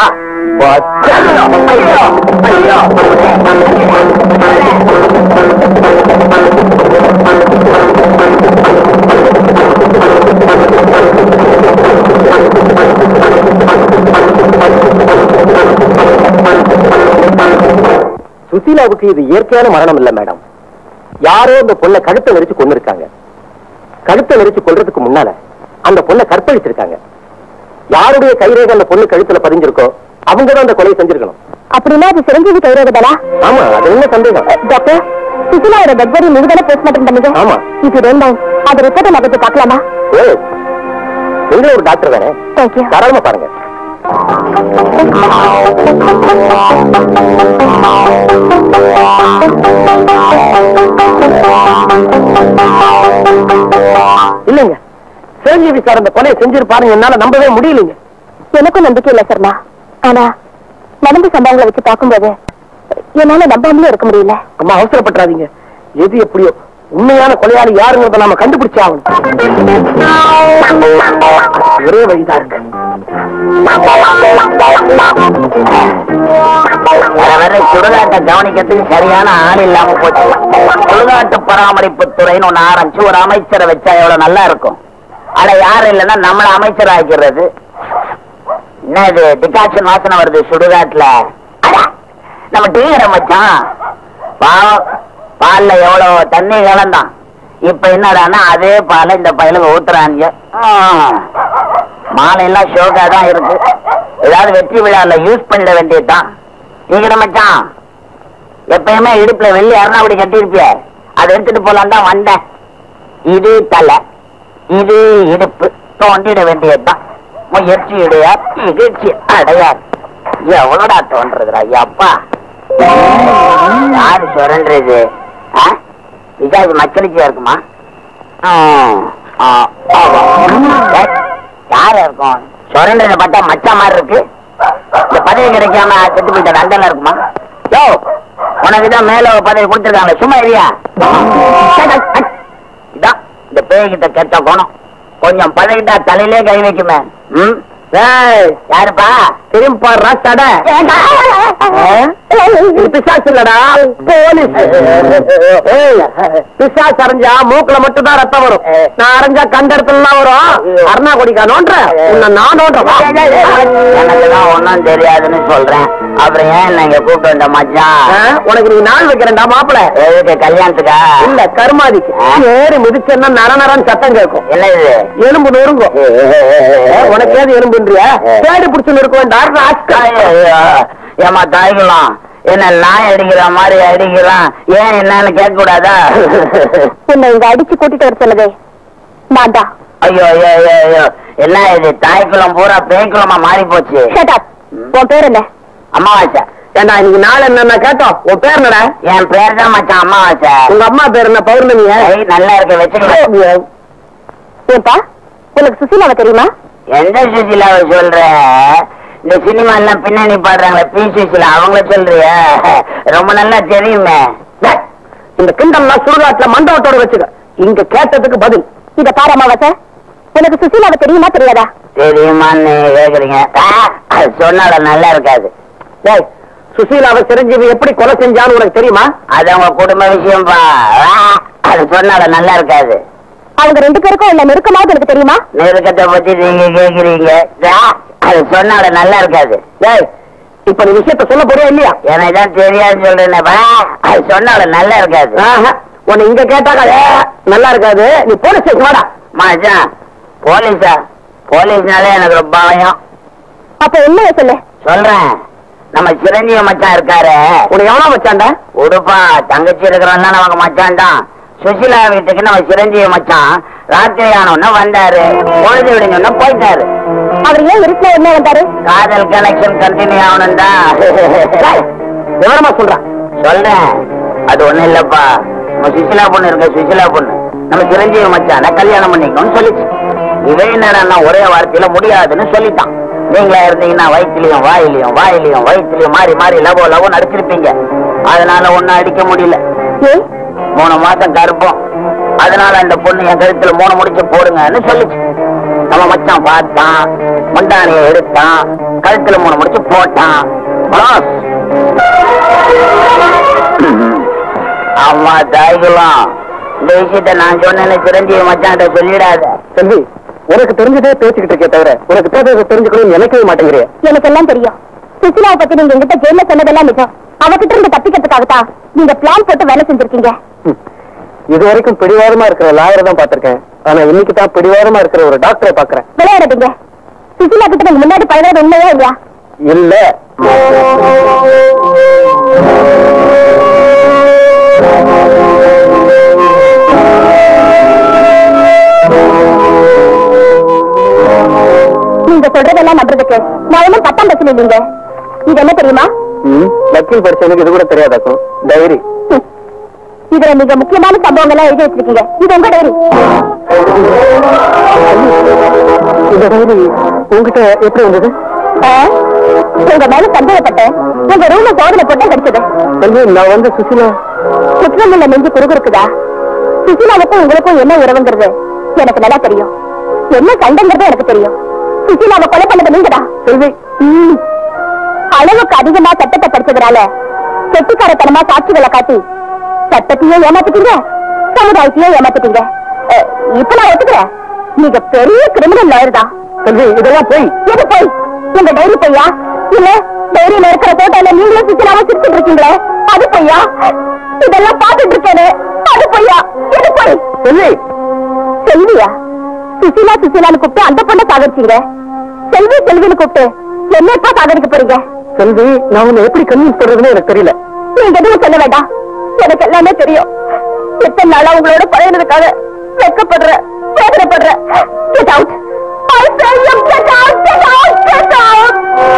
சுசீலாவுக்கு இது இயற்கையான மரணம் இல்ல மேடம். யாரோ இந்த பொண்ணை கழுத்தை நெரிச்சு கொண்டு இருக்காங்க. கழுத்தை நெரிச்சு கொள்றதுக்கு முன்னால அந்த பொண்ணை கற்பழிச்சிருக்காங்க. யாருடைய கைரேகை அந்த பொண்ணு கழுத்துல பதிஞ்சிருக்கோ அவங்கதான் அந்த கொலை செஞ்சிருக்கணும். அப்படின்னா அது சிரஞ்சீவி கைரேகை. ஆமா, அது என்ன சந்தேகம்? டாக்டர், சுசிலாவோட டெட் பாடி நீங்க போஸ்ட்மார்ட்டம் பண்ணுங்க. ஆமா, இது ரெண்டாம். அது ரிப்போர்ட்டை நான் போய் பார்க்கலாமா? ஓ, நீங்களும் ஒரு டாக்டர் தானே? தேங்க்யூ. தாராளமா பாருங்க. இல்லைங்க, சிரஞ்சீவி சார் அந்த கொலையை செஞ்சிருப்பாருங்க. என்னால நம்பவே முடியலைங்க. எனக்கும் நம்பிக்கை இல்ல சர்மா. ஆனா நடந்த சம்பவங்களை வச்சு பார்க்கும்போது என்னால நம்பாமலே இருக்க முடியல. அம்மா, அவசரப்பட்டுறாதீங்க. எது எப்படியோ உண்மையான கொலையாளி யாருங்கிறத நாம கண்டுபிடிச்சாகணும். ஒரே வழிதான் இருக்கு. சுடுகாட்டை கவனிக்கிறதுக்கு சரியான ஆள் இல்லாம போச்சு. சுடுகாட்டு பராமரிப்பு துறைன்னு ஒண்ணு ஆரம்பிச்சு ஒரு அமைச்சரை வச்சா எவ்வளவு நல்லா இருக்கும். ஆனா யாரும் இல்லைன்னா நம்மள அமைச்சர் ஆக்கிறது. என்ன இது டிகாக்ஷன் வாசனை வருது சுடுகாட்டுல? நம்ம டீங்கரை மச்சான். பாவம், பால்ல எவ்வளவு தண்ணி கலந்தான். இப்ப என்னடான்னா அதே பாலை இந்த பயிலுக்கு ஊத்துறாங்க. மாலை எல்லாம் ஷோக்கா தான் இருக்கு. ஏதாவது வெற்றி விழால யூஸ் பண்ணிட வேண்டியதுதான். டீங்கரை மச்சான், எப்பயுமே இடுப்புல வெள்ளி அருணாபடி கட்டிருப்பிய, அதை எடுத்துட்டு போலாம் தான் வந்தேன். இது தலை, இது இடுப்பு, தோண்டிட வேண்டியதுதான். முயற்சி இடையா இகழ்ச்சி அடையார். எவ்வளோடா தோன்றதுடா அப்பா. யாரு சுரன்றது? விஜாஜ் மக்களிச்சியா இருக்குமா? யாரு இருக்கும் சுரன்றத பார்த்தா மச்சா மாதிரி இருக்கு. இந்த பதவி கிடைக்காம செத்து போயிட்ட அண்டல இருக்குமா? யோ, உனக்குதான் மேல பதவி கொடுத்துருக்காங்க, சும்மா இல்லையா? இதான் இந்த பேய்கிட்ட கெட்ட குணம். கொஞ்சம் பதவிட்டா தலையிலே கை வைக்குமே. ம், யாருப்பா? திரும்பி பாடுறா தடை. பிசாசு இல்லடா, போலீஸ். பிசாசு அரைஞ்சா மூக்குல மட்டும் தான் ரத்தம் வரும். நான் அரைஞ்சா கண்ட இடத்துல வரும். அருணா கொடிக்கா நோன்ற உன்னை நான் நோன்றேன். எனக்குதான் ஒன்னும் தெரியாதுன்னு சொல்றேன். அப்புறம் ஏன் என்ன இங்க கூப்பிட்டு வந்த மச்சான்? உனக்கு நீ நாள் வைக்கிறேன்டா மாப்பிள. எதுக்கு? கல்யாணத்துக்கா? இல்ல, கருமாதிக்கு. ஏறி மிதிச்சேன்னா நர நரன்னு சத்தம் கேட்கும். என்ன இது? எலும்பு நொறுங்கும். உனக்கு ஏது எலும்புன்றியா? தேடி பிடிச்சு இருக்கும். ஏமா தாய்க்கலாம், என்ன நாய் அடிக்கிற மாதிரி அடிக்கிறான், ஏன் என்னன்னு கேட்க கூடாதா? உன்னை இங்க அடிச்சு கூட்டிட்டு வர சொல்லுதே நான் தான். ஐயோ ஐயோ ஐயோ, என்ன இது? தாய்க்குளம் பூரா பேய்க்குளமா மாறி போச்சு. உன் பேர் என்ன? அம்மாவாசை. ஏண்டா இன்னைக்கு நாள் என்னன்னா கேட்டோம். உன் பேர் என்னடா? என் பேர் தான் மச்சான் அம்மாவாசை. உங்க அம்மா பேர் என்ன? பௌர்ணமி. நல்லா இருக்க வச்சுக்கலாம். ஏப்பா, உனக்கு சுசீலாவை தெரியுமா? எந்த சுசீலாவை சொல்ற? இந்த சினிமா எல்லாம் பின்னணி பாடுறாங்களே, பி சுசீலா, அவங்கள சொல்றிய? ரொம்ப நல்லா தெரியுமே. இந்த கிண்டல்லாம் சுடுகாட்டுல மண்டபத்தோட வச்சுக்க. இங்க கேட்டதுக்கு பதில். இத பாரு அம்மாவாசை, உனக்கு சுசீலாவை தெரியுமா தெரியாதா? தெரியுமான்னு கேக்குறீங்க. அது சொன்னால நல்லா இருக்காது. சுசீலாவை சிரஞ்சீவி எப்படி கொலை செஞ்சான்னு உனக்கு தெரியுமா? அது அவங்க குடும்ப விஷயம் பா. அது சொன்னால நல்லா இருக்காது. அவங்க ரெண்டு பேருக்கும் இல்ல நெருக்கமாவது எனக்கு தெரியுமா? நெருக்கத்தை பத்தி நீங்க கேக்குறீங்க. அது சொன்னால நல்லா இருக்காது. இப்ப நீ விஷயத்த சொல்ல போறியா இல்லையா? எனக்கு தான் தெரியாதுன்னு சொல்றேன். அது சொன்னால நல்லா இருக்காது. உன்னை இங்க கேட்டாக்க நல்லா இருக்காது. நீ போலீஸ் ஸ்டேஷன் வாடா. மச்சான், போலீஸா? போலீஸ்னாலே எனக்கு ரொம்ப பயம். அப்ப என்ன சொல்லு? சொல்றேன். நம்ம சிரஞ்சீவி மச்சான் இருக்காரு. உனக்கு எவ்வளவு மச்சான்டா? உடுப்பா, தங்கச்சி இருக்கிறவன் தான் நமக்கு மச்சான் தான். சுசிலா வீட்டுக்கு நம்ம சிரஞ்சீவி மச்சான் ராத்திரி ஆனோன்னு வந்தாரு. பொழுது விடுங்க போயிட்டாரு. அவர் ஏன் இருக்க என்ன வந்தாரு? காதல் கனெக்ஷன் கண்டினியூ ஆகணும் தான். விவரமா சொல்றான். சொல்றேன். அது ஒண்ணும் இல்லப்பா, நம்ம சுசிலா பொண்ணு இருக்க, சுசிலா பொண்ணு நம்ம சிரஞ்சீவி மச்சான கல்யாணம் பண்ணிக்கணும்னு சொல்லிச்சு. இவன் என்னடா ஒரே வார்த்தையில முடியாதுன்னு சொல்லிட்டான். நீங்களா இருந்தீங்கன்னா வயிற்றுலயும் வாயிலையும் வாயிலையும் வயிற்றுலயும் மாறி மாறி லவோ லவோ நடிச்சிருப்பீங்க. அதனால ஒன்னும் அடிக்க முடியல. மூணு மாசம் கருப்பம். அதனால அந்த பொண்ணு என் கழுத்துல மூணு முடிச்சு போடுங்கன்னு சொல்லிச்சு. நம்ம மச்சான் பார்த்தான், முண்டானிய எடுத்தான், கழுத்துல மூணு முடிச்சு போட்டான். அம்மா தாய்களும் இந்த விஷயத்த நான் சொன்னேன்னு சிரஞ்சீவி மச்சான் சொல்லிடாத. செல்வி, உனக்கு தெரிஞ்சதே பேசிக்கிட்டு இருக்கே தவிர உனக்கு பேசுறது தெரிஞ்சுக்கணும் நினைக்கவே மாட்டேங்கிறேன். எனக்கு எல்லாம் தெரியும். சுசிலாவை பத்தி நீங்க எங்கிட்ட ஜெயில சொன்னதெல்லாம் நிஜம். அவகிட்ட இருந்து தப்பிக்கிறதுக்காகத்தான் நீங்க பிளான் போட்டு வேலை செஞ்சிருக்கீங்க. இது வரைக்கும் பிடிவாதமா இருக்கிற லாயரை தான் பாத்திருக்கேன். ஆனா இன்னைக்கு தான் பிடிவாதமா இருக்கிற ஒரு டாக்டரை பாக்குறேன். விளையாடுறீங்க. சுசிலா கிட்ட நீங்க முன்னாடி பழகிறது உண்மையா இல்லையா? இல்ல. நீங்க சொல்றதெல்லாம் நம்புறதுக்கு நான் ஒன்னும் பத்தாம் பஸ்ல இல்லீங்க. இது என்ன தெரியுமா? வக்கீல் படிச்சவனுக்கு இது கூட தெரியாதாக்கும். டைரி. இதுல மிக முக்கியமான சம்பவங்கள் எல்லாம் எழுதி வச்சிருக்கீங்க. இது உங்க டைரி. இந்த டைரி உங்ககிட்ட எப்படி வந்தது? உங்க மேல சந்தேகப்பட்டேன். உங்க ரூம்ல சோதனை போட்டா கிடைச்சது. நான் வந்து சுசிலா குற்றம் இல்ல நெஞ்சு குறுகு இருக்குதா? சுசிலாவுக்கும் உங்களுக்கும் என்ன உறவுங்கிறது எனக்கு நல்லா தெரியும். என்ன சண்டைங்கிறது எனக்கு தெரியும். சுசிலாவை கொலை பண்ணது நீங்கடா. அளவுக்கு அதிகமா சட்டத்தை படிச்சதுனால செட்டிக்காரத்தனமா சாட்சிகளை காட்டி சட்டத்தையும் ஏமாத்திட்டீங்க, சமுதாயத்தையும் ஏமாத்திட்டீங்க. இப்ப நான் ஒத்துக்கிறேன், நீங்க பெரிய கிரிமினல் லாயர் தான். இதெல்லாம் போய் எது போய்? உங்க டைரி பொய்யா? இல்ல டைரியில இருக்கிற போட்டோல நீங்களும் சுசிலாவை சிரிச்சுட்டு இருக்கீங்களே அது பொய்யா? இதெல்லாம் பாத்துட்டு இருக்கேன் அது பொய்யா? எது போய்? செல்வி செல்வியா? சுசிலா சுசிலான்னு கூப்பிட்டு அந்த பொண்ணை சாகரிச்சீங்க. செல்வி செல்வின்னு கூப்பிட்டு என்னப்பா சாகரிக்க போறீங்க? செல்வி, நான் உன்னை எப்படி கன்வின்ஸ் பண்றதுன்னு எனக்கு தெரியல. நீங்க எதுவும் சொல்ல வேண்டாம், எனக்கு எல்லாமே தெரியும். எத்தனை நாளா உங்களோட பழையனதுக்காக வெக்கப்படுற, வேதனைப்படுற. Get out! I say you get out! Get out! Get out!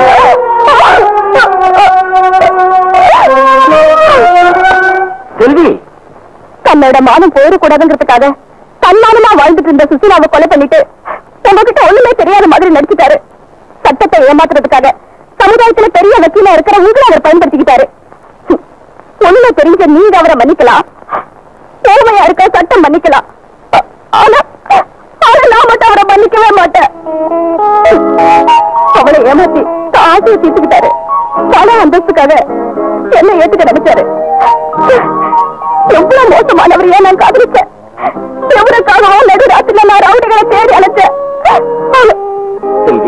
செல்வி, தன்னோட மானம் போயிடக்கூடாதுங்கிறதுக்காக தன்மானமா வாழ்ந்துட்டு இருந்த சுசீலாவை கொலை பண்ணிட்டு உங்ககிட்ட ஒண்ணுமே தெரியாத மாதிரி நடிச்சுட்டாரு. சட்டத்தை ஏமாத்துறதுக்காக சமுதாயத்துல பெரிய வக்கீலா இருக்கிற உங்களை அவர் பயன்படுத்திக்கிட்டாரு. ஒண்ணுமே தெரிஞ்ச நீங்க அவரை மன்னிக்கலாம், தேவையா இருக்க சட்டம் மன்னிக்கலாம். ஆனா ஆனா நான் மட்டும் அவரை மன்னிக்கவே மாட்டேன். அவளை ஏமாத்தி ஆசையை தீர்த்துக்கிட்டாரு. பல அந்தஸ்துக்காக என்ன ஏத்துக்க நினைச்சாரு. எவ்வளவு மோசமானவர் ஏன் நான் காதலிச்சேன். எவருக்காகவோ நடுராத்திரில நான் ரவுடிகளை தேடி அழைச்சேன். செல்வி,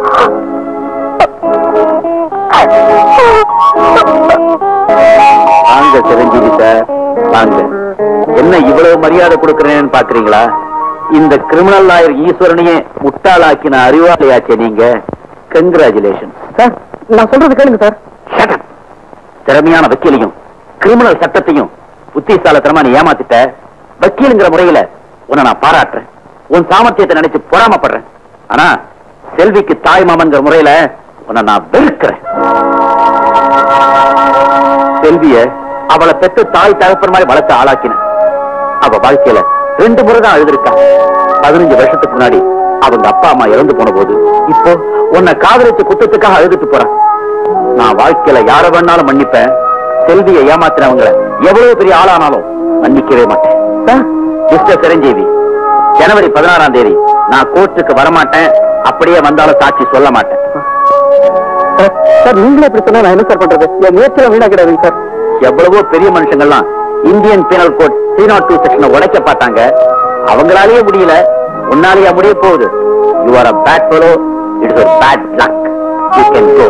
வாங்க சிரஞ்சீவி சார், வாங்க. என்ன இவ்வளவு மரியாதை கொடுக்கறேன்னு பாக்குறீங்களா? இந்த கிரிமினல் லாயர் ஈஸ்வரனையே முட்டாளாக்கின அறிவாளியாச்சே நீங்க. Congratulation sir. நான் சொல்றது கேளுங்க சார். திறமையான வக்கீலையும் கிரிமினல் சட்டத்தையும் புத்திசாலத்தனமா நீ ஏமாத்திட்ட. வக்கீலுங்கிற முறையில உன்னை நான் பாராட்டுறேன், உன் சாமர்த்தியத்தை நினைச்சு பொறாமப்படுறேன். ஆனா செல்விக்கு தாய் மாமன்கிற முறையில உன்னை நான் வெறுக்கிறேன். செல்விய அவளை பெற்று தாய் தகப்பன் மாதிரி வளர்த்து ஆளாக்கின. அவ வாழ்க்கையில ரெண்டு முறை தான் அழுதுருக்கா. பதினஞ்சு வருஷத்துக்கு முன்னாடி அவங்க அப்பா அம்மா இறந்து போன போது, இப்போ உன்னை காதலிச்ச குத்தத்துக்காக அழுதுட்டு போறான். நான் வாழ்க்கையில யார வேணாலும் மன்னிப்பேன், செல்வியை ஏமாத்தினவங்களை எவ்வளவு பெரிய ஆளானாலும் மன்னிக்கவே மாட்டேன். மிஸ்டர் சிரஞ்சீவி, ஜனவரி பதினாறாம் தேதி நான் கோர்ட்டுக்கு வரமாட்டேன். அப்படியே வந்தாலும் சாட்சி சொல்ல மாட்டேன். சார் நீங்களே இப்படி சொன்னா நான் என்ன சார் பண்றது? என் முயற்சியில வீணாக்கிறாங்க சார். எவ்வளவோ பெரிய மனுஷங்கள்லாம் Indian penal code three not two செக்ஷனை உடைக்க பார்த்தாங்க. அவங்களாலேயே முடியல, உன்னாலேயே முடிய போகுது. You are a bad fellow, it's a bad luck. You can go.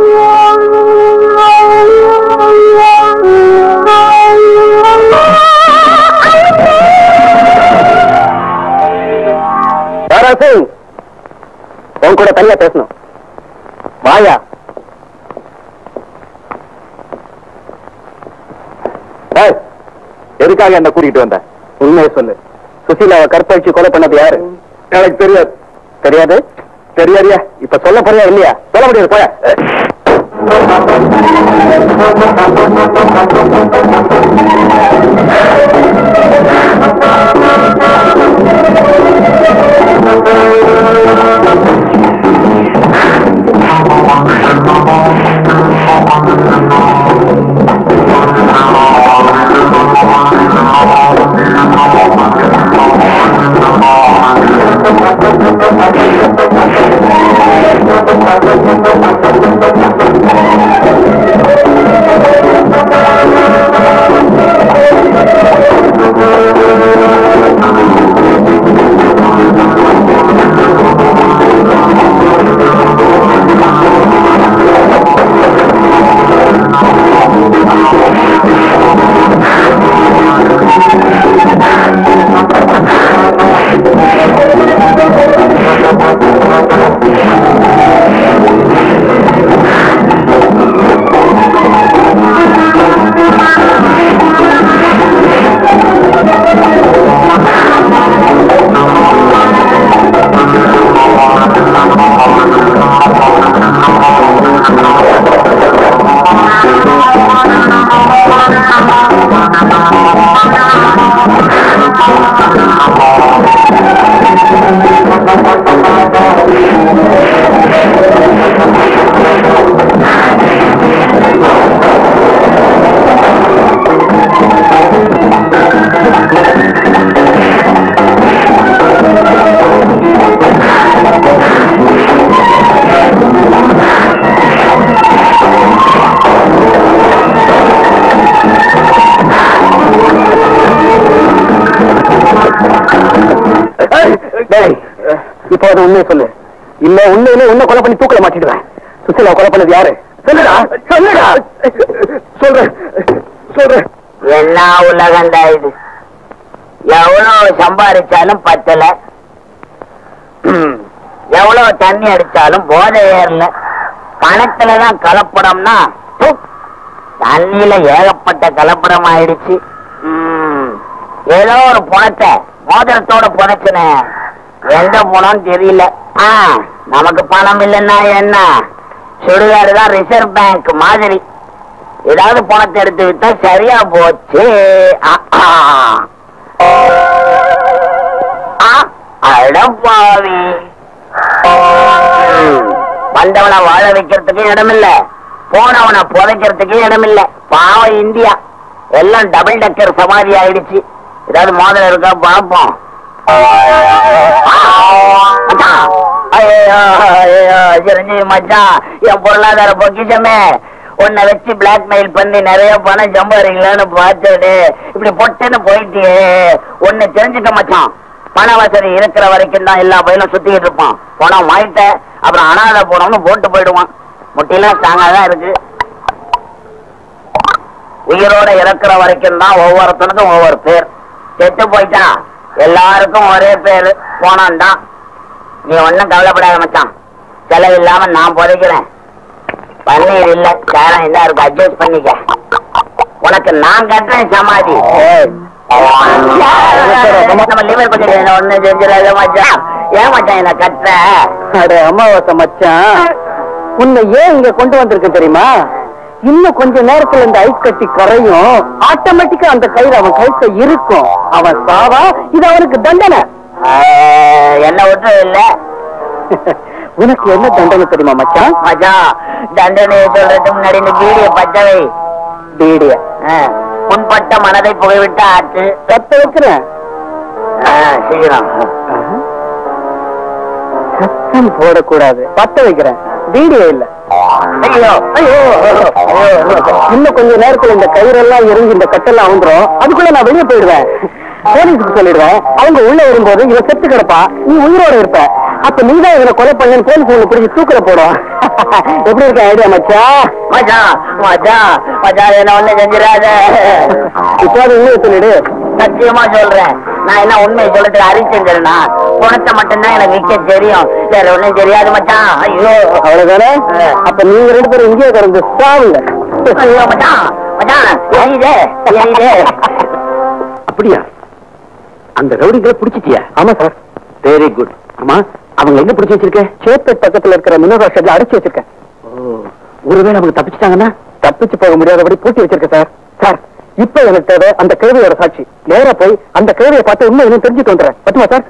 Dara Singh, உன் கூட தனியா பேசணும். வாயா. எதுக்காக என்ன கூட்டிட்டு வந்த? உண்மையை சொல்லு. சுசீலாவை கற்பழிச்சு கொலை பண்ணது யாரு? எனக்கு தெரியாது. தெரியாது? தெரியாதியா? இப்ப சொல்ல போறியா இல்லையா? சொல்ல முடியாது. போய. இப்போ அது உண்மையை சொல்லு. இல்ல உண்மையிலே உன்னை கொலை பண்ணி தூக்கல மாட்டிடுவேன். சுசீலா கொலை பண்ணது யாரு? சொல்லுடா, சொல்லுடா. சொல்றேன் சொல்றேன். என்ன உலகண்டா இது? எவ்வளவு சம்பாதிச்சாலும் பத்தல, எவ்வளவு தண்ணி அடிச்சாலும் போதை ஏறல. பணத்துலதான் கலப்படம்னா தண்ணியில ஏகப்பட்ட கலப்படம் ஆயிடுச்சு. ஏதோ ஒரு பணத்தை மோதிரத்தோட புதைச்சுன, எந்த பணம் தெரியல. நமக்கு பணம் இல்லைன்னா என்ன, சுடுகாடுதான் ரிசர்வ் பேங்க் மாதிரி. ஏதாவது பணத்தை எடுத்து விட்டா சரியா போச்சு. அடப்பாவி, வந்தவனை வாழ வைக்கிறதுக்கு இடமில்ல, போனவனை புதைக்கிறதுக்கு இடமில்ல. பாவம் இந்தியா எல்லாம் டபுள் டக்கர் சமாதி ஆயிடுச்சு. ஏதாவது மோதல் இருக்கா பாப்போம். சிரஞ்சீவி மச்சான், என் பொருளாதார பொக்கிஷமே, உன்னை வச்சு பிளாக்மெயில் பண்ணி நிறைய பணம் சம்பாதிக்கலான்னு பார்த்துட்டு இப்படி பொட்டுன்னு போயிட்டு ஒன்னு தெரிஞ்சுக்க மச்சான். பண வசதி இருக்கிற வரைக்கும் தான் எல்லா பையனும் சுத்திக்கிட்டு இருப்பான். பணம் வாங்கிட்ட அப்புறம் அனாதை போனோம்னு போட்டு போயிடுவான். முட்டிலாம் ஸ்ட்ராங்கா தான் இருக்கு. உயிரோட இறக்குற வரைக்கும் தான் ஒவ்வொருத்தனுக்கும் ஒவ்வொரு பேர். செத்து போயிட்டான் எல்லாருக்கும் ஒரே பேரு, போனான் தான். நீ ஒன்னும் கவலைப்படாத மச்சான், செலவு இல்லாம நான் புதைக்கிறேன். பன்னீர் இல்ல சேரம் இல்ல இருக்கு, அட்ஜஸ்ட் பண்ணிக்க. உனக்கு நான் கட்டுறேன் சமாதி. நம்ம லிவர் கொஞ்சம் ஒண்ணு செஞ்சிடாத மச்சான். ஏன் மச்சான் என்ன கட்டுற? அட அமாவாசை மச்சான், உன்னை ஏன் இங்க கொண்டு வந்திருக்கு தெரியுமா? இன்னும் கொஞ்ச நேரத்துல இந்த ஐஸ் கட்டி கரையும், ஆட்டோமேட்டிக்கா அந்த கயிறு அவன் கைத்த இருக்கும். அவன் சாவா, இது அவனுக்கு தண்டனை. என்ன விட்டு இல்ல. உனக்கு என்ன தண்டனை தெரியுமா மச்சான்? மச்சான், தண்டனை சொல்றதுக்கு முன்னாடி இந்த பீடிய பச்சவை பீடிய முன்பட்ட மனதை புகைவிட்டு ஆச்சு சத்த வைக்கிறேன். சீக்கிரம் சத்தம் போடக்கூடாது, பத்த வைக்கிறேன். பீடிய இல்ல. ஐயோ ஐயோ, இன்னும் கொஞ்ச நேரத்துல இந்த கயிறெல்லாம் இறங்கி இந்த கட்டெல்லாம் வந்துரும். அதுக்குள்ள நான் வெளியே போயிடுவேன். போலீஸுக்கு சொல்லிடுவேன். அவங்க உள்ள வரும்போது இவன் செத்து கிடப்பா, நீ உயிரோட இருப்ப. அப்ப நீதான் இவனை கொலை பண்ணு போலீஸ் உங்களை பிடிச்சி தூக்கில போடும். எப்படி இருக்க ஐடியா மச்சா? மச்சான் மச்சான் மச்சான், என்ன ஒண்ணு செஞ்சிடாத. இப்போ அது உண்மையை சொல்லிடு. சத்தியமா சொல்றேன், நான் என்ன உண்மையை சொல்லிட்டு அறிவிச்சேன்னா பணத்தை மட்டும்தான் எனக்கு விற்க தெரியும், வேற ஒண்ணும் தெரியாது மச்சான். ஐயோ அவ்வளவுதானே? அப்ப நீங்க ரெண்டு பேரும் இங்கே கிடந்து சாவுங்க. ஐயோ மச்சான் மச்சான், எரியுதே எரியுதே. அப்படியா? அந்த ரவுடிகளை பிடிச்சிட்டியா? ஆமா சார். Very good. ஆமா, அவங்க எங்க பிடிச்சி வச்சிருக்க? சேப்பேட் பக்கத்துல இருக்கிற மினோரா ஷெட்ல அடைச்சு வச்சிருக்கேன். ஒருவேளை அவங்க தப்பிச்சுட்டாங்கன்னா? தப்பிச்சு போக முடியாதபடி பூட்டி வச்சிருக்க சார். சார், இப்ப எனக்கு தேவை அந்த கேள்வியோட சாட்சி. நேரா போய் அந்த கேள்வியை பார்த்து உண்மை இன்னும் தெரிஞ்சுட்டு வந்துடுறேன். பட்டுமா சார்?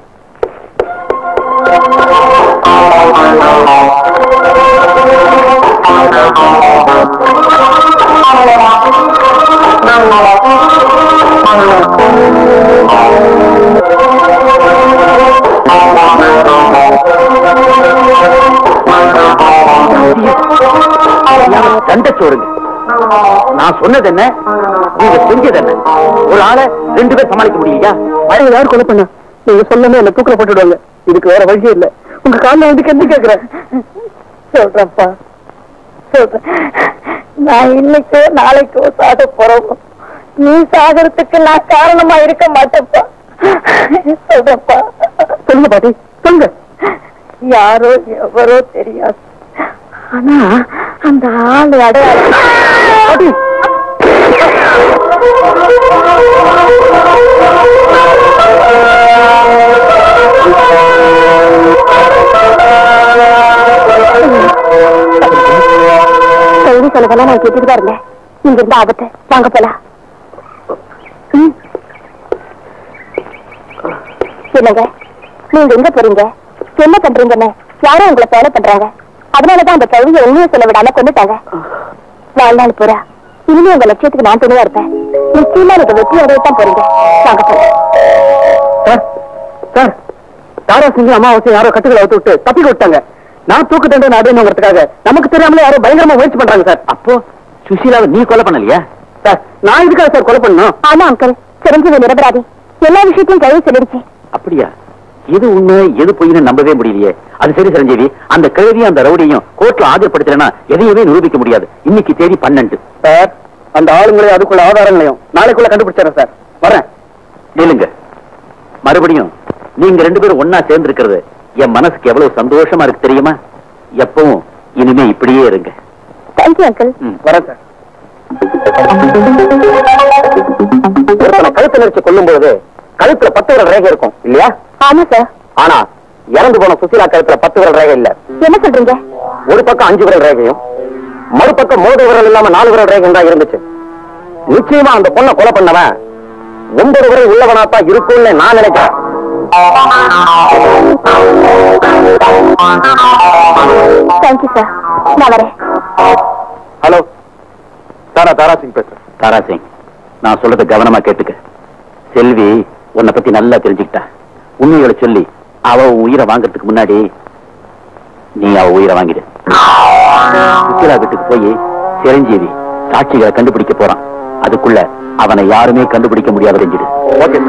சண்டை சோறுங்க. நான் சொன்னது என்ன, நீங்க செஞ்சது என்ன? ஒரு ஆளை ரெண்டு பேர் சமாளிக்க முடியலையா? மழை யார் கொலை பண்ண? நீங்க சொல்லாம என்ன தூக்கில போட்டுடுவாங்க. இதுக்கு வேற வழி இல்ல. உங்க கால வந்து கெஞ்சி கேக்குறேன். சொல்றப்பா சொல்றேன், நான் இன்னைக்கோ நாளைக்கோ சாக போறோம். நீ சாகறதுக்கு நான் காரணமா இருக்க மாட்டேப்பா. சொல்றப்பா. சொல்லுங்க பாட்டி, சொல்லுங்க. யாரோ எவரோ தெரியாது, ஆனா அந்த ஆள் அடையாளம். பாட்டி, கல்வி சொல்லுவெல்லாம் நான் கேட்டுட்டுதான் இருந்தேன். இங்க இருந்த ஆபத்து, வாங்க போலாம். என்னங்க நீங்க எங்க போறீங்க, என்ன பண்றீங்கன்னு யாரும் உங்களை ஃபாலோ பண்றாங்க. அதனாலதான் அந்த கல்வியை உண்மையை சொல்ல விடாம கொண்டுட்டாங்க. வாழ்நாள் பூரா இனிமே உங்க லட்சியத்துக்கு நான் துணையா இருப்பேன். நிச்சயமா நீங்க வெற்றி அடையத்தான் போறீங்க. வாங்க போலாம். சார் சார், தாரா சிங் அமாவாசை யாரோ கட்டுகளை அவுத்து விட்டு தப்பிக்க விட்டாங்க. நான் தூக்கு தண்டனை அடையணுங்கிறதுக்காக நமக்கு தெரியாமலே யாரோ பயங்கரமா முயற்சி பண்றாங்க சார். அப்போ சுஷீலாவை நீ கொலை பண்ணலையா? சார், நான் இதுக்காக சார் கொலை பண்ணணும். ஆமா அங்கிள், சிரஞ்சீவி நிரபராதி. எல்லா விஷயத்தையும் கழுவி சொல்லிடுச்சு. அப்படியா? எது உண்மை எது பொய்னு நம்பவே முடியலையே. அது சரி சிரஞ்சீவி, அந்த கிழவியும் அந்த ரவுடியும் கோர்ட்ல ஆஜர்படுத்தலன்னா எதையுமே நிரூபிக்க முடியாது. இன்னைக்கு தேதி பன்னெண்டு சார். அந்த ஆளுங்களையும் அதுக்குள்ள ஆதாரங்களையும் நாளைக்குள்ள கண்டுபிடிச்சிடறேன் சார். வரேன். நில்லுங்க. மறுபடியும் நீங்க ரெண்டு பேரும் ஒன்னா சேர்ந்து இருக்கிறது என் மனசுக்கு எவ்வளவு சந்தோஷமா இருக்கு தெரியுமா? எப்பவும் இனிமே இப்படியே இருங்க. Thank you uncle. வரேன் சார். கழுத்து நெரிச்சு கொல்லும் பொழுது கழுத்துல பத்து விரல் ரேகை இருக்கும் இல்லையா? ஆமா சார். ஆனா இறந்து போன சுசீலா கழுத்துல பத்து விரல் ரேகை இல்ல. என்ன சொல்றீங்க? ஒரு பக்கம் அஞ்சு விரல் ரேகையும் மறுபக்கம் மூன்று விரல் இல்லாம நாலு விரல் ரேகையும் தான் இருந்துச்சு. நிச்சயமா அந்த பொண்ணை கொலை பண்ணவன் ஒன்பது விரல் உள்ளவனாத்தான் இருக்கும்னு நான் நினைக்கிறேன். Thank you sir. நான் வரேன். ஹலோ சார், நான் தாரா சிங் பேசுறேன். தாரா சிங், நான் சொல்றத கவனமா கேட்டுக்க. செல்வி உன்னை பத்தி நல்லா தெரிஞ்சுக்கிட்டா. உண்மைகளை சொல்லி அவ உயிரை வாங்கறதுக்கு முன்னாடி நீ அவ உயிரை வாங்கிடு. சுசிலா வீட்டுக்கு போய் சிரஞ்சீவி சாட்சிகளை கண்டுபிடிக்க போறான். அதுக்குள்ள அவனை யாருமே கண்டுபிடிக்க முடியாத தெரிஞ்சிடு. ஓகே.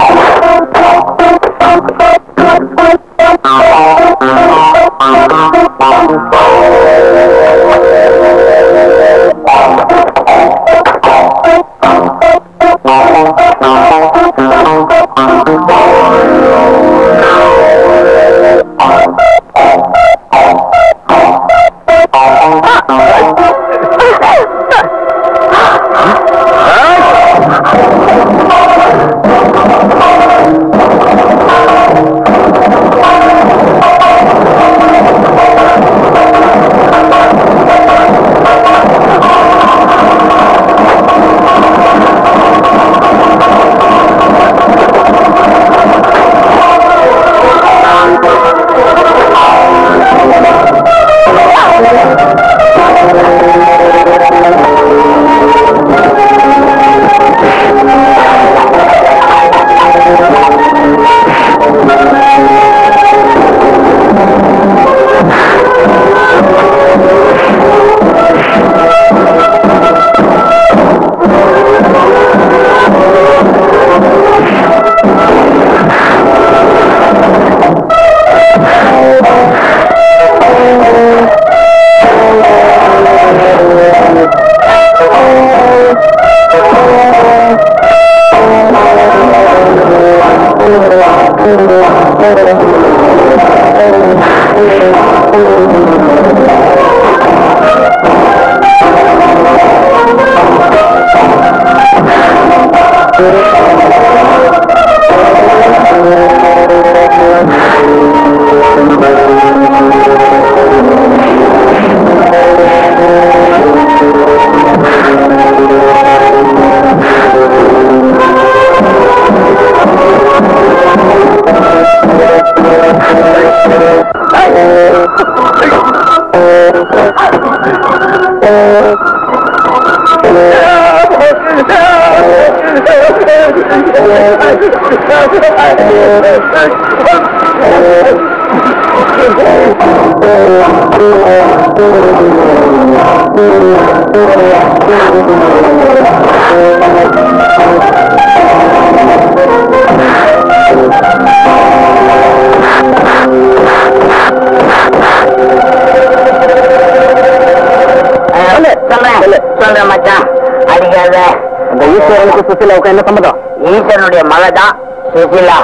சொல்றேன் மச்சான், அடிக்காத. அந்த ஈஸ்வரனுக்கு சுசீலாவுக்கு என்ன சம்மதம்? ஈஸ்வரனுடைய மகள் தான் சுசீலா.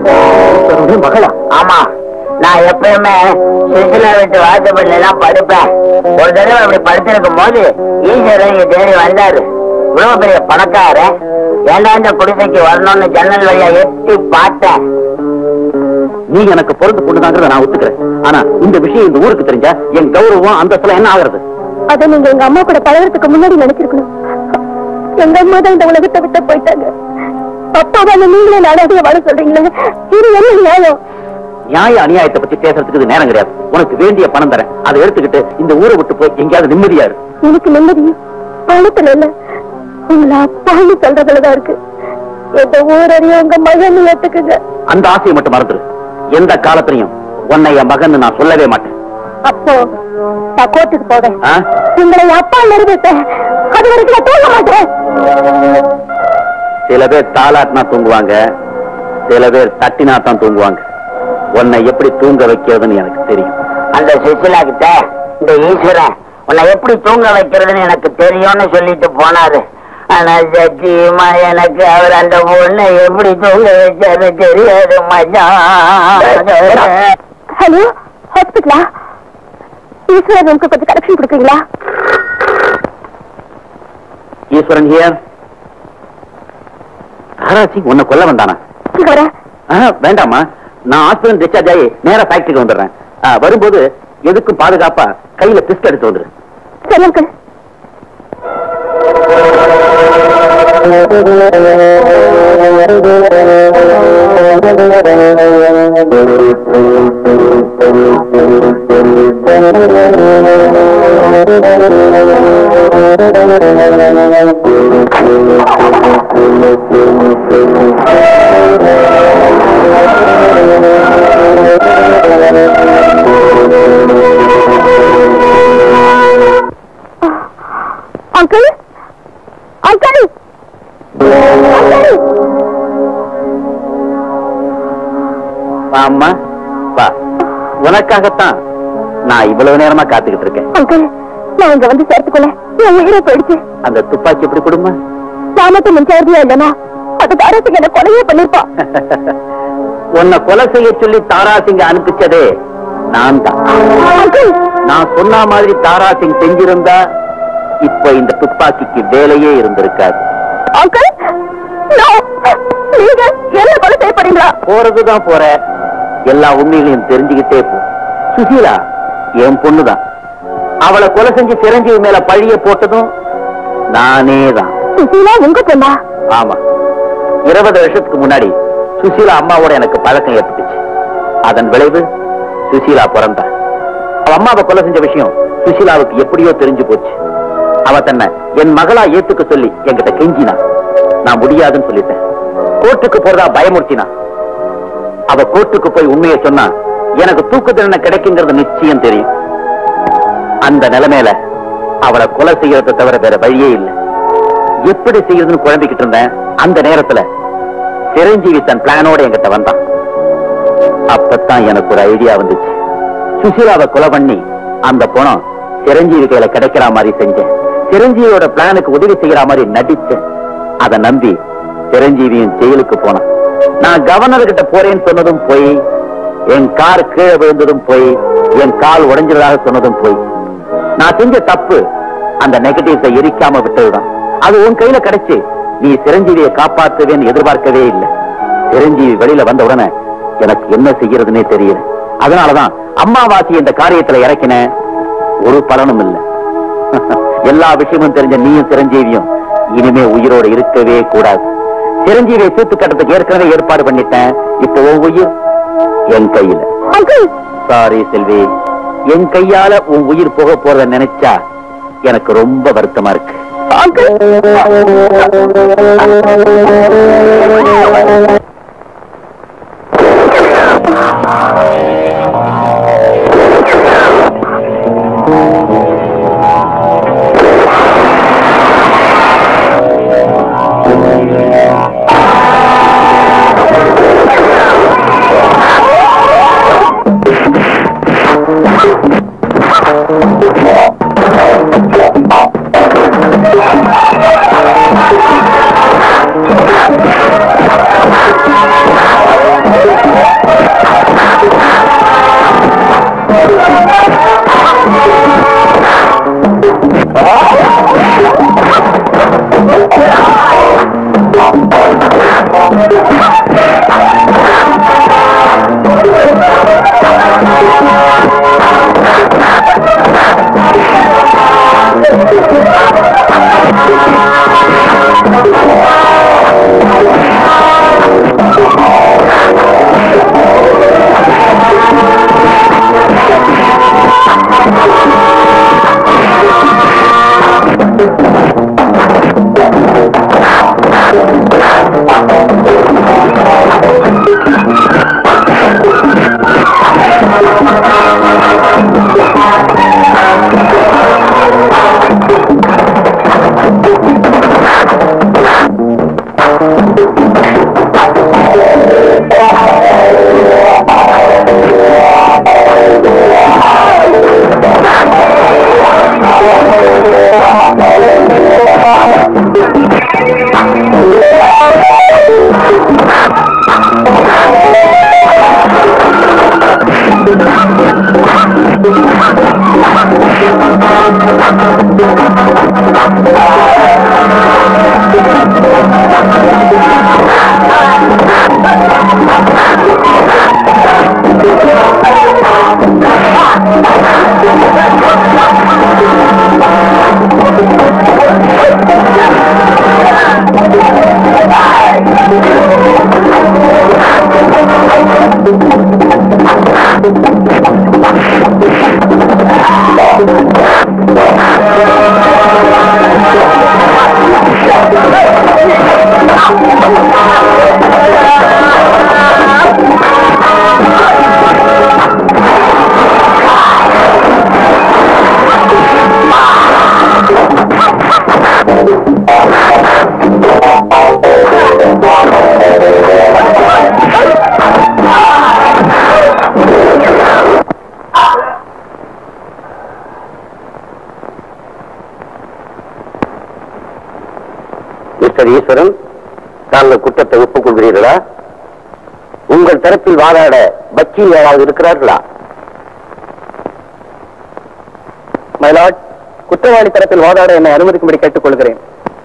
மகளா? ஆமா, நான் எப்பயுமே சுசீலா வீட்டு வாசப்படியில எல்லாம் படுப்பேன். ஒரு தடவை அப்படி படுத்திருக்கும் போது ஈஸ்வரன் இங்க தேடி வந்தாரு. இவ்வளவு பெரிய பணக்காரன், ஏண்டா இந்த குடிசைக்கு வரணும்னு ஜன்னல் வழியா எட்டி பார்த்தேன். நீ எனக்கு பொறுத்து கொண்டுதாங்கிறத நான் ஒத்துக்கிறேன். ஆனா இந்த விஷயம் இந்த ஊருக்கு தெரிஞ்சா என் கௌரவம் அந்தஸ்துல என்ன ஆகுறது? அதை நீங்க எங்க அம்மா கூட பழகிறதுக்கு முன்னாடி நினைச்சிருக்கணும். எங்க அம்மா தான் இந்த உலகத்தை விட்டு போயிட்டாங்க. அப்பாவான நீங்களே நாடாதிய வாழ சொல்றீங்களே, இது என்ன நியாயம்? நியாய அநியாயத்தை பத்தி பேசுறதுக்கு இது நேரம் கிடையாது. உனக்கு வேண்டிய பணம் தரேன், அதை எடுத்துக்கிட்டு இந்த ஊரை விட்டு போய் எங்கேயாவது நிம்மதியா இரு. எனக்கு நிம்மதியும் பணத்துல இல்ல, உங்களை அப்பான்னு சொல்றதுலதான் இருக்கு. எந்த ஊரையும் உங்க மகன் ஏத்துக்குங்க. அந்த ஆசையை மட்டும் மறந்துரு. எந்த காலத்திலையும் உன்னை என் மகன் நான் சொல்லவே மாட்டேன். அப்போ நான் கோர்ட்டுக்கு போவேன். ஆ? உங்களை அப்பா நிறுவிட்டேன், அது வரைக்கும் நான் தூங்க மாட்டேன். சில பேர் தாலாட்டினா தூங்குவாங்க, சில பேர் தட்டினா தான் தூங்குவாங்க. உன்னை எப்படி தூங்க வைக்கிறதுன்னு எனக்கு தெரியும். அந்த சுசிலா கிட்ட இந்த ஈஸ்வரன் உன்னை எப்படி தூங்க வைக்கிறதுன்னு எனக்கு தெரியும்னு சொல்லிட்டு போனாரு. ஆனா சத்தியமா எனக்கு அவர் அந்த பொண்ணை எப்படி தூங்க வச்சாரு தெரியாது மச்சான். ஹலோ, ஹாஸ்பிட்டலா? ஈஸ்வரன் நமக்கு கொஞ்சம் கலெக்ஷன் கொடுக்குறீங்களா? மகேஸ்வரன் ஹியர். தாராசிங் உன்னை கொல்ல வந்தானா? வேண்டாமா, நான் ஹாஸ்பிட்டல் டிஸ்சார்ஜ் ஆகி நேரா ஃபேக்டரிக்கு வந்துடுறேன். வரும்போது எதுக்கும் பாதுகாப்பா கையில பிஸ்ட் எடுத்து வந்துரு. சரி அங்கிள். அங்கிள் அங்கிள் அம்மா வா, உனக்காகத்தான் நான் இவ்வளவு நேரமா காத்துக்கிட்டு இருக்கேன். அங்கிள், நான் இங்க வந்து சேர்த்துக்கொள்ள என் உயிரை போயிடுச்சு. அந்த துப்பாக்கி எப்படி கொடுமா? சாமத்தை மின்சாரதியா இல்லனா அது தாராசிங்க என்ன கொலையே பண்ணிருப்பா. உன்னை கொலை செய்ய சொல்லி தாராசிங்க அனுப்பிச்சதே நான் தான். நான் சொன்ன மாதிரி தாராசிங் செஞ்சிருந்தா இப்ப இந்த துப்பாக்கிக்கு வேலையே இருந்திருக்காது. அங்கிள், நீங்க என்ன கொலை செய்ய போறீங்களா? போறதுதான் போற, எல்லா உண்மைகளையும் தெரிஞ்சுக்கிட்டே போ. சுசீலா என் பொண்ணுதான். அவளை கொலை செஞ்சு சிரஞ்சீவி மேல பழிய போட்டதும் நானே தான். சுசீலா உங்க பொண்ணா? ஆமா, இருபது வருஷத்துக்கு முன்னாடி சுசீலா அம்மாவோட எனக்கு பழக்கம் ஏற்பட்டுச்சு. அதன் விளைவு சுசீலா பிறந்தா. அவ அம்மாவை கொலை செஞ்ச விஷயம் சுசீலாவுக்கு எப்படியோ தெரிஞ்சு போச்சு. அவ தன்னை என் மகளா ஏத்துக்க சொல்லி என்கிட்ட கெஞ்சினா. நான் முடியாதுன்னு சொல்லிட்டேன். கோர்ட்டுக்கு போறதா பயமுறுத்தினா. அவ கோர்ட்டுக்கு போய் உண்மையை சொன்னா எனக்கு தூக்கு தண்டனை கிடைக்குங்கிறது நிச்சயம் தெரியும். அந்த நிலைமையில அவளை கொலை செய்யறதை தவிர வேற வழியே இல்லை. எப்படி செய்யறதுன்னு குழம்பிக்கிட்டு இருந்தேன். அந்த நேரத்துல சிரஞ்சீவி தன் பிளானோட என்கிட்ட வந்தான். அப்பத்தான் எனக்கு ஒரு ஐடியா வந்துச்சு. சுசீலாவை கொலை பண்ணி அந்த பணம் சிரஞ்சீவி கையில கிடைக்கிற மாதிரி செஞ்சேன். சிரஞ்சீவியோட பிளானுக்கு உதவி செய்யற மாதிரி நடிச்சேன். அதை நம்பி சிரஞ்சீவியும் ஜெயிலுக்கு போனான். நான் கவர்னர் கிட்ட போறேன்னு சொன்னதும் போய், என் கார் கீழே விழுந்ததும் போய், என் கால் உடைஞ்சதாக சொன்னதும் போய். நான் செஞ்ச தப்பு அந்த நெகட்டிவ்ஸை எரிக்காம விட்டதுதான். அது உன் கையில கிடைச்சு நீ சிரஞ்சீவியை காப்பாத்துவேன்னு எதிர்பார்க்கவே இல்லை. சிரஞ்சீவி வெளியில வந்த உடனே எனக்கு என்ன செய்யறதுன்னே தெரியல. அதனாலதான் அம்மாவாசி இந்த காரியத்துல இறக்கின. ஒரு பலனும் இல்லை. எல்லா விஷயமும் தெரிஞ்ச நீயும் சிரஞ்சீவியும் இனிமே உயிரோடு இருக்கவே கூடாது. சிரஞ்சீவியை தூத்து கட்டத்துக்கு ஏற்கனவே ஏற்பாடு பண்ணிட்டேன். இப்போ உன் உயிர் என் கையில. சாரி செல்வி, என் கையால உன் உயிர் போக போறத நினைச்சா எனக்கு ரொம்ப வருத்தமா இருக்கு. Thank you. மிஸ்டர் ஈஸ்வரன், தாங்கள் குற்றத்தை ஒப்புக்கொள்கிறீர்களா? உங்கள் தரப்பில் வாதாட வக்கீல் யாராவது இருக்கிறார்களா? மயிலாட், குற்றவாளி தரப்பில் வாதாட என்னை அனுமதிக்கும்படி கேட்டுக் கொள்கிறேன்.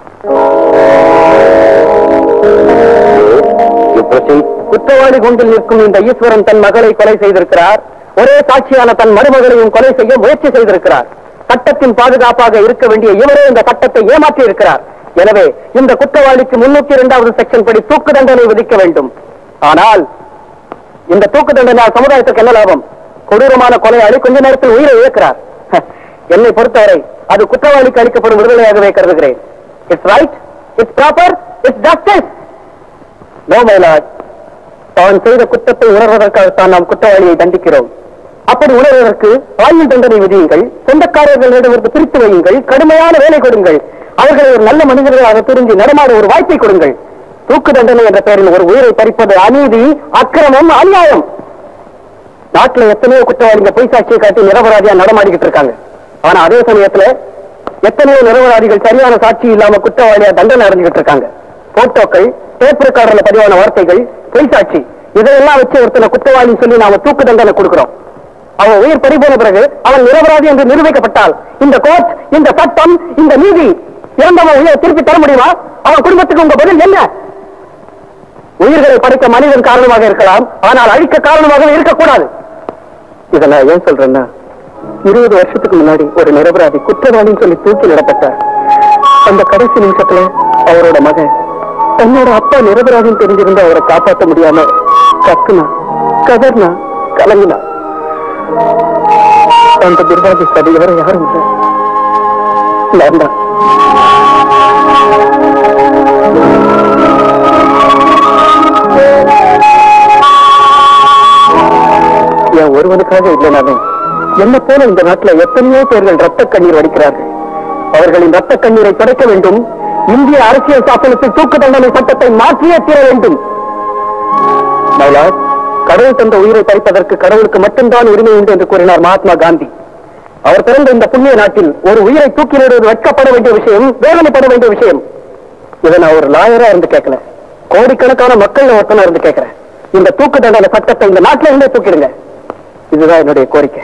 குற்றவாளி குண்டில் நிற்கும் இந்த ஈஸ்வரன் தன் மகளை கொலை செய்திருக்கிறார். ஒரே சாட்சியான தன் மருமகளையும் கொலை செய்ய முயற்சி செய்திருக்கிறார். சட்டத்தின் பாதுகாப்பாக இருக்க வேண்டிய இவரே இந்த சட்டத்தை ஏமாற்றி இருக்கிறார். எனவே இந்த குற்றவாளிக்கு முன்னூத்தி இரண்டாவது செக்ஷன் படி தூக்கு தண்டனை விதிக்க வேண்டும். ஆனால் இந்த தூக்கு தண்டனையால் சமுதாயத்துக்கு என்ன லாபம்? கொடூரமான கொலையாளி கொஞ்ச நேரத்தில் உயிரை இழக்கிறார். என்னை பொறுத்தவரை அது குற்றவாளிக்கு அளிக்கப்படும் விடுதலையாகவே கருதுகிறேன். It's right, it's proper, it's justice. No my lord, தான் செய்த குற்றத்தை உணர்வதற்காகத்தான் நாம் குற்றவாளியை தண்டிக்கிறோம். அப்படி உணர்வதற்கு ஆயுள் தண்டனை விதியுங்கள், சொந்தக்காரர்களிடமிருந்து பிரித்து வையுங்கள், கடுமையான வேலை கொடுங்கள், அவர்களை ஒரு நல்ல மனிதர்களாக தெரிஞ்சு நடமாட ஒரு வாய்ப்பை கொடுங்கள். தூக்கு தண்டனை என்ற பெயரில் ஒரு உயிரை பறிப்பது அநீதி, அக்கிரமம், அநியாயம். நாட்டில் எத்தனையோ குற்றவாளிங்க பொய் சாட்சியை காட்டி நிரபராதியா நடமாடிக்கிட்டு இருக்காங்க. ஆனா அதே சமயத்துல எத்தனையோ நிரபராதிகள் சரியான சாட்சி இல்லாம குற்றவாளியா தண்டனை அடைஞ்சுக்கிட்டு இருக்காங்க. போட்டோக்கள், டேப் ரெக்கார்டர்ல பதிவான வார்த்தைகள், பொய் சாட்சி, இதையெல்லாம் வச்சு ஒருத்தனை குற்றவாளி சொல்லி நாம தூக்கு தண்டனை கொடுக்கிறோம். அவன் உயிர் பறிபோன பிறகு அவன் நிரபராதி என்று நிரூபிக்கப்பட்டால் இந்த கோர்ட், இந்த சட்டம், இந்த நீதி இறந்தவன் உயிரை திருப்பி தர முடியுமா? அவன் குடும்பத்துக்கு உங்க பதில் என்ன? உயிர்களை படைக்க மனிதன் காரணமாக இருக்கலாம், ஆனால் அழிக்க காரணமாக இருக்கக்கூடாது. இதை நான் ஏன் சொல்றேன்னா, இருபது வருஷத்துக்கு முன்னாடி ஒரு நிரபராதி குற்றவாளின்னு சொல்லி தூக்கி நடப்பட்டார். அந்த கடைசி நிமிஷத்துல அவரோட மகன் தன்னோட அப்பா நிரபராதின்னு தெரிஞ்சிருந்தா அவரை காப்பாற்ற முடியாம கத்துனா, கதர்னா, கலங்கினா. அந்த துர்பாகியத்தை இவரை யாரும் இல்லை, நான் தான். என் ஒருவனுக்காக இல்லைனாலும் என்ன போல இந்த நாட்டில் எத்தனையோ பேர்கள் ரத்த கண்ணீர் வடிக்கிறார்கள். அவர்களின் ரத்த கண்ணீரை துடைக்க வேண்டும். இந்திய அரசியல் சாசனத்தில் தூக்கு தண்டனை சட்டத்தை மாற்றியே தீர வேண்டும். கடவுள் தந்த உயிரை பறிப்பதற்கு கடவுளுக்கு மட்டும்தான் உரிமை உண்டு என்று கூறினார் மகாத்மா காந்தி. அவர் பிறந்த இந்த புண்ணிய நாட்டில் ஒரு உயிரை தூக்கிலிடுவது வெட்கப்பட வேண்டிய விஷயம், வேதனைப்பட வேண்டிய விஷயம். இதை நான் ஒரு லாயரா இருந்து கேட்கல, கோடிக்கணக்கான மக்கள் ஒருத்தனா இருந்து கேட்கிறேன். இந்த தூக்கு தண்டனை சட்டத்தை இந்த நாட்டில இருந்தே தூக்கிடுங்க. இதுதான் என்னுடைய கோரிக்கை.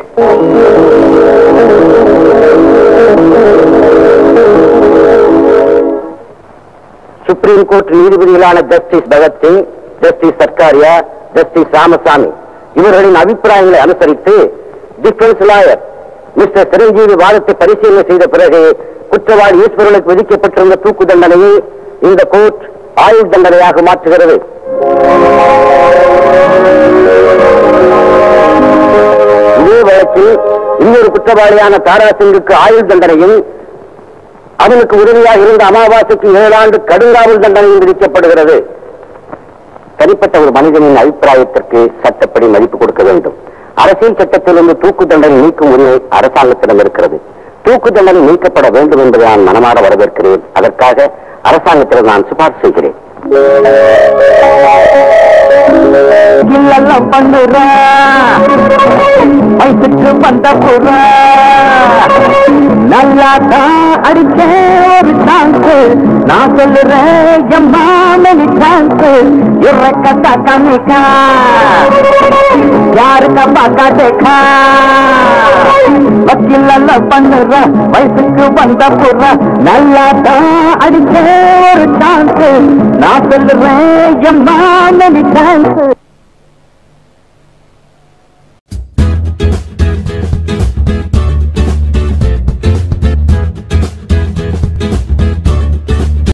சுப்ரீம் கோர்ட் நீதிபதிகளான justice Bhagat Singh, justice Sarkaria, justice Ramasamy இவர்களின் அபிப்பிராயங்களை அனுசரித்து டிஃபென்ஸ் லாயர் மிஸ்டர் சிரஞ்சீவி வாதத்தை பரிசீலனை செய்த பிறகு குற்றவாளி ஈஸ்வரனுக்கு விதிக்கப்பட்டிருந்த தூக்கு தண்டனையை இந்த கோர்ட் ஆயுள் தண்டனையாக மாற்றுகிறது. இதே வழக்கில் இன்னொரு குற்றவாளியான தாராசிங்குக்கு ஆயுள் தண்டனையும் அவனுக்கு உதவியாக இருந்த அமாவாசைக்கு ஏழாண்டு கடுங்காவல் தண்டனையும் விதிக்கப்படுகிறது. தனிப்பட்ட ஒரு மனிதனின் அபிப்பிராயத்திற்கு சட்டப்படி மதிப்பு கொடுக்க வேண்டும். அரசியல் சட்டத்திலிருந்து தூக்கு தண்டனை நீக்கும் உரிமை அரசாங்கத்திடம் இருக்கிறது. தூக்கு தண்டனை நீக்கப்பட வேண்டும் என்பதை நான் மனமாற வரவேற்கிறேன். அதற்காக அரசாங்கத்திடம் நான் சிபார்சு செய்கிறேன். நல்லா தான் அடிச்ச ஒரு சாங்கு நான் சொல்லுறேன் எம்மா மெனி சான்ஸ் இறக்கத்தா கம்மிக்கா யாருக்கா பாக்கா தேக்கா வக்கீல் நல்லா பண்ணுற வயசுக்கு வந்த புற நல்லா தான் அடிச்ச ஒரு சான்ஸ் நான் சொல்லுறேன் எம்மா மெனி சான்ஸ்